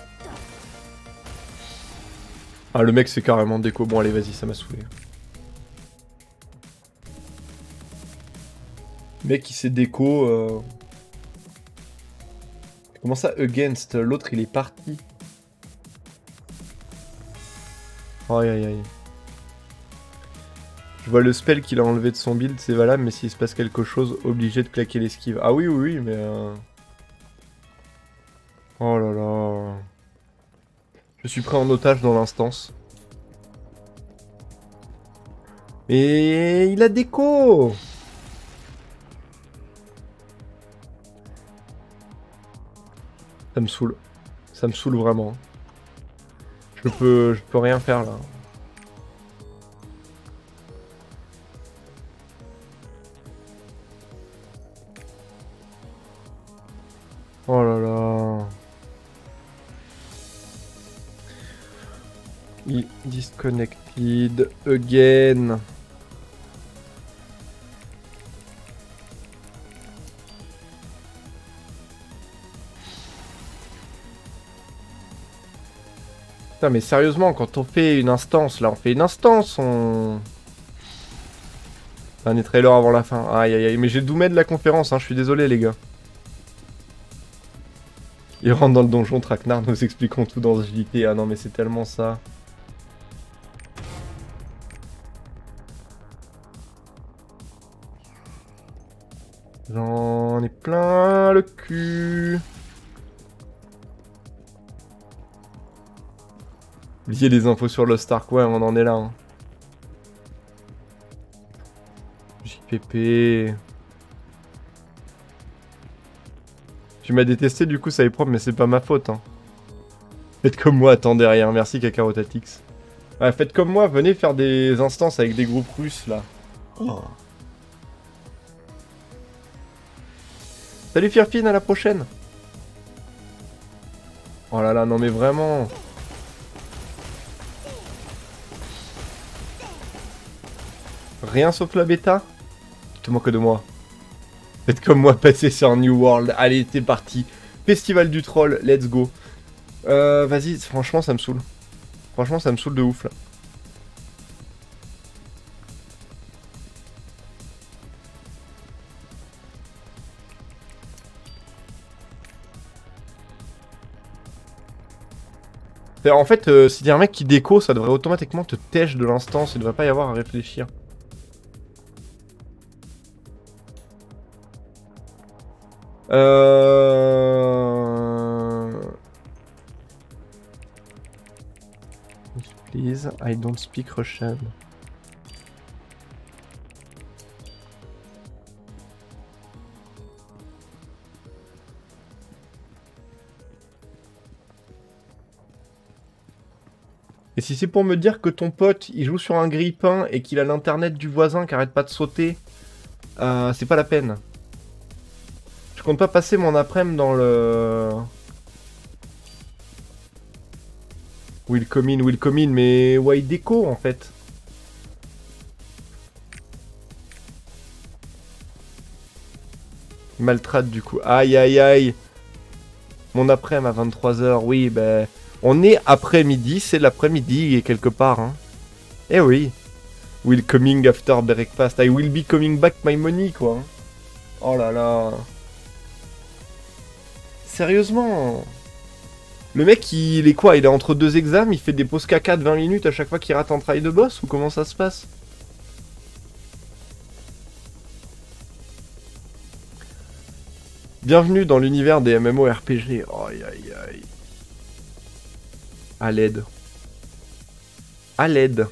Ah, le mec, c'est carrément déco. Bon, allez, vas-y, ça m'a saoulé. Le mec, il s'est déco... Comment ça, against? L'autre, il est parti. Aïe, aïe, aïe. Je vois le spell qu'il a enlevé de son build, c'est valable, mais s'il se passe quelque chose, obligé de claquer l'esquive. Ah oui, oui, oui, mais... Oh là là... Je suis pris en otage dans l'instance. Mais il a déco! Ça me saoule. Ça me saoule vraiment. Je peux rien faire là. Oh là là. Disconnected again. Putain, mais sérieusement, quand on fait une instance, là, on fait une instance, on... Un des trailers avant la fin. Aïe aïe aïe, mais j'ai doumé de la conférence, hein, je suis désolé les gars. Il rentre dans le donjon, Traquenard, nous expliquons tout dans ce JT. Ah non mais c'est tellement ça. J'en ai plein le cul. Oubliez les infos sur Lost Ark, ouais on en est là. Hein. JPP... Tu m'as détesté, du coup ça est propre, mais c'est pas ma faute. Hein. Faites comme moi, attendez rien. Merci Kakarotatix. Ouais, faites comme moi, venez faire des instances avec des groupes russes là. Oh. Salut Firfin, à la prochaine. Oh là là, non mais vraiment. Rien sauf la bêta. Tu te moques de moi. Faites comme moi, passez sur New World. Allez, c'est parti. Festival du troll, let's go. Vas-y, franchement, ça me saoule. Franchement, ça me saoule de ouf, là. En fait, si t'es un mec qui déco, ça devrait automatiquement te tèche de l'instance. Il devrait pas y avoir à réfléchir. Please, I don't speak Russian. Et si c'est pour me dire que ton pote, il joue sur un grille-pain et qu'il a l'internet du voisin qui arrête pas de sauter, c'est pas la peine. Je compte pas passer mon après-midi dans le... Will come in, mais why déco en fait. Maltraite du coup. Aïe aïe aïe. Mon après-midi à 23h, oui, ben... On est après-midi, c'est l'après-midi et quelque part. Hein. Eh oui. Will coming after breakfast. I will be coming back my money, quoi. Oh là là. Sérieusement. Le mec, il est quoi? Il est entre deux examens, il fait des pauses caca de 20 minutes à chaque fois qu'il rate un travail de boss? Ou comment ça se passe? Bienvenue dans l'univers des MMORPG. Aïe aïe aïe. À l'aide. À l'aide.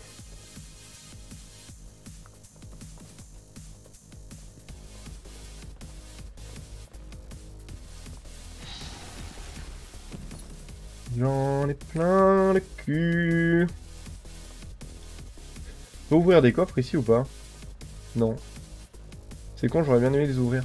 J'en ai plein le cul. Faut ouvrir des coffres ici ou pas? Non. C'est con, j'aurais bien aimé les ouvrir.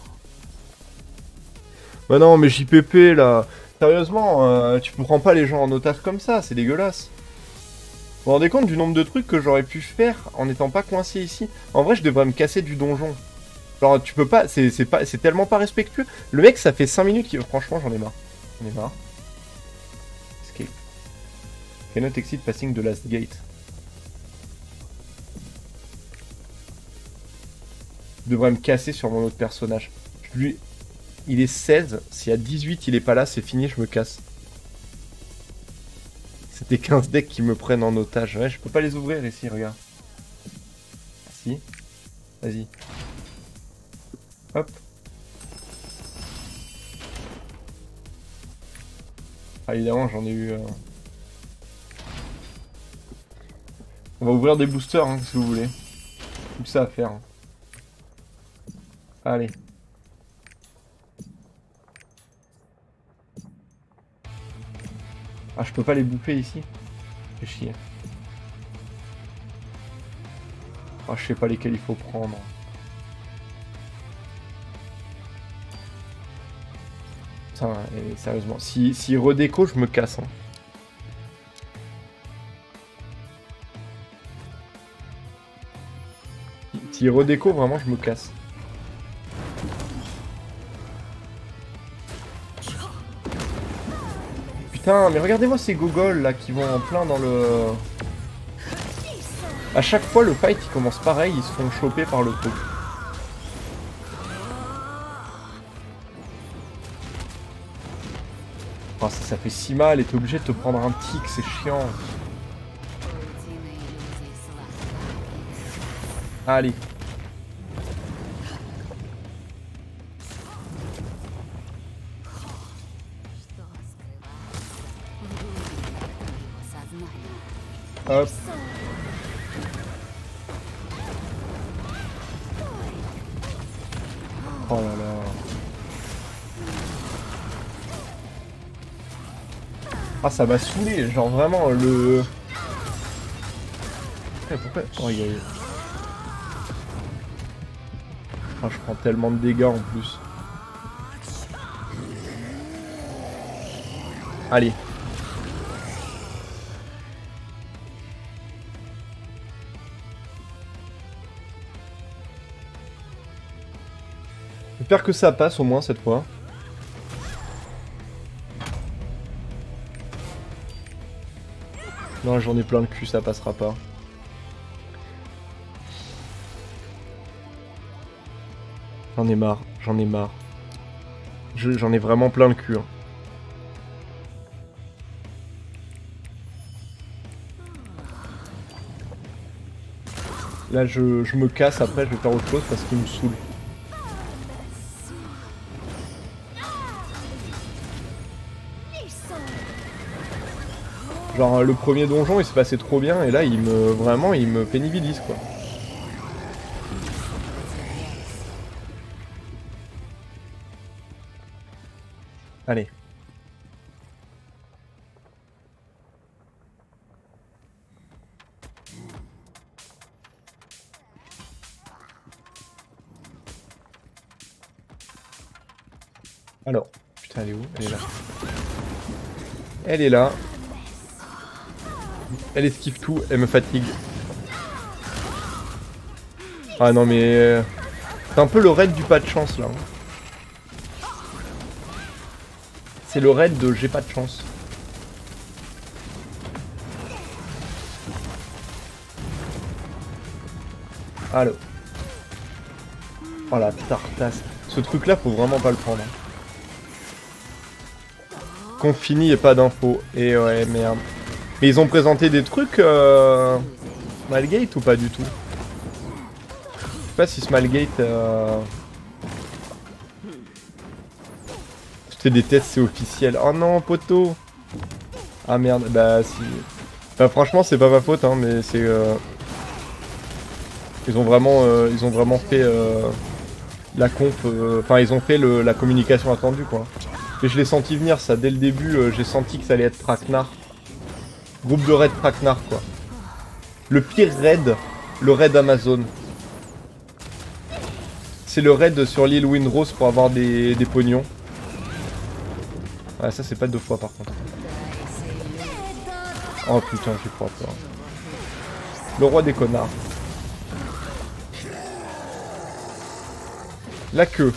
Bah non, mais JPP là. Sérieusement, tu prends pas les gens en otage comme ça, c'est dégueulasse. Vous vous rendez compte du nombre de trucs que j'aurais pu faire en n'étant pas coincé ici? En vrai, je devrais me casser du donjon. Genre, tu peux pas, c'est tellement pas respectueux. Le mec, ça fait 5 minutes qu'il... Franchement, j'en ai marre. J'en ai marre. Escape. Cannot exit passing the last gate. Je devrais me casser sur mon autre personnage. Lui, il est 16. Si à 18 il est pas là, c'est fini, je me casse. C'était 15 decks qui me prennent en otage. Ouais, je peux pas les ouvrir ici, regarde. Si. Vas-y. Hop. Ah, évidemment, j'en ai eu... On va ouvrir des boosters, hein, si vous voulez. Tout ça à faire. Hein. Allez. Ah, je peux pas les bouffer ici. Fais chier. Ah, je sais pas lesquels il faut prendre. Putain, et sérieusement. Si redéco, je me casse. Hein. S'il redéco, vraiment, je me casse. Putain, mais regardez-moi ces gogoles là qui vont en plein dans le... À chaque fois, le fight il commence pareil, ils se font choper par le truc. Oh, ça fait si mal et t'es obligé de te prendre un tic, c'est chiant. Allez. Hop. Oh là là. Ah, ça m'a saoulé, genre vraiment le... Pourquoi... Oh, y a... Ah, je prends tellement de dégâts en plus. Allez. J'espère que ça passe au moins cette fois. Non, j'en ai plein le cul, ça passera pas. J'en ai marre, j'en ai marre. J'en ai vraiment plein le cul. Hein. Là, je me casse, après je vais faire autre chose parce qu'il me saoule. Genre le premier donjon il s'est passé trop bien et là il me pénibilise quoi. Allez. Alors, putain elle est où? Elle est là. Elle est là. Elle esquive tout, elle me fatigue. Ah non mais... C'est un peu le raid du pas de chance là. C'est le raid de j'ai pas de chance. Allo. Oh la tartasse. Ce truc là faut vraiment pas le prendre. Qu'on finit et pas d'infos. Et ouais merde. Mais ils ont présenté des trucs Smilegate ou pas du tout? Je sais pas si Smilegate je fais des tests, c'est officiel. Oh non poteau. Ah merde, bah si. Bah franchement c'est pas ma faute hein, mais c'est ils ont vraiment fait la conf, enfin ils ont fait la communication attendue quoi. Et je l'ai senti venir ça dès le début, j'ai senti que ça allait être traquenard. Groupe de raid traquenard quoi. Le pire raid, le raid Amazon. C'est le raid sur l'île Windrose pour avoir des pognons. Ouais ça c'est pas 2 fois par contre. Oh putain j'ai pas peur. Le roi des connards. La queue.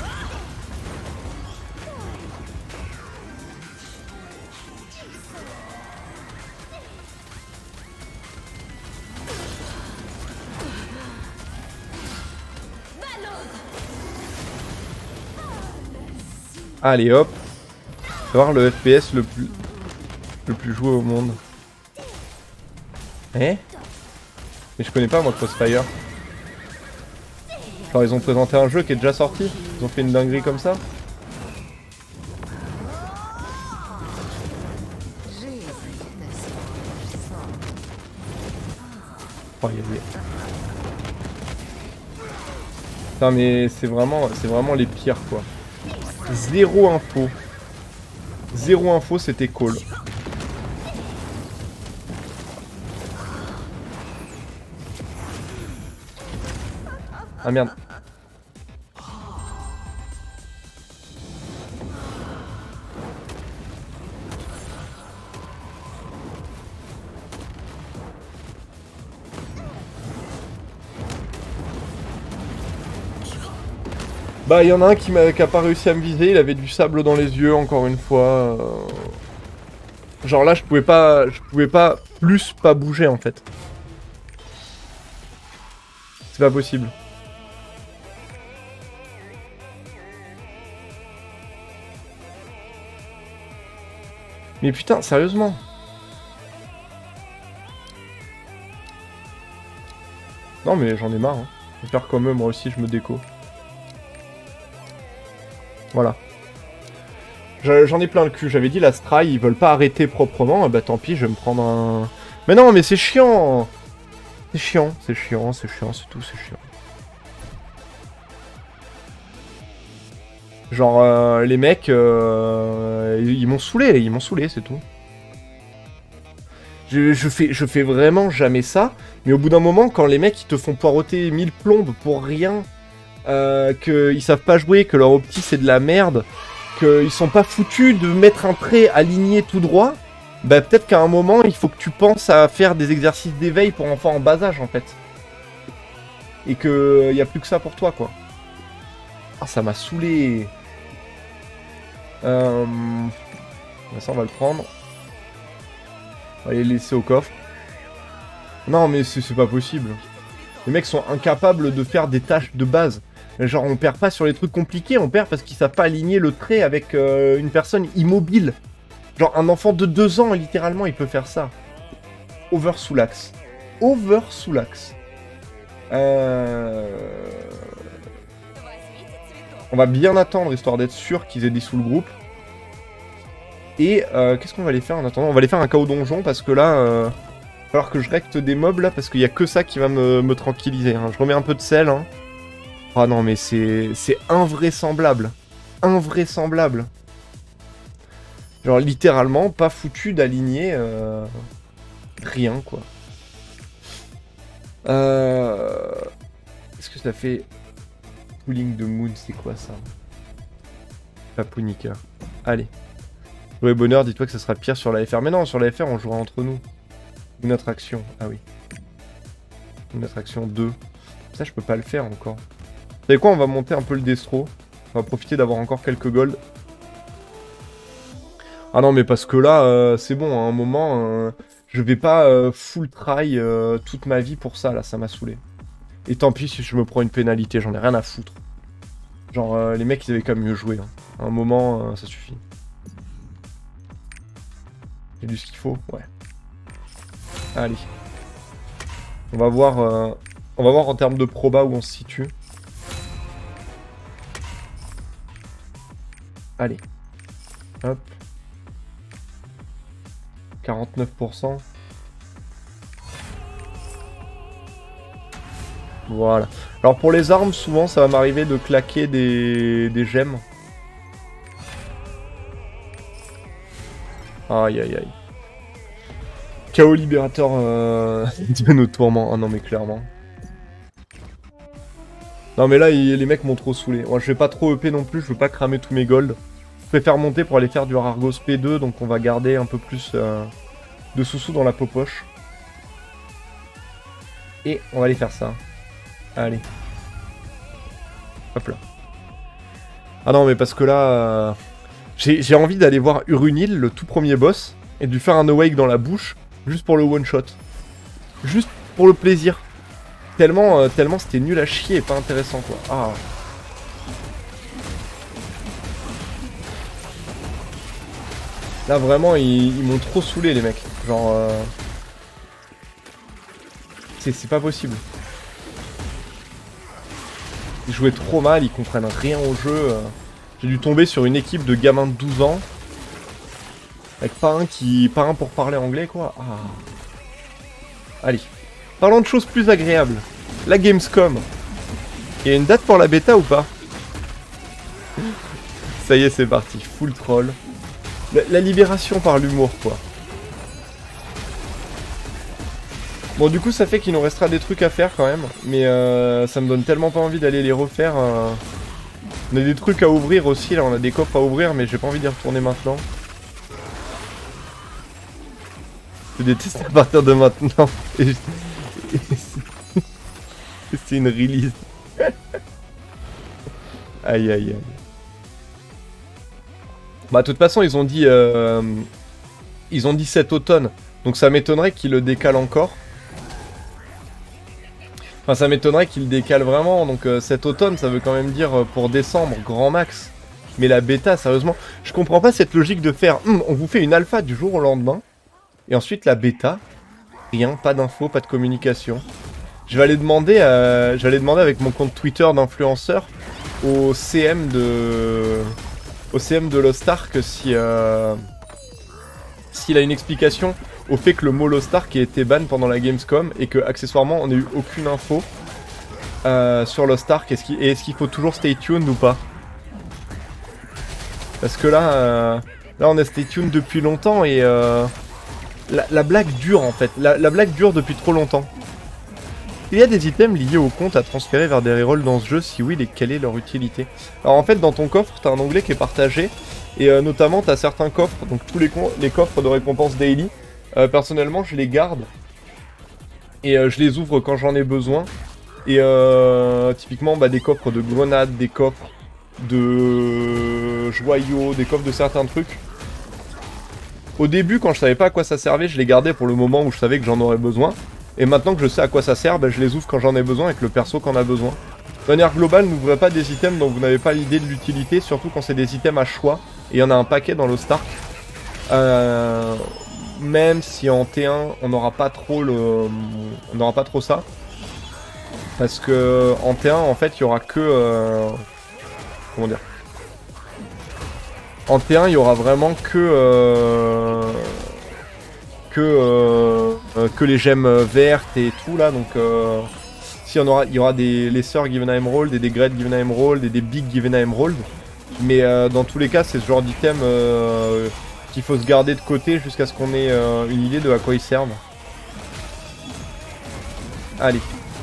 Allez hop. On va voir le FPS le plus joué au monde. Eh? Mais je connais pas moi Crossfire. Genre ils ont présenté un jeu qui est déjà sorti. Ils ont fait une dinguerie comme ça. Oh, y a des... Putain mais c'est vraiment les pires quoi. Zéro info. Zéro info c'était cool. Ah merde. Bah, il y en a un qui a pas réussi à me viser, il avait du sable dans les yeux, encore une fois. Genre là, je pouvais pas plus pas bouger, en fait. C'est pas possible. Mais putain, sérieusement. Non mais j'en ai marre. Hein. Je vais faire comme eux, moi aussi je me déco. Voilà. J'en ai plein le cul. J'avais dit la Stry, ils veulent pas arrêter proprement. Bah tant pis, je vais me prendre un... Mais non, mais c'est chiant. C'est chiant, c'est chiant, c'est chiant, c'est tout, c'est chiant. Genre, les mecs, ils m'ont saoulé, c'est tout. Je fais vraiment jamais ça, mais au bout d'un moment, quand les mecs ils te font poireauter 1000 plombes pour rien, qu'ils savent pas jouer, que leur opti c'est de la merde, qu'ils sont pas foutus de mettre un trait aligné tout droit, bah peut-être qu'à un moment il faut que tu penses à faire des exercices d'éveil pour enfants en bas âge en fait. Et que y a plus que ça pour toi quoi. Ah ça m'a saoulé. Ça on va le prendre. On va les laisser au coffre. Non mais c'est pas possible. Les mecs sont incapables de faire des tâches de base. Genre on perd pas sur les trucs compliqués, on perd parce qu'ils savent pas aligner le trait avec une personne immobile. Genre un enfant de 2 ans littéralement il peut faire ça. Over sous l'axe. Over sous l'axe. On va bien attendre histoire d'être sûr qu'ils aient des sous le groupe. Et qu'est-ce qu'on va aller faire en attendant? On va aller faire un KO donjon parce que là, il va falloir que je recte des mobs là parce qu'il n'y a que ça qui va me tranquilliser. Hein. Je remets un peu de sel. Hein. Ah non mais c'est invraisemblable. Invraisemblable. Genre littéralement pas foutu d'aligner rien quoi. Est-ce que ça fait... Pooling de Moon, c'est quoi ça? Papounica. Allez. Ouais, bonheur, dis-toi que ça sera pire sur la FR. Mais non, sur la FR, on jouera entre nous. Une attraction. Ah oui. Une attraction 2. Ça, je peux pas le faire encore. Vous savez quoi? On va monter un peu le destro. On va profiter d'avoir encore quelques gold. Ah non, mais parce que là, c'est bon. À un moment, je vais pas full try toute ma vie pour ça. Là, ça m'a saoulé. Et tant pis si je me prends une pénalité. J'en ai rien à foutre. Genre, les mecs, ils avaient quand même mieux joué. Hein. À un moment, ça suffit. J'ai du ce qu'il faut, ouais. Allez. On va voir en termes de proba où on se situe. Allez. Hop. 49%. Voilà. Alors pour les armes, souvent ça va m'arriver de claquer des gemmes. Aïe aïe aïe. Chaos libérateur de nos tourments. Ah non mais clairement. Non mais là les mecs m'ont trop saoulé. Moi je vais pas trop EP non plus, je veux pas cramer tous mes golds. Je préfère monter pour aller faire du Argos P2, donc on va garder un peu plus de sous-sous dans la poche. Et on va aller faire ça. Allez. Hop là. Ah non mais parce que là... J'ai envie d'aller voir Urunil, le tout premier boss, et de lui faire un awake dans la bouche, juste pour le one-shot. Juste pour le plaisir. Tellement c'était nul à chier et pas intéressant quoi. Ah. Là vraiment ils m'ont trop saoulé les mecs. Genre... C'est pas possible. Ils jouaient trop mal, ils comprennent rien au jeu. J'ai dû tomber sur une équipe de gamins de 12 ans. Avec pas un pour parler anglais quoi. Ah. Allez. Parlons de choses plus agréables. La Gamescom. Il y a une date pour la bêta ou pas? Ça y est, c'est parti. Full troll. La libération par l'humour quoi. Bon du coup ça fait qu'il nous restera des trucs à faire quand même. Mais ça me donne tellement pas envie d'aller les refaire. On a des trucs à ouvrir aussi, là on a des coffres à ouvrir mais j'ai pas envie d'y retourner maintenant. Je déteste à partir de maintenant. C'est une release. Aïe, aïe, aïe. Bah, de toute façon, ils ont dit cet automne. Donc ça m'étonnerait qu'ils le décalent encore. Enfin, ça m'étonnerait qu'ils le décalent vraiment. Donc cet automne, ça veut quand même dire pour décembre, grand max. Mais la bêta, sérieusement, je comprends pas cette logique de faire on vous fait une alpha du jour au lendemain. Et ensuite la bêta, rien, pas d'infos, pas de communication. Je vais aller demander avec mon compte Twitter d'influenceur au CM de Lost Ark si s'il a une explication au fait que le mot Lost Ark ait été ban pendant la Gamescom et que accessoirement on n'a eu aucune info sur Lost Ark. Est-ce qu'il faut toujours stay tuned ou pas? Parce que là on a stay tuned depuis longtemps et la blague dure en fait. La blague dure depuis trop longtemps. Il y a des items liés au compte à transférer vers des rerolls dans ce jeu, si oui, quelle est leur utilité? Alors en fait, dans ton coffre, t'as un onglet qui est partagé, et notamment t'as certains coffres, donc tous les coffres de récompenses daily. Personnellement, je les garde, et je les ouvre quand j'en ai besoin. Et typiquement, bah, des coffres de grenades, des coffres de joyaux, des coffres de certains trucs. Au début, quand je savais pas à quoi ça servait, je les gardais pour le moment où je savais que j'en aurais besoin. Et maintenant que je sais à quoi ça sert, bah, je les ouvre quand j'en ai besoin avec le perso qu'en a besoin. De manière globale, n'ouvrez pas des items dont vous n'avez pas l'idée de l'utilité, surtout quand c'est des items à choix. Et il y en a un paquet dans Lost Ark. Même si en T1, on n'aura pas trop ça. Parce que en T1, en fait, il y aura que... comment dire? En T1, il y aura vraiment que les gemmes vertes et tout là, donc si il y aura des Lesser Given a Emerald, des Great Given a Emerald, et des Big Given a Emerald, mais dans tous les cas c'est ce genre d'item qu'il faut se garder de côté jusqu'à ce qu'on ait une idée de à quoi ils servent. Allez.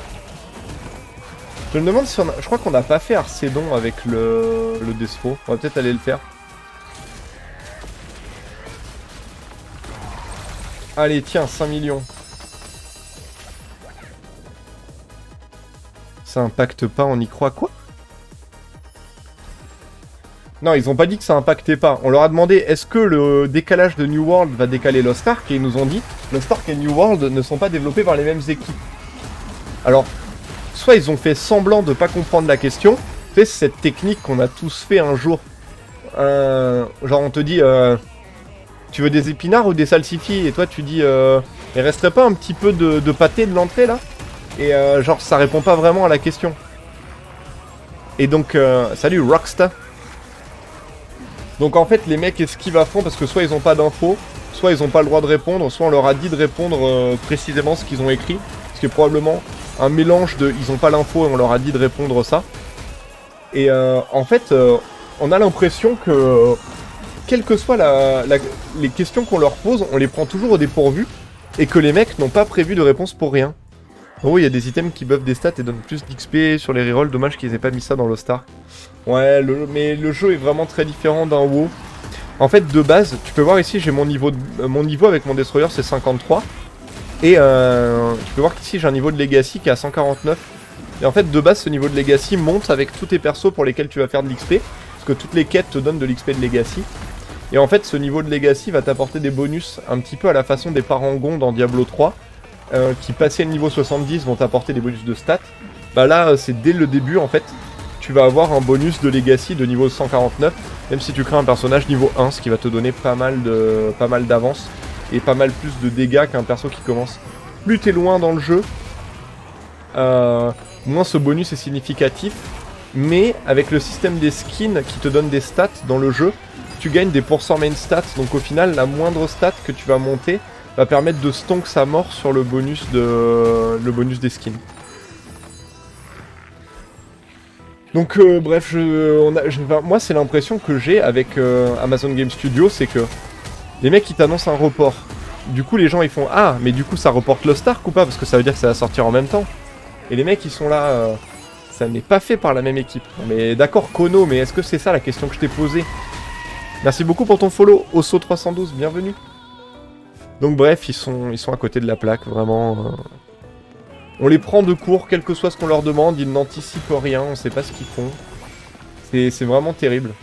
Je me demande si je crois qu'on n'a pas fait Arcédon avec le Despo, on va peut-être aller le faire. Allez, tiens, 5 millions. Ça impacte pas, on y croit quoi? Non, ils ont pas dit que ça impactait pas. On leur a demandé, est-ce que le décalage de New World va décaler Lost Ark? Et ils nous ont dit, Lost Ark et New World ne sont pas développés par les mêmes équipes. Alors, soit ils ont fait semblant de pas comprendre la question, c'est cette technique qu'on a tous fait un jour. Genre on te dit... tu veux des épinards ou des salsifis? Et toi tu dis il resterait pas un petit peu de pâté de l'entrée là? Et genre ça répond pas vraiment à la question. Et donc salut Rockstar. Donc en fait les mecs esquivent à fond parce que soit ils ont pas d'infos, soit ils ont pas le droit de répondre, soit on leur a dit de répondre précisément ce qu'ils ont écrit. Ce qui est probablement un mélange de ils ont pas l'info et on leur a dit de répondre ça. Et en fait on a l'impression que quelles que soient les questions qu'on leur pose, on les prend toujours au dépourvu, et que les mecs n'ont pas prévu de réponse pour rien. En gros, il y a des items qui buffent des stats et donnent plus d'XP sur les rerolls, dommage qu'ils aient pas mis ça dans Lost Ark. Ouais, mais le jeu est vraiment très différent d'un WoW. En fait, de base, tu peux voir ici, j'ai mon niveau avec mon Destroyer, c'est 53. Et tu peux voir qu'ici, j'ai un niveau de Legacy qui est à 149. Et en fait, de base, ce niveau de Legacy monte avec tous tes persos pour lesquels tu vas faire de l'XP. Parce que toutes les quêtes te donnent de l'XP de Legacy. Et en fait, ce niveau de Legacy va t'apporter des bonus un petit peu à la façon des parangons dans Diablo 3, qui passé le niveau 70 vont t'apporter des bonus de stats. Bah là, c'est dès le début en fait, tu vas avoir un bonus de Legacy de niveau 149, même si tu crées un personnage niveau 1, ce qui va te donner pas mal d'avance et pas mal plus de dégâts qu'un perso qui commence. Plus t'es loin dans le jeu, moins ce bonus est significatif, mais avec le système des skins qui te donne des stats dans le jeu, tu gagnes des pourcents main stats, donc au final la moindre stat que tu vas monter va permettre de stonk sa mort sur le bonus des skins. Donc bref, moi c'est l'impression que j'ai avec Amazon Game Studios, c'est que les mecs ils t'annoncent un report. Du coup les gens ils font ah mais du coup ça reporte Lost Ark ou pas, parce que ça veut dire que ça va sortir en même temps. Et les mecs ils sont là, ça n'est pas fait par la même équipe. Mais d'accord Kono, mais est-ce que c'est ça la question que je t'ai posée? Merci beaucoup pour ton follow, Osso312, bienvenue. Donc bref, ils sont à côté de la plaque, vraiment. On les prend de court, quel que soit ce qu'on leur demande, ils n'anticipent rien, on sait pas ce qu'ils font. C'est vraiment terrible.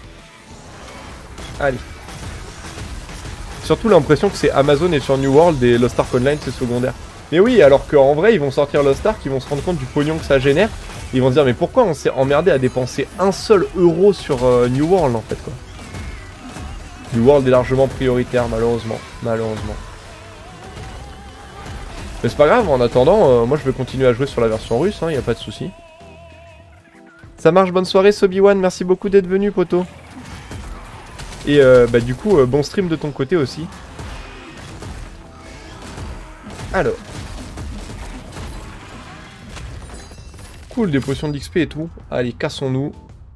Allez. Surtout l'impression que c'est Amazon et sur New World et Lost Ark Online c'est secondaire. Mais oui, alors qu'en vrai ils vont sortir Lost Ark, ils vont se rendre compte du pognon que ça génère. Ils vont se dire mais pourquoi on s'est emmerdé à dépenser un seul euro sur New World en fait quoi. New World est largement prioritaire malheureusement. Malheureusement. Mais c'est pas grave, en attendant, moi je vais continuer à jouer sur la version russe, hein, y a pas de souci. Ça marche, bonne soirée Sobi-Wan, merci beaucoup d'être venu poto. Et bah du coup, bon stream de ton côté aussi. Alors. Cool, des potions d'XP et tout. Allez, cassons-nous.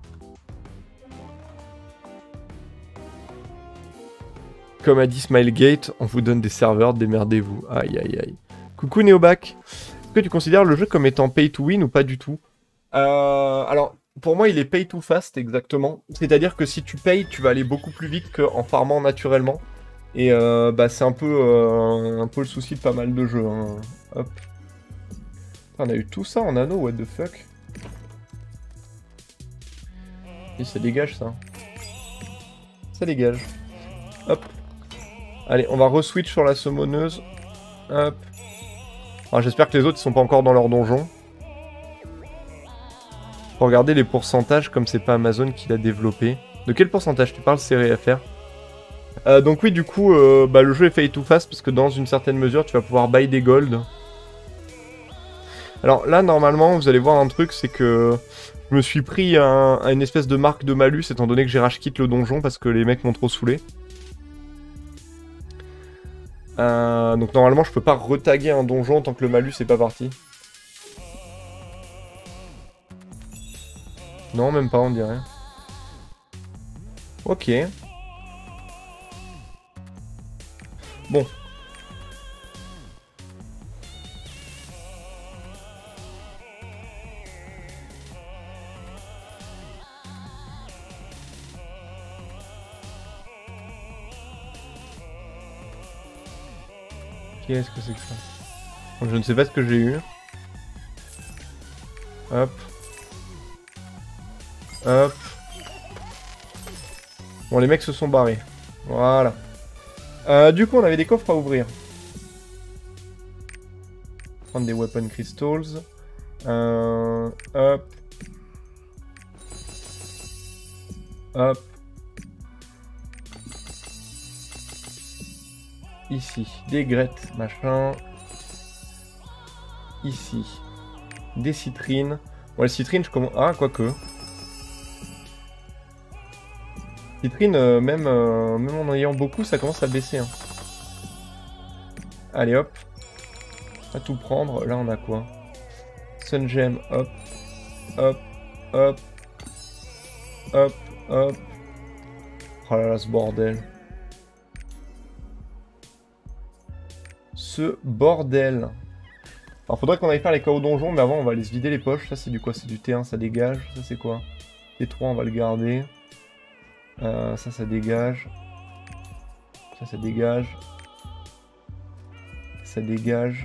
Comme a dit Smilegate, on vous donne des serveurs, démerdez-vous. Aïe aïe aïe. Coucou Neobac. Est-ce que tu considères le jeu comme étant pay to win ou pas du tout? Alors, pour moi, il est pay to fast, exactement. C'est-à-dire que si tu payes, tu vas aller beaucoup plus vite qu'en farmant naturellement. Et bah, c'est un peu le souci de pas mal de jeux. Hein. Hop. On a eu tout ça en anneau, what the fuck. Et ça dégage, ça. Ça dégage. Hop. Allez, on va re-switch sur la summoneuse. Hop. Alors, j'espère que les autres, ils sont pas encore dans leur donjon. Pour regarder les pourcentages, comme c'est pas Amazon qui l'a développé. De quel pourcentage tu parles, série FR? Donc oui, du coup, bah, le jeu est pay to fast parce que dans une certaine mesure, tu vas pouvoir buy des gold. Alors là, normalement, vous allez voir un truc, c'est que je me suis pris à une espèce de marque de malus étant donné que j'ai rage quitté le donjon parce que les mecs m'ont trop saoulé. Donc normalement, je peux pas retaguer un donjon tant que le malus est pas parti. Non, même pas, on dirait. Ok. Bon. Qu'est-ce que c'est que ça? Donc, je ne sais pas ce que j'ai eu. Hop. Hop. Bon, les mecs se sont barrés. Voilà. Du coup, on avait des coffres à ouvrir. Prendre des weapon crystals. Hop. Hop. Ici, des grettes, machin. Ici, des citrines. Bon, les citrines, je commence... Ah, quoique. Citrines, même en ayant beaucoup, ça commence à baisser. Hein. Allez, hop. On va tout prendre. Là, on a quoi? Sun Gem, hop. Hop. Hop. Hop. Hop. Oh là là, ce bordel. Ce bordel. Alors faudrait qu'on aille faire les KO donjons, mais avant on va aller se vider les poches. Ça c'est du quoi? C'est du T1, ça dégage. Ça c'est quoi? T3 on va le garder. Ça dégage. Ça dégage. Ça dégage.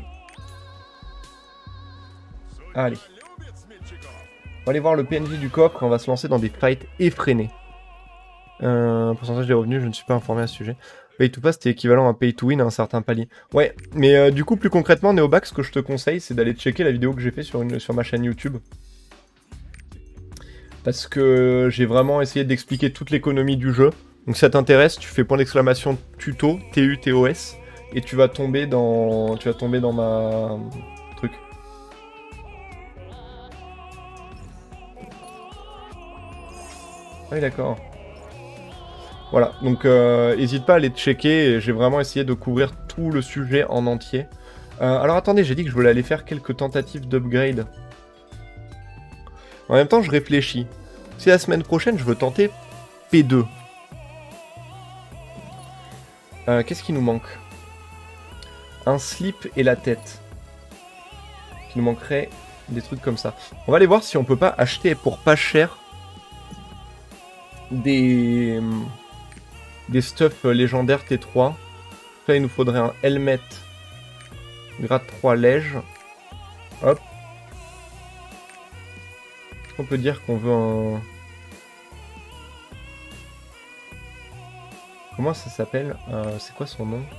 Allez. On va aller voir le PNJ du coffre, on va se lancer dans des fights effrénés. Pourcentage des revenus, je ne suis pas informé à ce sujet. Pay to pass, c'était équivalent à pay to win à un certain palier. Ouais, mais du coup, plus concrètement, Neobac, ce que je te conseille, c'est d'aller checker la vidéo que j'ai fait sur ma chaîne YouTube. Parce que j'ai vraiment essayé d'expliquer toute l'économie du jeu. Donc si ça t'intéresse, tu fais point d'exclamation tuto, TUTOS, et tu vas tomber dans ma truc. Oui, d'accord. Voilà, donc n'hésite pas à aller checker, j'ai vraiment essayé de couvrir tout le sujet en entier. Alors attendez, j'ai dit que je voulais aller faire quelques tentatives d'upgrade. En même temps, je réfléchis. Si la semaine prochaine, je veux tenter P2. Qu'est-ce qui nous manque? Un slip et la tête. Il nous manquerait des trucs comme ça. On va aller voir si on peut pas acheter pour pas cher des stuffs légendaires T3. Là, il nous faudrait un helmet grade 3 lège. Hop. On peut dire qu'on veut Comment ça s'appelle? C'est quoi son nom?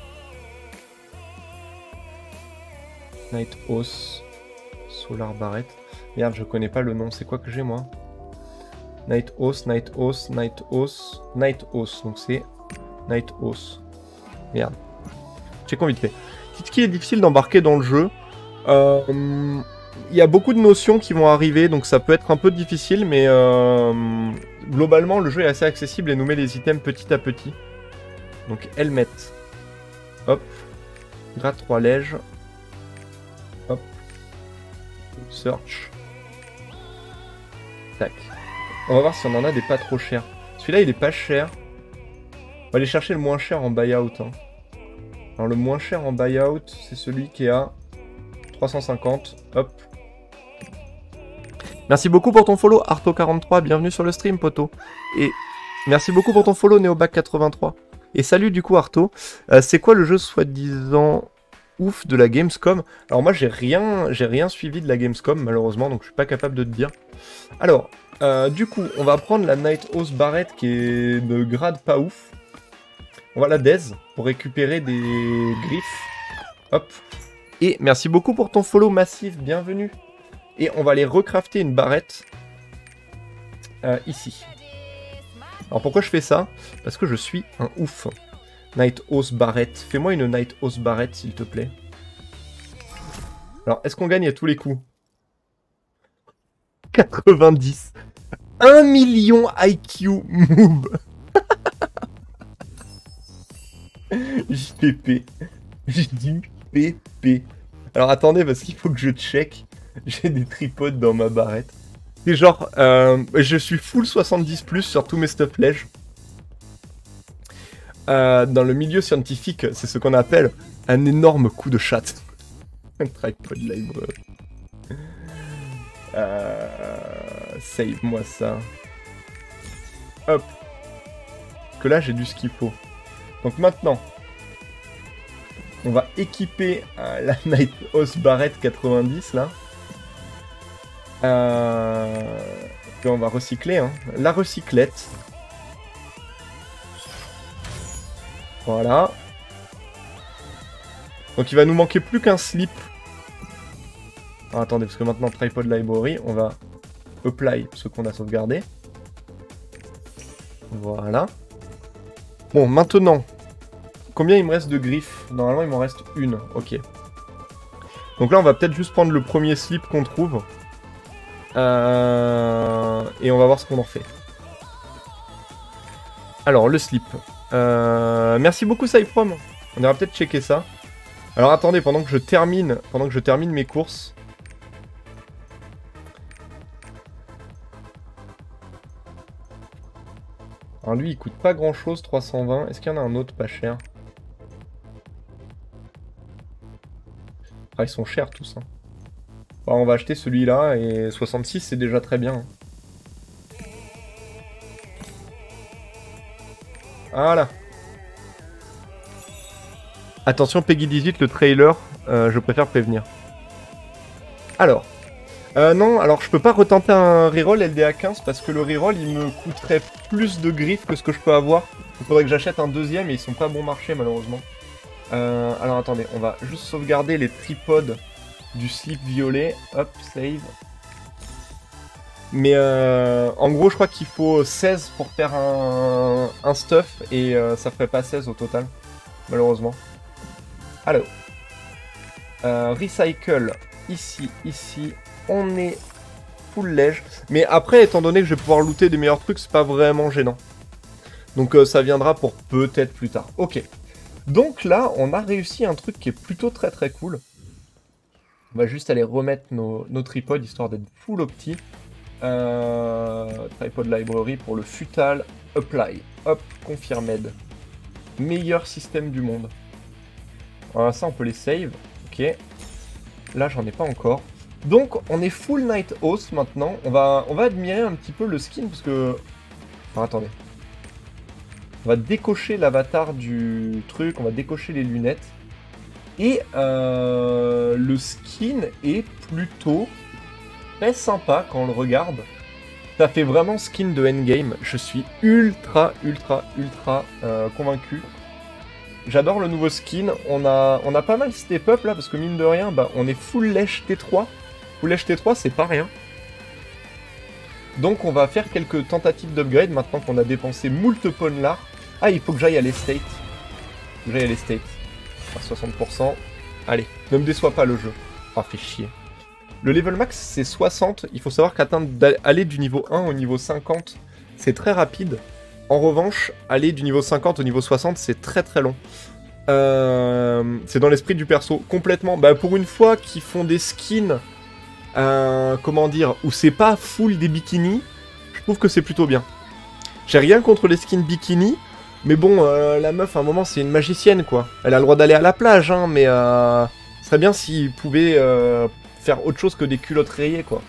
Night Oath. Solar Barret. Merde, je connais pas le nom. C'est quoi que j'ai moi? Night Oath, Night Oath, Night Oath, Night Oath. Donc c'est Night Oath. Merde. Checkons vite fait. Qu'est-ce qui est difficile d'embarquer dans le jeu? Il y a beaucoup de notions qui vont arriver, donc ça peut être un peu difficile, mais globalement, le jeu est assez accessible et nous met les items petit à petit. Donc, helmet. Hop. Grade 3 lège. Hop. Search. Tac. On va voir si on en a des pas trop chers. Celui-là, il est pas cher. On va aller chercher le moins cher en buyout. Hein. Alors, le moins cher en buyout, c'est celui qui est à 350. Hop. Merci beaucoup pour ton follow, Arto43. Bienvenue sur le stream, poto. Et merci beaucoup pour ton follow, Neobac83. Et salut du coup, Arto. C'est quoi le jeu soi-disant ouf de la Gamescom? Alors moi, j'ai rien suivi de la Gamescom, malheureusement, donc je suis pas capable de te dire. Alors, du coup, on va prendre la Night Oath Barret qui est de grade pas ouf. On va la Daze pour récupérer des griffes. Hop. Et merci beaucoup pour ton follow massif, bienvenue. Et on va aller recrafter une barrette ici. Alors pourquoi je fais ça? Parce que je suis un ouf. Night Oath Barret. Fais-moi une Night Oath Barret, s'il te plaît. Alors, est-ce qu'on gagne à tous les coups? 90. 1 million IQ move. JPP. J'ai dit PP. Alors attendez, parce qu'il faut que je check. J'ai des tripodes dans ma barrette. C'est genre, je suis full 70+ sur tous mes stuff lèges. Dans le milieu scientifique, c'est ce qu'on appelle un énorme coup de chatte. Un tripod library. Save-moi ça. Hop. Parce que là, j'ai du ce qu'il faut. Donc maintenant, on va équiper la Night Oath Barret 90 là. Puis on va recycler, hein. La recyclette. Voilà. Donc il va nous manquer plus qu'un slip. Alors, attendez, parce que maintenant Tripod Library, on va apply ce qu'on a sauvegardé. Voilà. Bon, maintenant, combien il me reste de griffes? Normalement, il m'en reste une. Ok. Donc là, on va peut-être juste prendre le premier slip qu'on trouve. Et on va voir ce qu'on en fait. Alors, le slip. Merci beaucoup, Cyprom. On ira peut-être checker ça. Alors, attendez, pendant que je termine mes courses. Alors, lui, il coûte pas grand-chose, 320. Est-ce qu'il y en a un autre pas cher? Ah, ils sont chers, tous, hein. Bon, on va acheter celui-là, et 66, c'est déjà très bien. Voilà. Attention, Peggy 18, le trailer, je préfère prévenir. Alors. Non, alors je peux pas retenter un reroll LDA 15 parce que le reroll, il me coûterait plus de griffes que ce que je peux avoir. Il faudrait que j'achète un deuxième et ils sont pas bon marché, malheureusement. Alors attendez, on va juste sauvegarder les tripodes du slip violet. Hop, save. Mais en gros, je crois qu'il faut 16 pour faire un stuff et ça ferait pas 16 au total, malheureusement. Alors, recycle, ici, on est full lège. Mais après, étant donné que je vais pouvoir looter des meilleurs trucs, c'est pas vraiment gênant. Donc ça viendra pour peut-être plus tard. Ok. Donc là, on a réussi un truc qui est plutôt très très cool. On va juste aller remettre nos tripodes, histoire d'être full opti. Tripod library pour le futal. Apply. Hop, confirmed. Meilleur système du monde. Voilà, ça on peut les save. Ok. Là, j'en ai pas encore. Donc, on est full Night Oath maintenant. On va admirer un petit peu le skin parce que... Enfin, attendez. On va décocher l'avatar du truc. On va décocher les lunettes. Et le skin est plutôt très sympa quand on le regarde. Ça fait vraiment skin de endgame. Je suis ultra convaincu. J'adore le nouveau skin. On a pas mal step up là, parce que mine de rien, bah, on est full lèche T3. Full lèche T3, c'est pas rien. Donc on va faire quelques tentatives d'upgrade maintenant qu'on a dépensé moult pawns là. Ah, il faut que j'aille à l'estate. Il faut que j'aille à l'estate. À 60%. Allez, ne me déçois pas le jeu. Ah, fait chier. Le level max, c'est 60. Il faut savoir aller du niveau 1 au niveau 50, c'est très rapide. En revanche, aller du niveau 50 au niveau 60, c'est très long. C'est dans l'esprit du perso, complètement. Bah, pour une fois qu'ils font des skins, comment dire, où c'est pas full des bikinis, je trouve que c'est plutôt bien. J'ai rien contre les skins bikini, mais bon, la meuf, à un moment, c'est une magicienne, quoi. Elle a le droit d'aller à la plage, hein, mais ce serait bien s'il pouvait faire autre chose que des culottes rayées, quoi.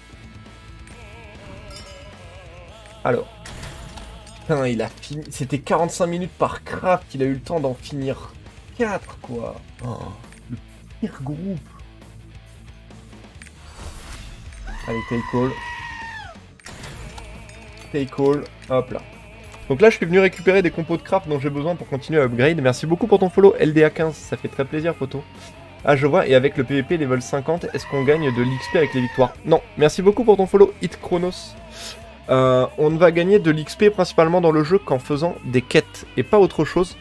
Alors. Putain, il a fini. C'était 45 minutes par craft, il a eu le temps d'en finir 4, quoi. Oh, le pire groupe. Allez, take all. Take all. Hop là. Donc là, je suis venu récupérer des compos de craft dont j'ai besoin pour continuer à upgrade. Merci beaucoup pour ton follow, LDA15. Ça fait très plaisir, photo. Ah, je vois. Et avec le PVP level 50, est-ce qu'on gagne de l'XP avec les victoires? Non. Merci beaucoup pour ton follow, Hit Chronos. On ne va gagner de l'XP principalement dans le jeu qu'en faisant des quêtes et pas autre chose.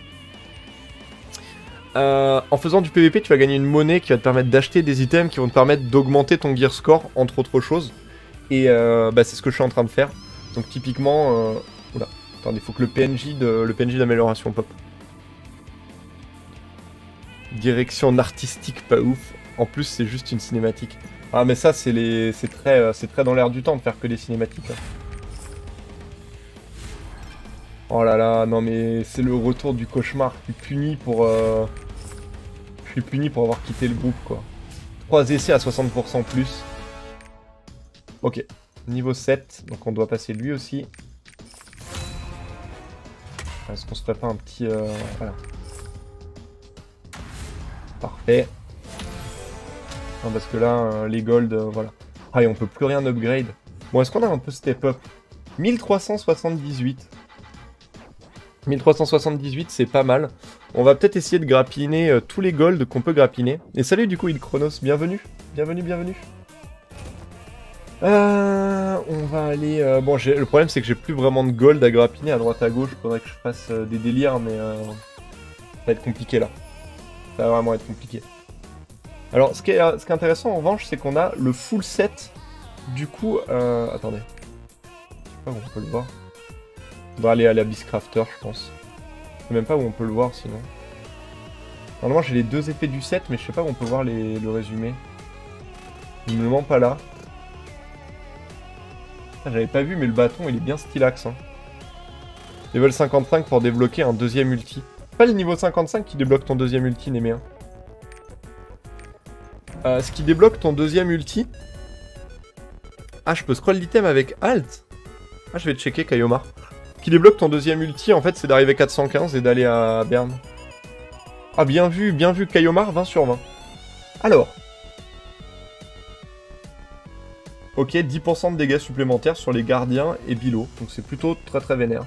En faisant du PVP, tu vas gagner une monnaie qui va te permettre d'acheter des items qui vont te permettre d'augmenter ton gear score, entre autres choses. Et bah, c'est ce que je suis en train de faire. Donc typiquement... Oula, attendez, il faut que le PNJ d'amélioration pop. Direction artistique pas ouf. En plus, c'est juste une cinématique. Ah mais ça, c'est très dans l'air du temps de faire que des cinématiques. Hein. Oh là là, non mais c'est le retour du cauchemar. Je suis puni pour avoir quitté le groupe, quoi. 3 essais à 60% plus. Ok, niveau 7, donc on doit passer lui aussi. Est-ce qu'on se ferait pas un petit... Voilà. Parfait. Non, parce que là, les gold, voilà. Ah, et on peut plus rien upgrade. Bon, est-ce qu'on a un peu step up? 1378. 1378, c'est pas mal. On va peut-être essayer de grappiner tous les golds qu'on peut grappiner. Et salut du coup, Id Chronos, bienvenue. Bienvenue. On va aller... Bon, le problème c'est que j'ai plus vraiment de gold à grappiner à droite à gauche. Faudrait que je fasse des délires, mais ça va être compliqué là. Ça va vraiment être compliqué. Alors, ce qui est intéressant en revanche, c'est qu'on a le full set. Du coup, attendez. Je sais pas où on peut le voir. On va aller à l'Abyss Crafter, je pense. Je sais même pas où on peut le voir sinon. Normalement, j'ai les deux effets du set, mais je sais pas où on peut voir le résumé. Il me le ment pas là. J'avais pas vu, mais le bâton, il est bien stylax. Hein. Level 55 pour débloquer un deuxième ulti. Pas le niveau 55 qui débloque ton deuxième ulti, Néméen. Ce qui débloque ton deuxième ulti... Ah, je peux scroll l'item avec Alt. Ah, je vais checker, Kayomar. Ce qui débloque ton deuxième ulti, en fait, c'est d'arriver 415 et d'aller à Berne. Ah, bien vu, Kayomar, 20 sur 20. Alors. Ok, 10% de dégâts supplémentaires sur les gardiens et Bilo. Donc c'est plutôt très vénère.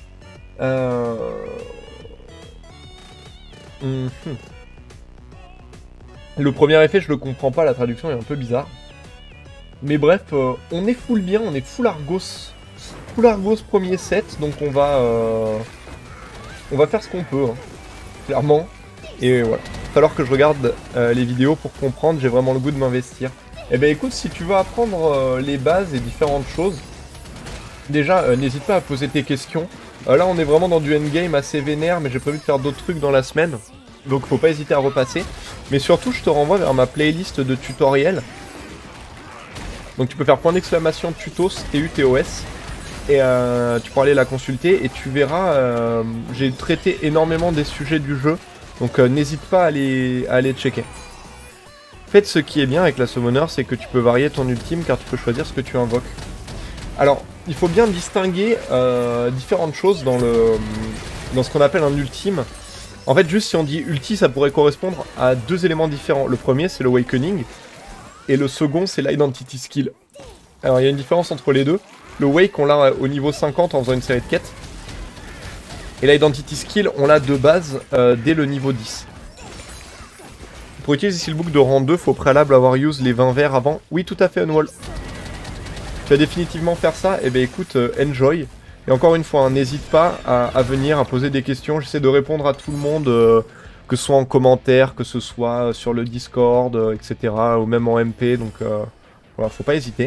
Le premier effet, je le comprends pas, la traduction est un peu bizarre. Mais bref, on est full bien, on est full Argos. Full Argos premier set, donc on va faire ce qu'on peut, hein, clairement. Et voilà. Il va falloir que je regarde les vidéos pour comprendre, j'ai vraiment le goût de m'investir. Eh ben écoute, si tu veux apprendre les bases et différentes choses, déjà, n'hésite pas à poser tes questions. Là, on est vraiment dans du endgame assez vénère, mais j'ai prévu de faire d'autres trucs dans la semaine. Donc faut pas hésiter à repasser. Mais surtout, je te renvoie vers ma playlist de tutoriels. Donc tu peux faire point d'exclamation tutos, TUTOS. Et tu pourras aller la consulter et tu verras, j'ai traité énormément des sujets du jeu. Donc n'hésite pas à aller checker. En fait, ce qui est bien avec la Summoner, c'est que tu peux varier ton ultime car tu peux choisir ce que tu invoques. Alors, il faut bien distinguer différentes choses dans ce qu'on appelle un ultime. En fait, juste si on dit ulti, ça pourrait correspondre à deux éléments différents. Le premier, c'est l'Awakening, et le second, c'est l'Identity Skill. Alors, il y a une différence entre les deux. Le Wake, on l'a au niveau 50 en faisant une série de quêtes. Et l'Identity Skill, on l'a de base dès le niveau 10. Pour utiliser Steelbook de rang 2, faut au préalable avoir use les 20 verts avant. Oui, tout à fait, Unwall. Tu vas définitivement faire ça. Eh bien, écoute, enjoy. Et encore une fois, hein, n'hésite pas à venir, à poser des questions. J'essaie de répondre à tout le monde, que ce soit en commentaire, que ce soit sur le Discord, etc. Ou même en MP. Donc, voilà, faut pas hésiter.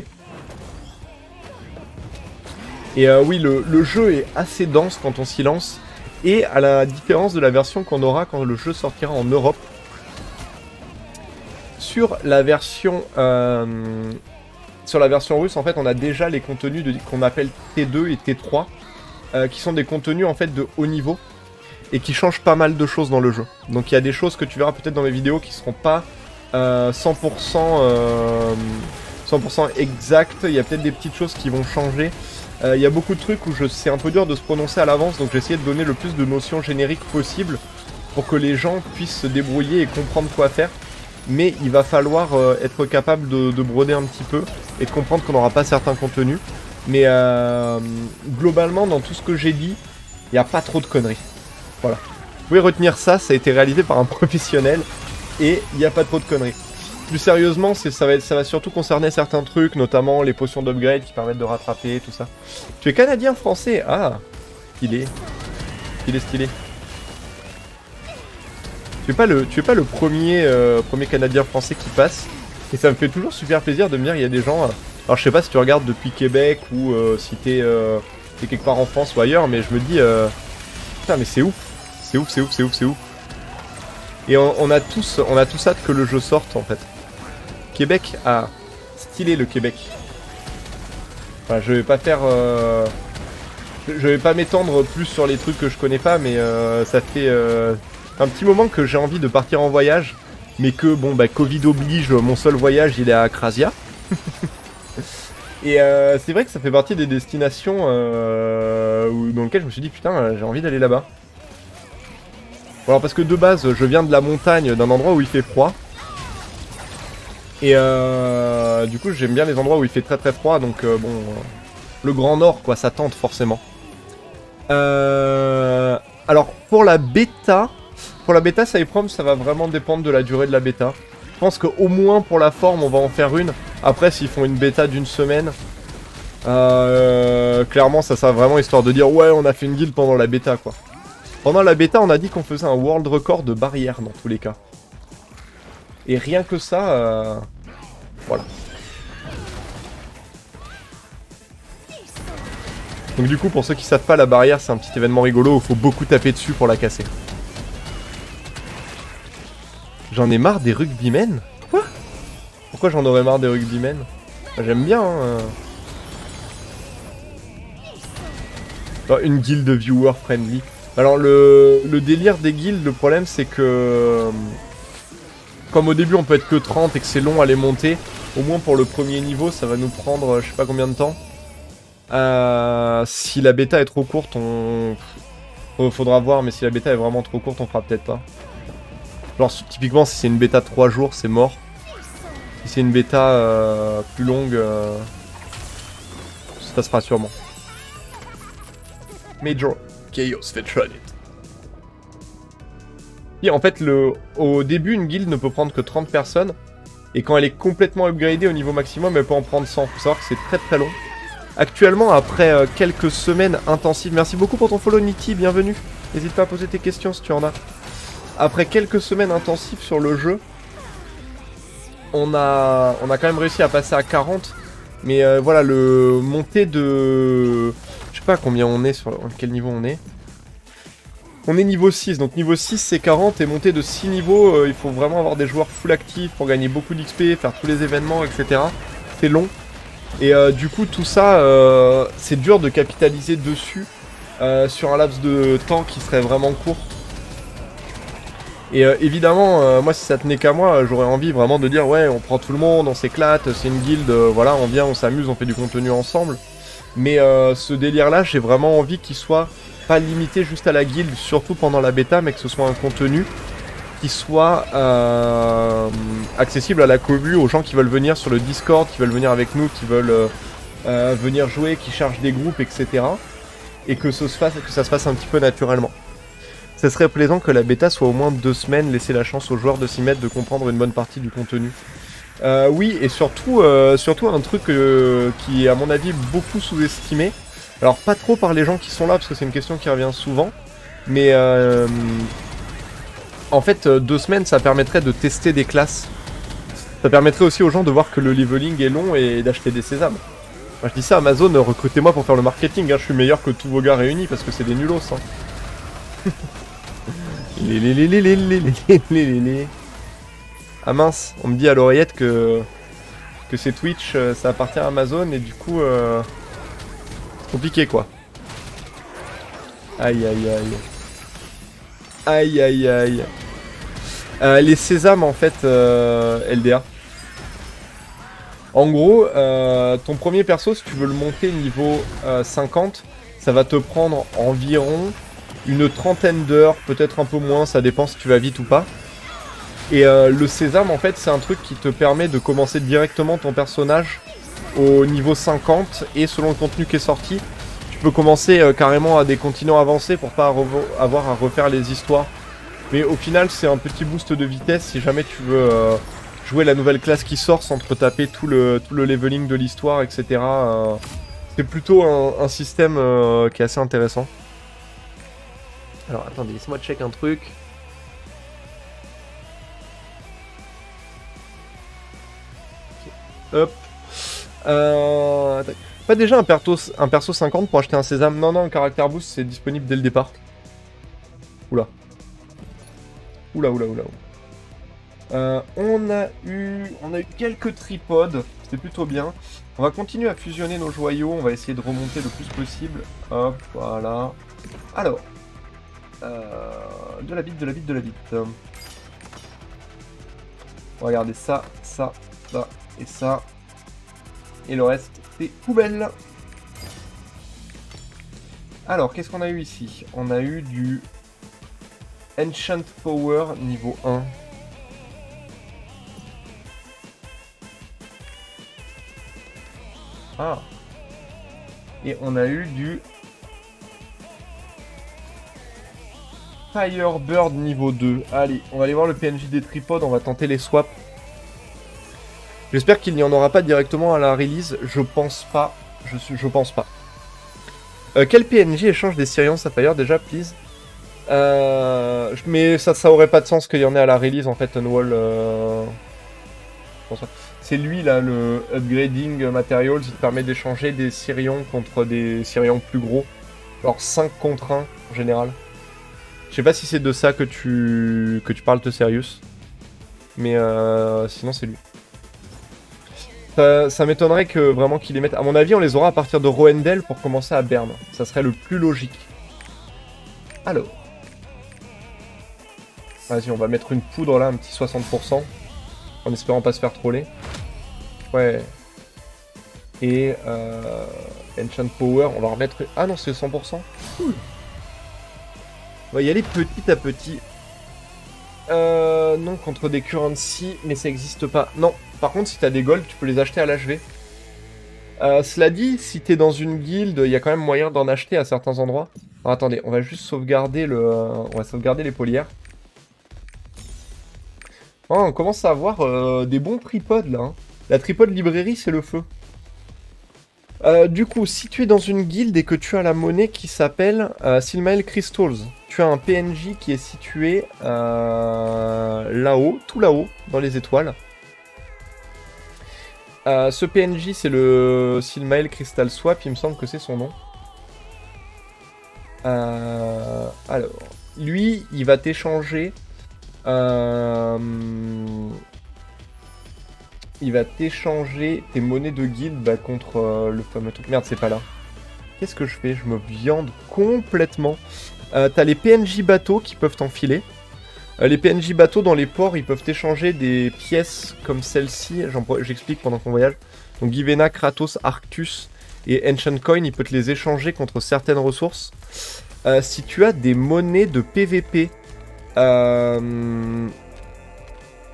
Et oui, le jeu est assez dense quand on s'y lance. Et à la différence de la version qu'on aura quand le jeu sortira en Europe. Sur la version russe, en fait, on a déjà les contenus qu'on appelle T2 et T3, qui sont des contenus en fait de haut niveau et qui changent pas mal de choses dans le jeu. Donc il y a des choses que tu verras peut-être dans mes vidéos qui seront pas 100% exactes. Il y a peut-être des petites choses qui vont changer. Il y a beaucoup de trucs où c'est un peu dur de se prononcer à l'avance, donc j'ai essayé de donner le plus de notions génériques possible pour que les gens puissent se débrouiller et comprendre quoi faire. Mais il va falloir être capable de broder un petit peu et de comprendre qu'on n'aura pas certains contenus. Mais globalement, dans tout ce que j'ai dit, il n'y a pas trop de conneries. Voilà. Vous pouvez retenir ça, ça a été réalisé par un professionnel et il n'y a pas trop de conneries. Plus sérieusement, ça va surtout concerner certains trucs, notamment les potions d'upgrade qui permettent de rattraper, tout ça. Tu es canadien français? Ah, stylé. Stylé. Tu es pas le premier Canadien français qui passe. Et ça me fait toujours super plaisir de me dire il y a des gens... alors je sais pas si tu regardes depuis Québec ou si t'es quelque part en France ou ailleurs, mais je me dis... putain mais c'est ouf. C'est ouf. Et on a tous hâte que le jeu sorte en fait. Québec a stylé le Québec. Enfin, je vais pas faire... je vais pas m'étendre plus sur les trucs que je connais pas, mais ça fait... un petit moment que j'ai envie de partir en voyage, mais que, bon, bah, Covid oblige, mon seul voyage, il est à Krasia. Et c'est vrai que ça fait partie des destinations dans lesquelles je me suis dit, putain, j'ai envie d'aller là-bas. Bon, alors, parce que de base, je viens de la montagne, d'un endroit où il fait froid. Et du coup, j'aime bien les endroits où il fait très très froid, donc, bon, le Grand Nord, quoi, ça tente forcément. Alors, pour la bêta... Cyprom, ça va vraiment dépendre de la durée de la bêta. Je pense qu'au moins pour la forme, on va en faire une. Après, s'ils font une bêta d'une semaine, clairement, ça sera vraiment histoire de dire ouais, on a fait une guilde pendant la bêta, quoi. Pendant la bêta, on a dit qu'on faisait un world record de barrière dans tous les cas. Et rien que ça, voilà. Donc du coup, pour ceux qui savent pas, la barrière, c'est un petit événement rigolo où il faut beaucoup taper dessus pour la casser. J'en ai marre des rugbymen. Quoi? Pourquoi j'en aurais marre des rugbymen? J'aime bien, hein. Oh, une guilde viewer friendly. Alors le délire des guildes, le problème c'est que... comme au début on peut être que 30 et que c'est long à les monter, au moins pour le premier niveau ça va nous prendre je sais pas combien de temps. Si la bêta est trop courte, faudra voir, mais si la bêta est vraiment trop courte, on fera peut-être pas. Genre typiquement si c'est une bêta de 3 jours, c'est mort. Si c'est une bêta plus longue, ça se fera sûrement. Major Chaos Veteran. Et en fait, au début, une guilde ne peut prendre que 30 personnes. Et quand elle est complètement upgradée au niveau maximum, elle peut en prendre 100. Faut savoir que c'est très très long. Actuellement, après quelques semaines intensives... Merci beaucoup pour ton follow, Niti, bienvenue. N'hésite pas à poser tes questions si tu en as. Après quelques semaines intensives sur le jeu, on a quand même réussi à passer à 40. Mais voilà, le montée de... Je sais pas combien on est, sur quel niveau on est. On est niveau 6, donc niveau 6 c'est 40 et monter de 6 niveaux, il faut vraiment avoir des joueurs full actifs pour gagner beaucoup d'XP, faire tous les événements, etc. C'est long. Et du coup tout ça, c'est dur de capitaliser dessus sur un laps de temps qui serait vraiment court. Et évidemment, moi si ça tenait qu'à moi, j'aurais envie vraiment de dire ouais on prend tout le monde, on s'éclate, c'est une guilde, voilà on vient, on s'amuse, on fait du contenu ensemble. Mais ce délire là, j'ai vraiment envie qu'il soit pas limité juste à la guilde, surtout pendant la bêta, mais que ce soit un contenu qui soit accessible à la commu, aux gens qui veulent venir sur le Discord, qui veulent venir avec nous, qui veulent venir jouer, qui chargent des groupes, etc. Et que ça se fasse un petit peu naturellement. Ça serait plaisant que la bêta soit au moins 2 semaines, laisser la chance aux joueurs de s'y mettre, de comprendre une bonne partie du contenu. Oui, et surtout un truc qui est à mon avis beaucoup sous-estimé. Alors pas trop par les gens qui sont là, parce que c'est une question qui revient souvent. Mais en fait, 2 semaines, ça permettrait de tester des classes. Ça permettrait aussi aux gens de voir que le leveling est long et d'acheter des sésames. Moi, je dis ça, Amazon, recrutez-moi pour faire le marketing, hein. Je suis meilleur que tous vos gars réunis parce que c'est des nulos. Hein. Ah mince, on me dit à l'oreillette que c'est Twitch, ça appartient à Amazon et du coup, c'est compliqué quoi. Aïe aïe aïe. Aïe aïe aïe. Les sésames en fait, LDA. En gros, ton premier perso, si tu veux le monter niveau 50, ça va te prendre environ une trentaine d'heures, peut-être un peu moins, ça dépend si tu vas vite ou pas. Et le sésame, en fait, c'est un truc qui te permet de commencer directement ton personnage au niveau 50, et selon le contenu qui est sorti, tu peux commencer carrément à des continents avancés pour pas avoir à refaire les histoires. Mais au final, c'est un petit boost de vitesse si jamais tu veux jouer la nouvelle classe qui sort sans te retaper tout le leveling de l'histoire, etc. C'est plutôt un système qui est assez intéressant. Alors attendez, laisse-moi check un truc. Hop. Pas déjà un perso 50 pour acheter un sésame? Non, non, un caractère boost, c'est disponible dès le départ. Oula. Oula, oula, oula. On a eu quelques tripodes, c'était plutôt bien. On va continuer à fusionner nos joyaux, on va essayer de remonter le plus possible. Hop, voilà. Alors, de la bite, de la bite, de la bite. Regardez ça, ça, ça et ça. Et le reste, c'est poubelle. Alors, qu'est-ce qu'on a eu ici? On a eu du Enchant Power niveau 1. Ah. Et on a eu du Firebird niveau 2. Allez, on va aller voir le PNJ des tripodes, on va tenter les swaps. J'espère qu'il n'y en aura pas directement à la release, je pense pas. Je pense pas. Quel PNJ échange des Syrians Sapphire déjà, please? Mais ça aurait pas de sens qu'il y en ait à la release en fait, Unwall. C'est lui là, le Upgrading Materials, il te permet d'échanger des Syrions contre des Syrions plus gros. Alors 5 contre 1 en général. Je sais pas si c'est de ça que tu parles de Serious. Mais sinon c'est lui. Ça m'étonnerait que vraiment qu'ils les mettent. À mon avis, on les aura à partir de Roendel pour commencer à Berne. Ça serait le plus logique. Alors. Vas-y, on va mettre une poudre là, un petit 60%. En espérant pas se faire troller. Ouais. Et Enchant Power, on va remettre... Ah non, c'est 100%. Cool. On va y aller petit à petit. Non, contre des currency, mais ça existe pas. Non, par contre, si t'as des gold, tu peux les acheter à l'HV. Cela dit, si t'es dans une guilde, il y a quand même moyen d'en acheter à certains endroits. Alors, attendez, on va juste sauvegarder on va sauvegarder les polières. Oh, on commence à avoir des bons tripodes là. Hein. La tripode librairie, c'est le feu. Du coup, si tu es dans une guilde et que tu as la monnaie qui s'appelle Silmael Crystals, tu as un PNJ qui est situé là-haut, tout là-haut, dans les étoiles. Ce PNJ, c'est le Silmael Crystal Swap, il me semble que c'est son nom. Alors, lui, il va t'échanger... il va t'échanger tes monnaies de guilde contre le fameux truc. Merde, c'est pas là. Qu'est-ce que je fais? Je me viande complètement. T'as les PNJ bateaux qui peuvent t'enfiler. Les PNJ bateaux dans les ports, ils peuvent échanger des pièces comme celle-ci. J'explique pendant qu'on voyage. Donc Givena, Kratos, Arctus et Ancient Coin, il peut te les échanger contre certaines ressources. Si tu as des monnaies de PVP...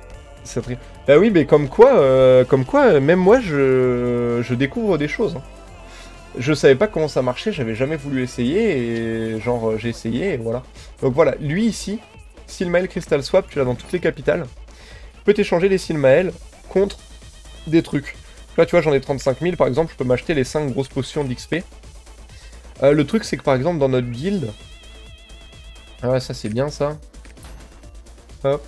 Bah oui, mais comme quoi, même moi, je découvre des choses. Hein. Je savais pas comment ça marchait, j'avais jamais voulu essayer, et genre j'ai essayé, et voilà. Donc voilà, lui ici, Silmael Crystal Swap, tu l'as dans toutes les capitales. Tu peux t'échanger les Silmael contre des trucs. Là tu vois, j'en ai 35 000 par exemple, je peux m'acheter les 5 grosses potions d'XP. Le truc c'est que par exemple dans notre guilde... Ah ouais, ça c'est bien ça. Hop.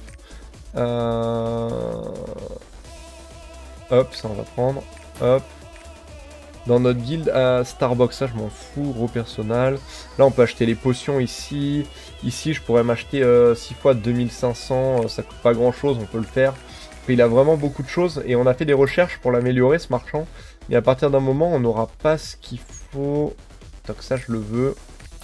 Hop, ça on va prendre. Hop. Dans notre guilde à Starbucks, ça je m'en fous, gros personnel. Là on peut acheter les potions ici. Ici je pourrais m'acheter 6 fois 2500, ça coûte pas grand chose, on peut le faire. Il a vraiment beaucoup de choses et on a fait des recherches pour l'améliorer ce marchand. Et à partir d'un moment on n'aura pas ce qu'il faut. Donc ça je le veux.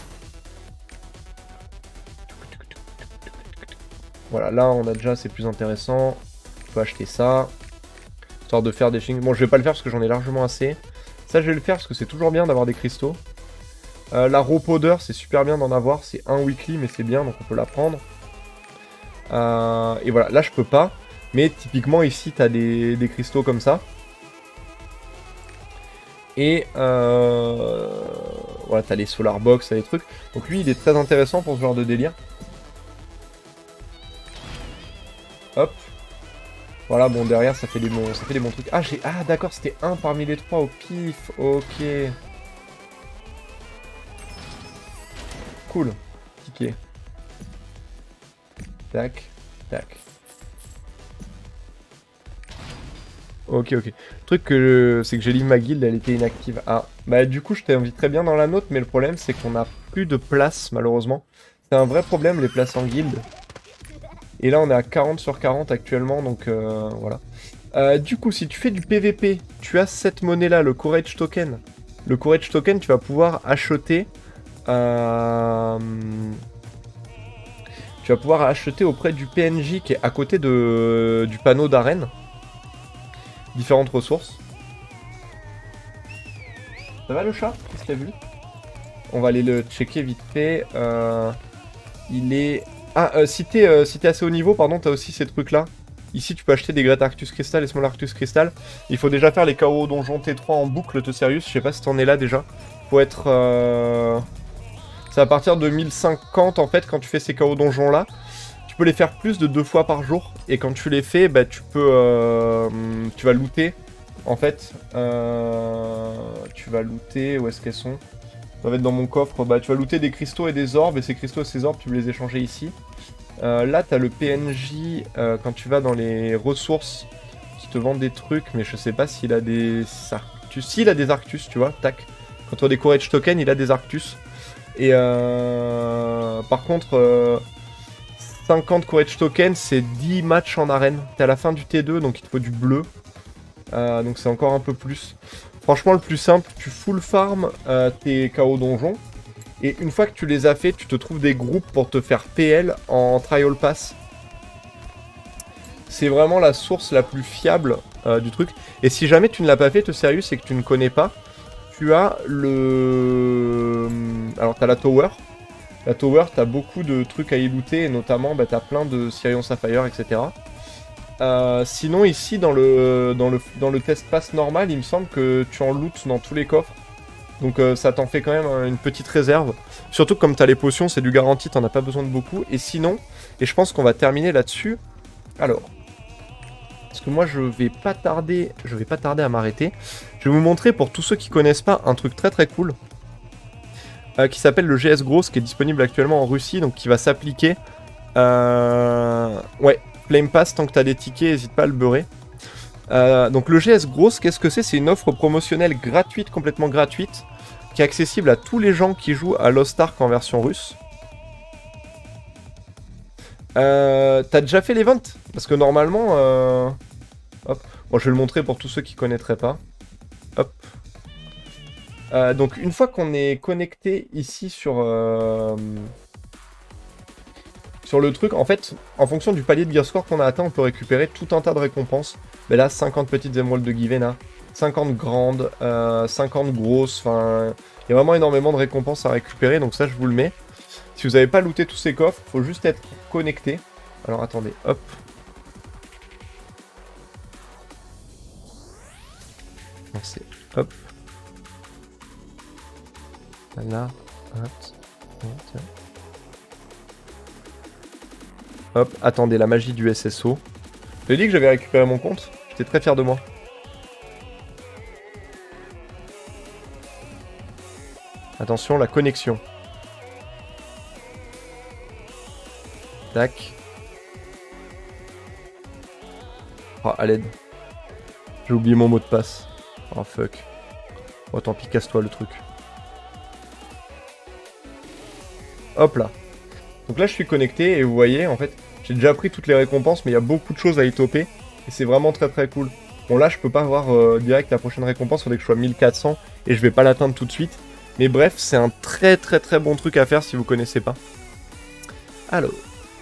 Voilà, là on a déjà, c'est plus intéressant. On peut acheter ça. Histoire de faire des things. Bon je vais pas le faire parce que j'en ai largement assez. Ça je vais le faire parce que c'est toujours bien d'avoir des cristaux. La raw powder c'est super bien d'en avoir, c'est un weekly mais c'est bien donc on peut la prendre. Et voilà, là je peux pas. Mais typiquement ici t'as des cristaux comme ça. Et voilà, t'as les solar box, t'as les trucs. Donc lui il est très intéressant pour ce genre de délire. Hop. Voilà, bon derrière ça fait des bons trucs. Ah, ah d'accord, c'était un parmi les trois au pif. Ok. Cool. Ticket. Tac. Tac. Ok, ok. Le truc c'est que j'ai livré ma guilde, elle était inactive. Ah, bah du coup je t'invite très bien dans la nôtre, mais le problème c'est qu'on a plus de place malheureusement. C'est un vrai problème les places en guilde. Et là on est à 40 sur 40 actuellement, donc voilà. Du coup si tu fais du PVP, tu as cette monnaie là, le Courage Token. Le Courage Token tu vas pouvoir acheter... tu vas pouvoir acheter auprès du PNJ qui est à côté du panneau d'arène. Différentes ressources. Ça va le chat? Qu'est-ce qu'il a vu? On va aller le checker vite fait. Il est... Ah, si t'es assez haut niveau, pardon, t'as aussi ces trucs-là. Ici, tu peux acheter des Great Arctus Crystal et Small Arctus Crystal. Il faut déjà faire les KO donjon T3 en boucle, te sérieux. Je sais pas si t'en es là déjà. Faut être... C'est à partir de 1050 en fait, quand tu fais ces KO donjons-là. Tu peux les faire plus de 2 fois par jour. Et quand tu les fais, bah, tu peux... tu vas looter. En fait, tu vas looter... Où est-ce qu'elles sont? Ça va être dans mon coffre. Bah, tu vas looter des cristaux et des orbes. Et ces cristaux et ces orbes, tu peux les échanger ici. Là, tu as le PNJ. Quand tu vas dans les ressources, qui te vendent des trucs. Mais je sais pas s'il a des Arctus. Si, il a des Arctus, tu vois. Tac. Quand tu as des Courage Token, il a des Arctus. Et par contre... 50 Courage Token, c'est 10 matchs en arène. T'es à la fin du T2, donc il te faut du bleu. Donc c'est encore un peu plus. Franchement, le plus simple, tu full farm tes KO donjons. Et une fois que tu les as fait, tu te trouves des groupes pour te faire PL en Trial Pass. C'est vraiment la source la plus fiable du truc. Et si jamais tu ne l'as pas fait, te sérieux, c'est que tu ne connais pas. Tu as le... Alors, tu as la Tower. La Tower, t'as beaucoup de trucs à y looter, et notamment, bah, t'as plein de Sirion Sapphire, etc. Sinon, ici, dans le test pass normal, il me semble que tu en lootes dans tous les coffres. Donc ça t'en fait quand même une petite réserve. Surtout que comme t'as les potions, c'est du garanti, t'en as pas besoin de beaucoup. Et sinon, et je pense qu'on va terminer là-dessus. Alors, parce que moi, je vais pas tarder à m'arrêter. Je vais vous montrer, pour tous ceux qui connaissent pas, un truc très très cool. Qui s'appelle le GS Gross, qui est disponible actuellement en Russie, donc qui va s'appliquer. Ouais, Flame Pass, tant que t'as des tickets, n'hésite pas à le beurrer. Donc le GS Gross, qu'est-ce que c'est? C'est une offre promotionnelle gratuite, complètement gratuite, qui est accessible à tous les gens qui jouent à Lost Ark en version russe. T'as déjà fait l'event? Parce que normalement... Hop. Bon, je vais le montrer pour tous ceux qui connaîtraient pas. Hop. Donc une fois qu'on est connecté ici sur le truc, en fait, en fonction du palier de gear score qu'on a atteint, on peut récupérer tout un tas de récompenses. Mais là, 50 petites émeraudes de Givena, 50 grandes, 50 grosses, enfin... Il y a vraiment énormément de récompenses à récupérer, donc ça, je vous le mets. Si vous n'avez pas looté tous ces coffres, il faut juste être connecté. Alors attendez, hop. Non, c'est... Hop. Là. Hop, attendez, la magie du SSO. J'ai dit que j'avais récupéré mon compte. J'étais très fier de moi. Attention, la connexion. Tac. Oh, à l'aide. J'ai oublié mon mot de passe. Oh, fuck. Oh, tant pis, casse-toi le truc. Hop là. Donc là, je suis connecté et vous voyez, en fait, j'ai déjà pris toutes les récompenses, mais il y a beaucoup de choses à y toper. Et c'est vraiment très très cool. Bon, là, je peux pas avoir direct la prochaine récompense, il faudrait que je sois 1400 et je vais pas l'atteindre tout de suite. Mais bref, c'est un très très très bon truc à faire si vous connaissez pas. Alors.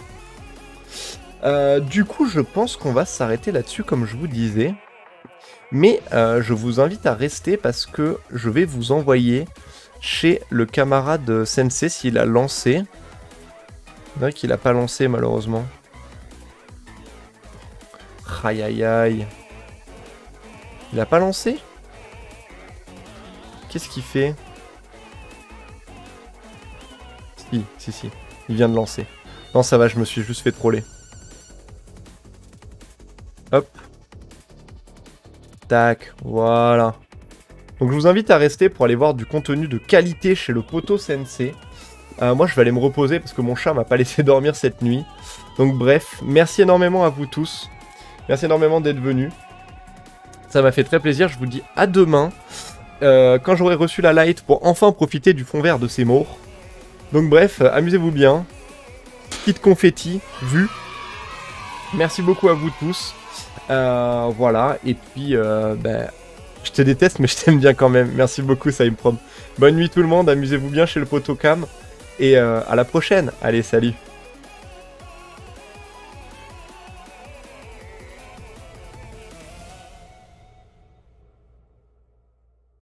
Du coup, je pense qu'on va s'arrêter là-dessus, comme je vous disais. Mais je vous invite à rester parce que je vais vous envoyer chez le camarade Sensei s'il a lancé. C'est vrai qu'il a pas lancé malheureusement. Aïe aïe aïe. Il a pas lancé? Qu'est-ce qu'il fait? Si. Il vient de lancer. Non, ça va, je me suis juste fait troller. Hop. Tac, voilà. Donc je vous invite à rester pour aller voir du contenu de qualité chez le Poto Sensei. Moi je vais aller me reposer parce que mon chat m'a pas laissé dormir cette nuit. Donc bref, merci énormément à vous tous. Merci énormément d'être venus. Ça m'a fait très plaisir, je vous dis à demain. Quand j'aurai reçu la light pour enfin profiter du fond vert de ces morts. Donc bref, amusez-vous bien. Kit confetti, vu. Merci beaucoup à vous tous. Voilà, et puis je te déteste mais je t'aime bien quand même. Merci beaucoup Saïmprom. Bonne nuit tout le monde, amusez-vous bien chez le Potocam. Et à la prochaine. Allez, salut.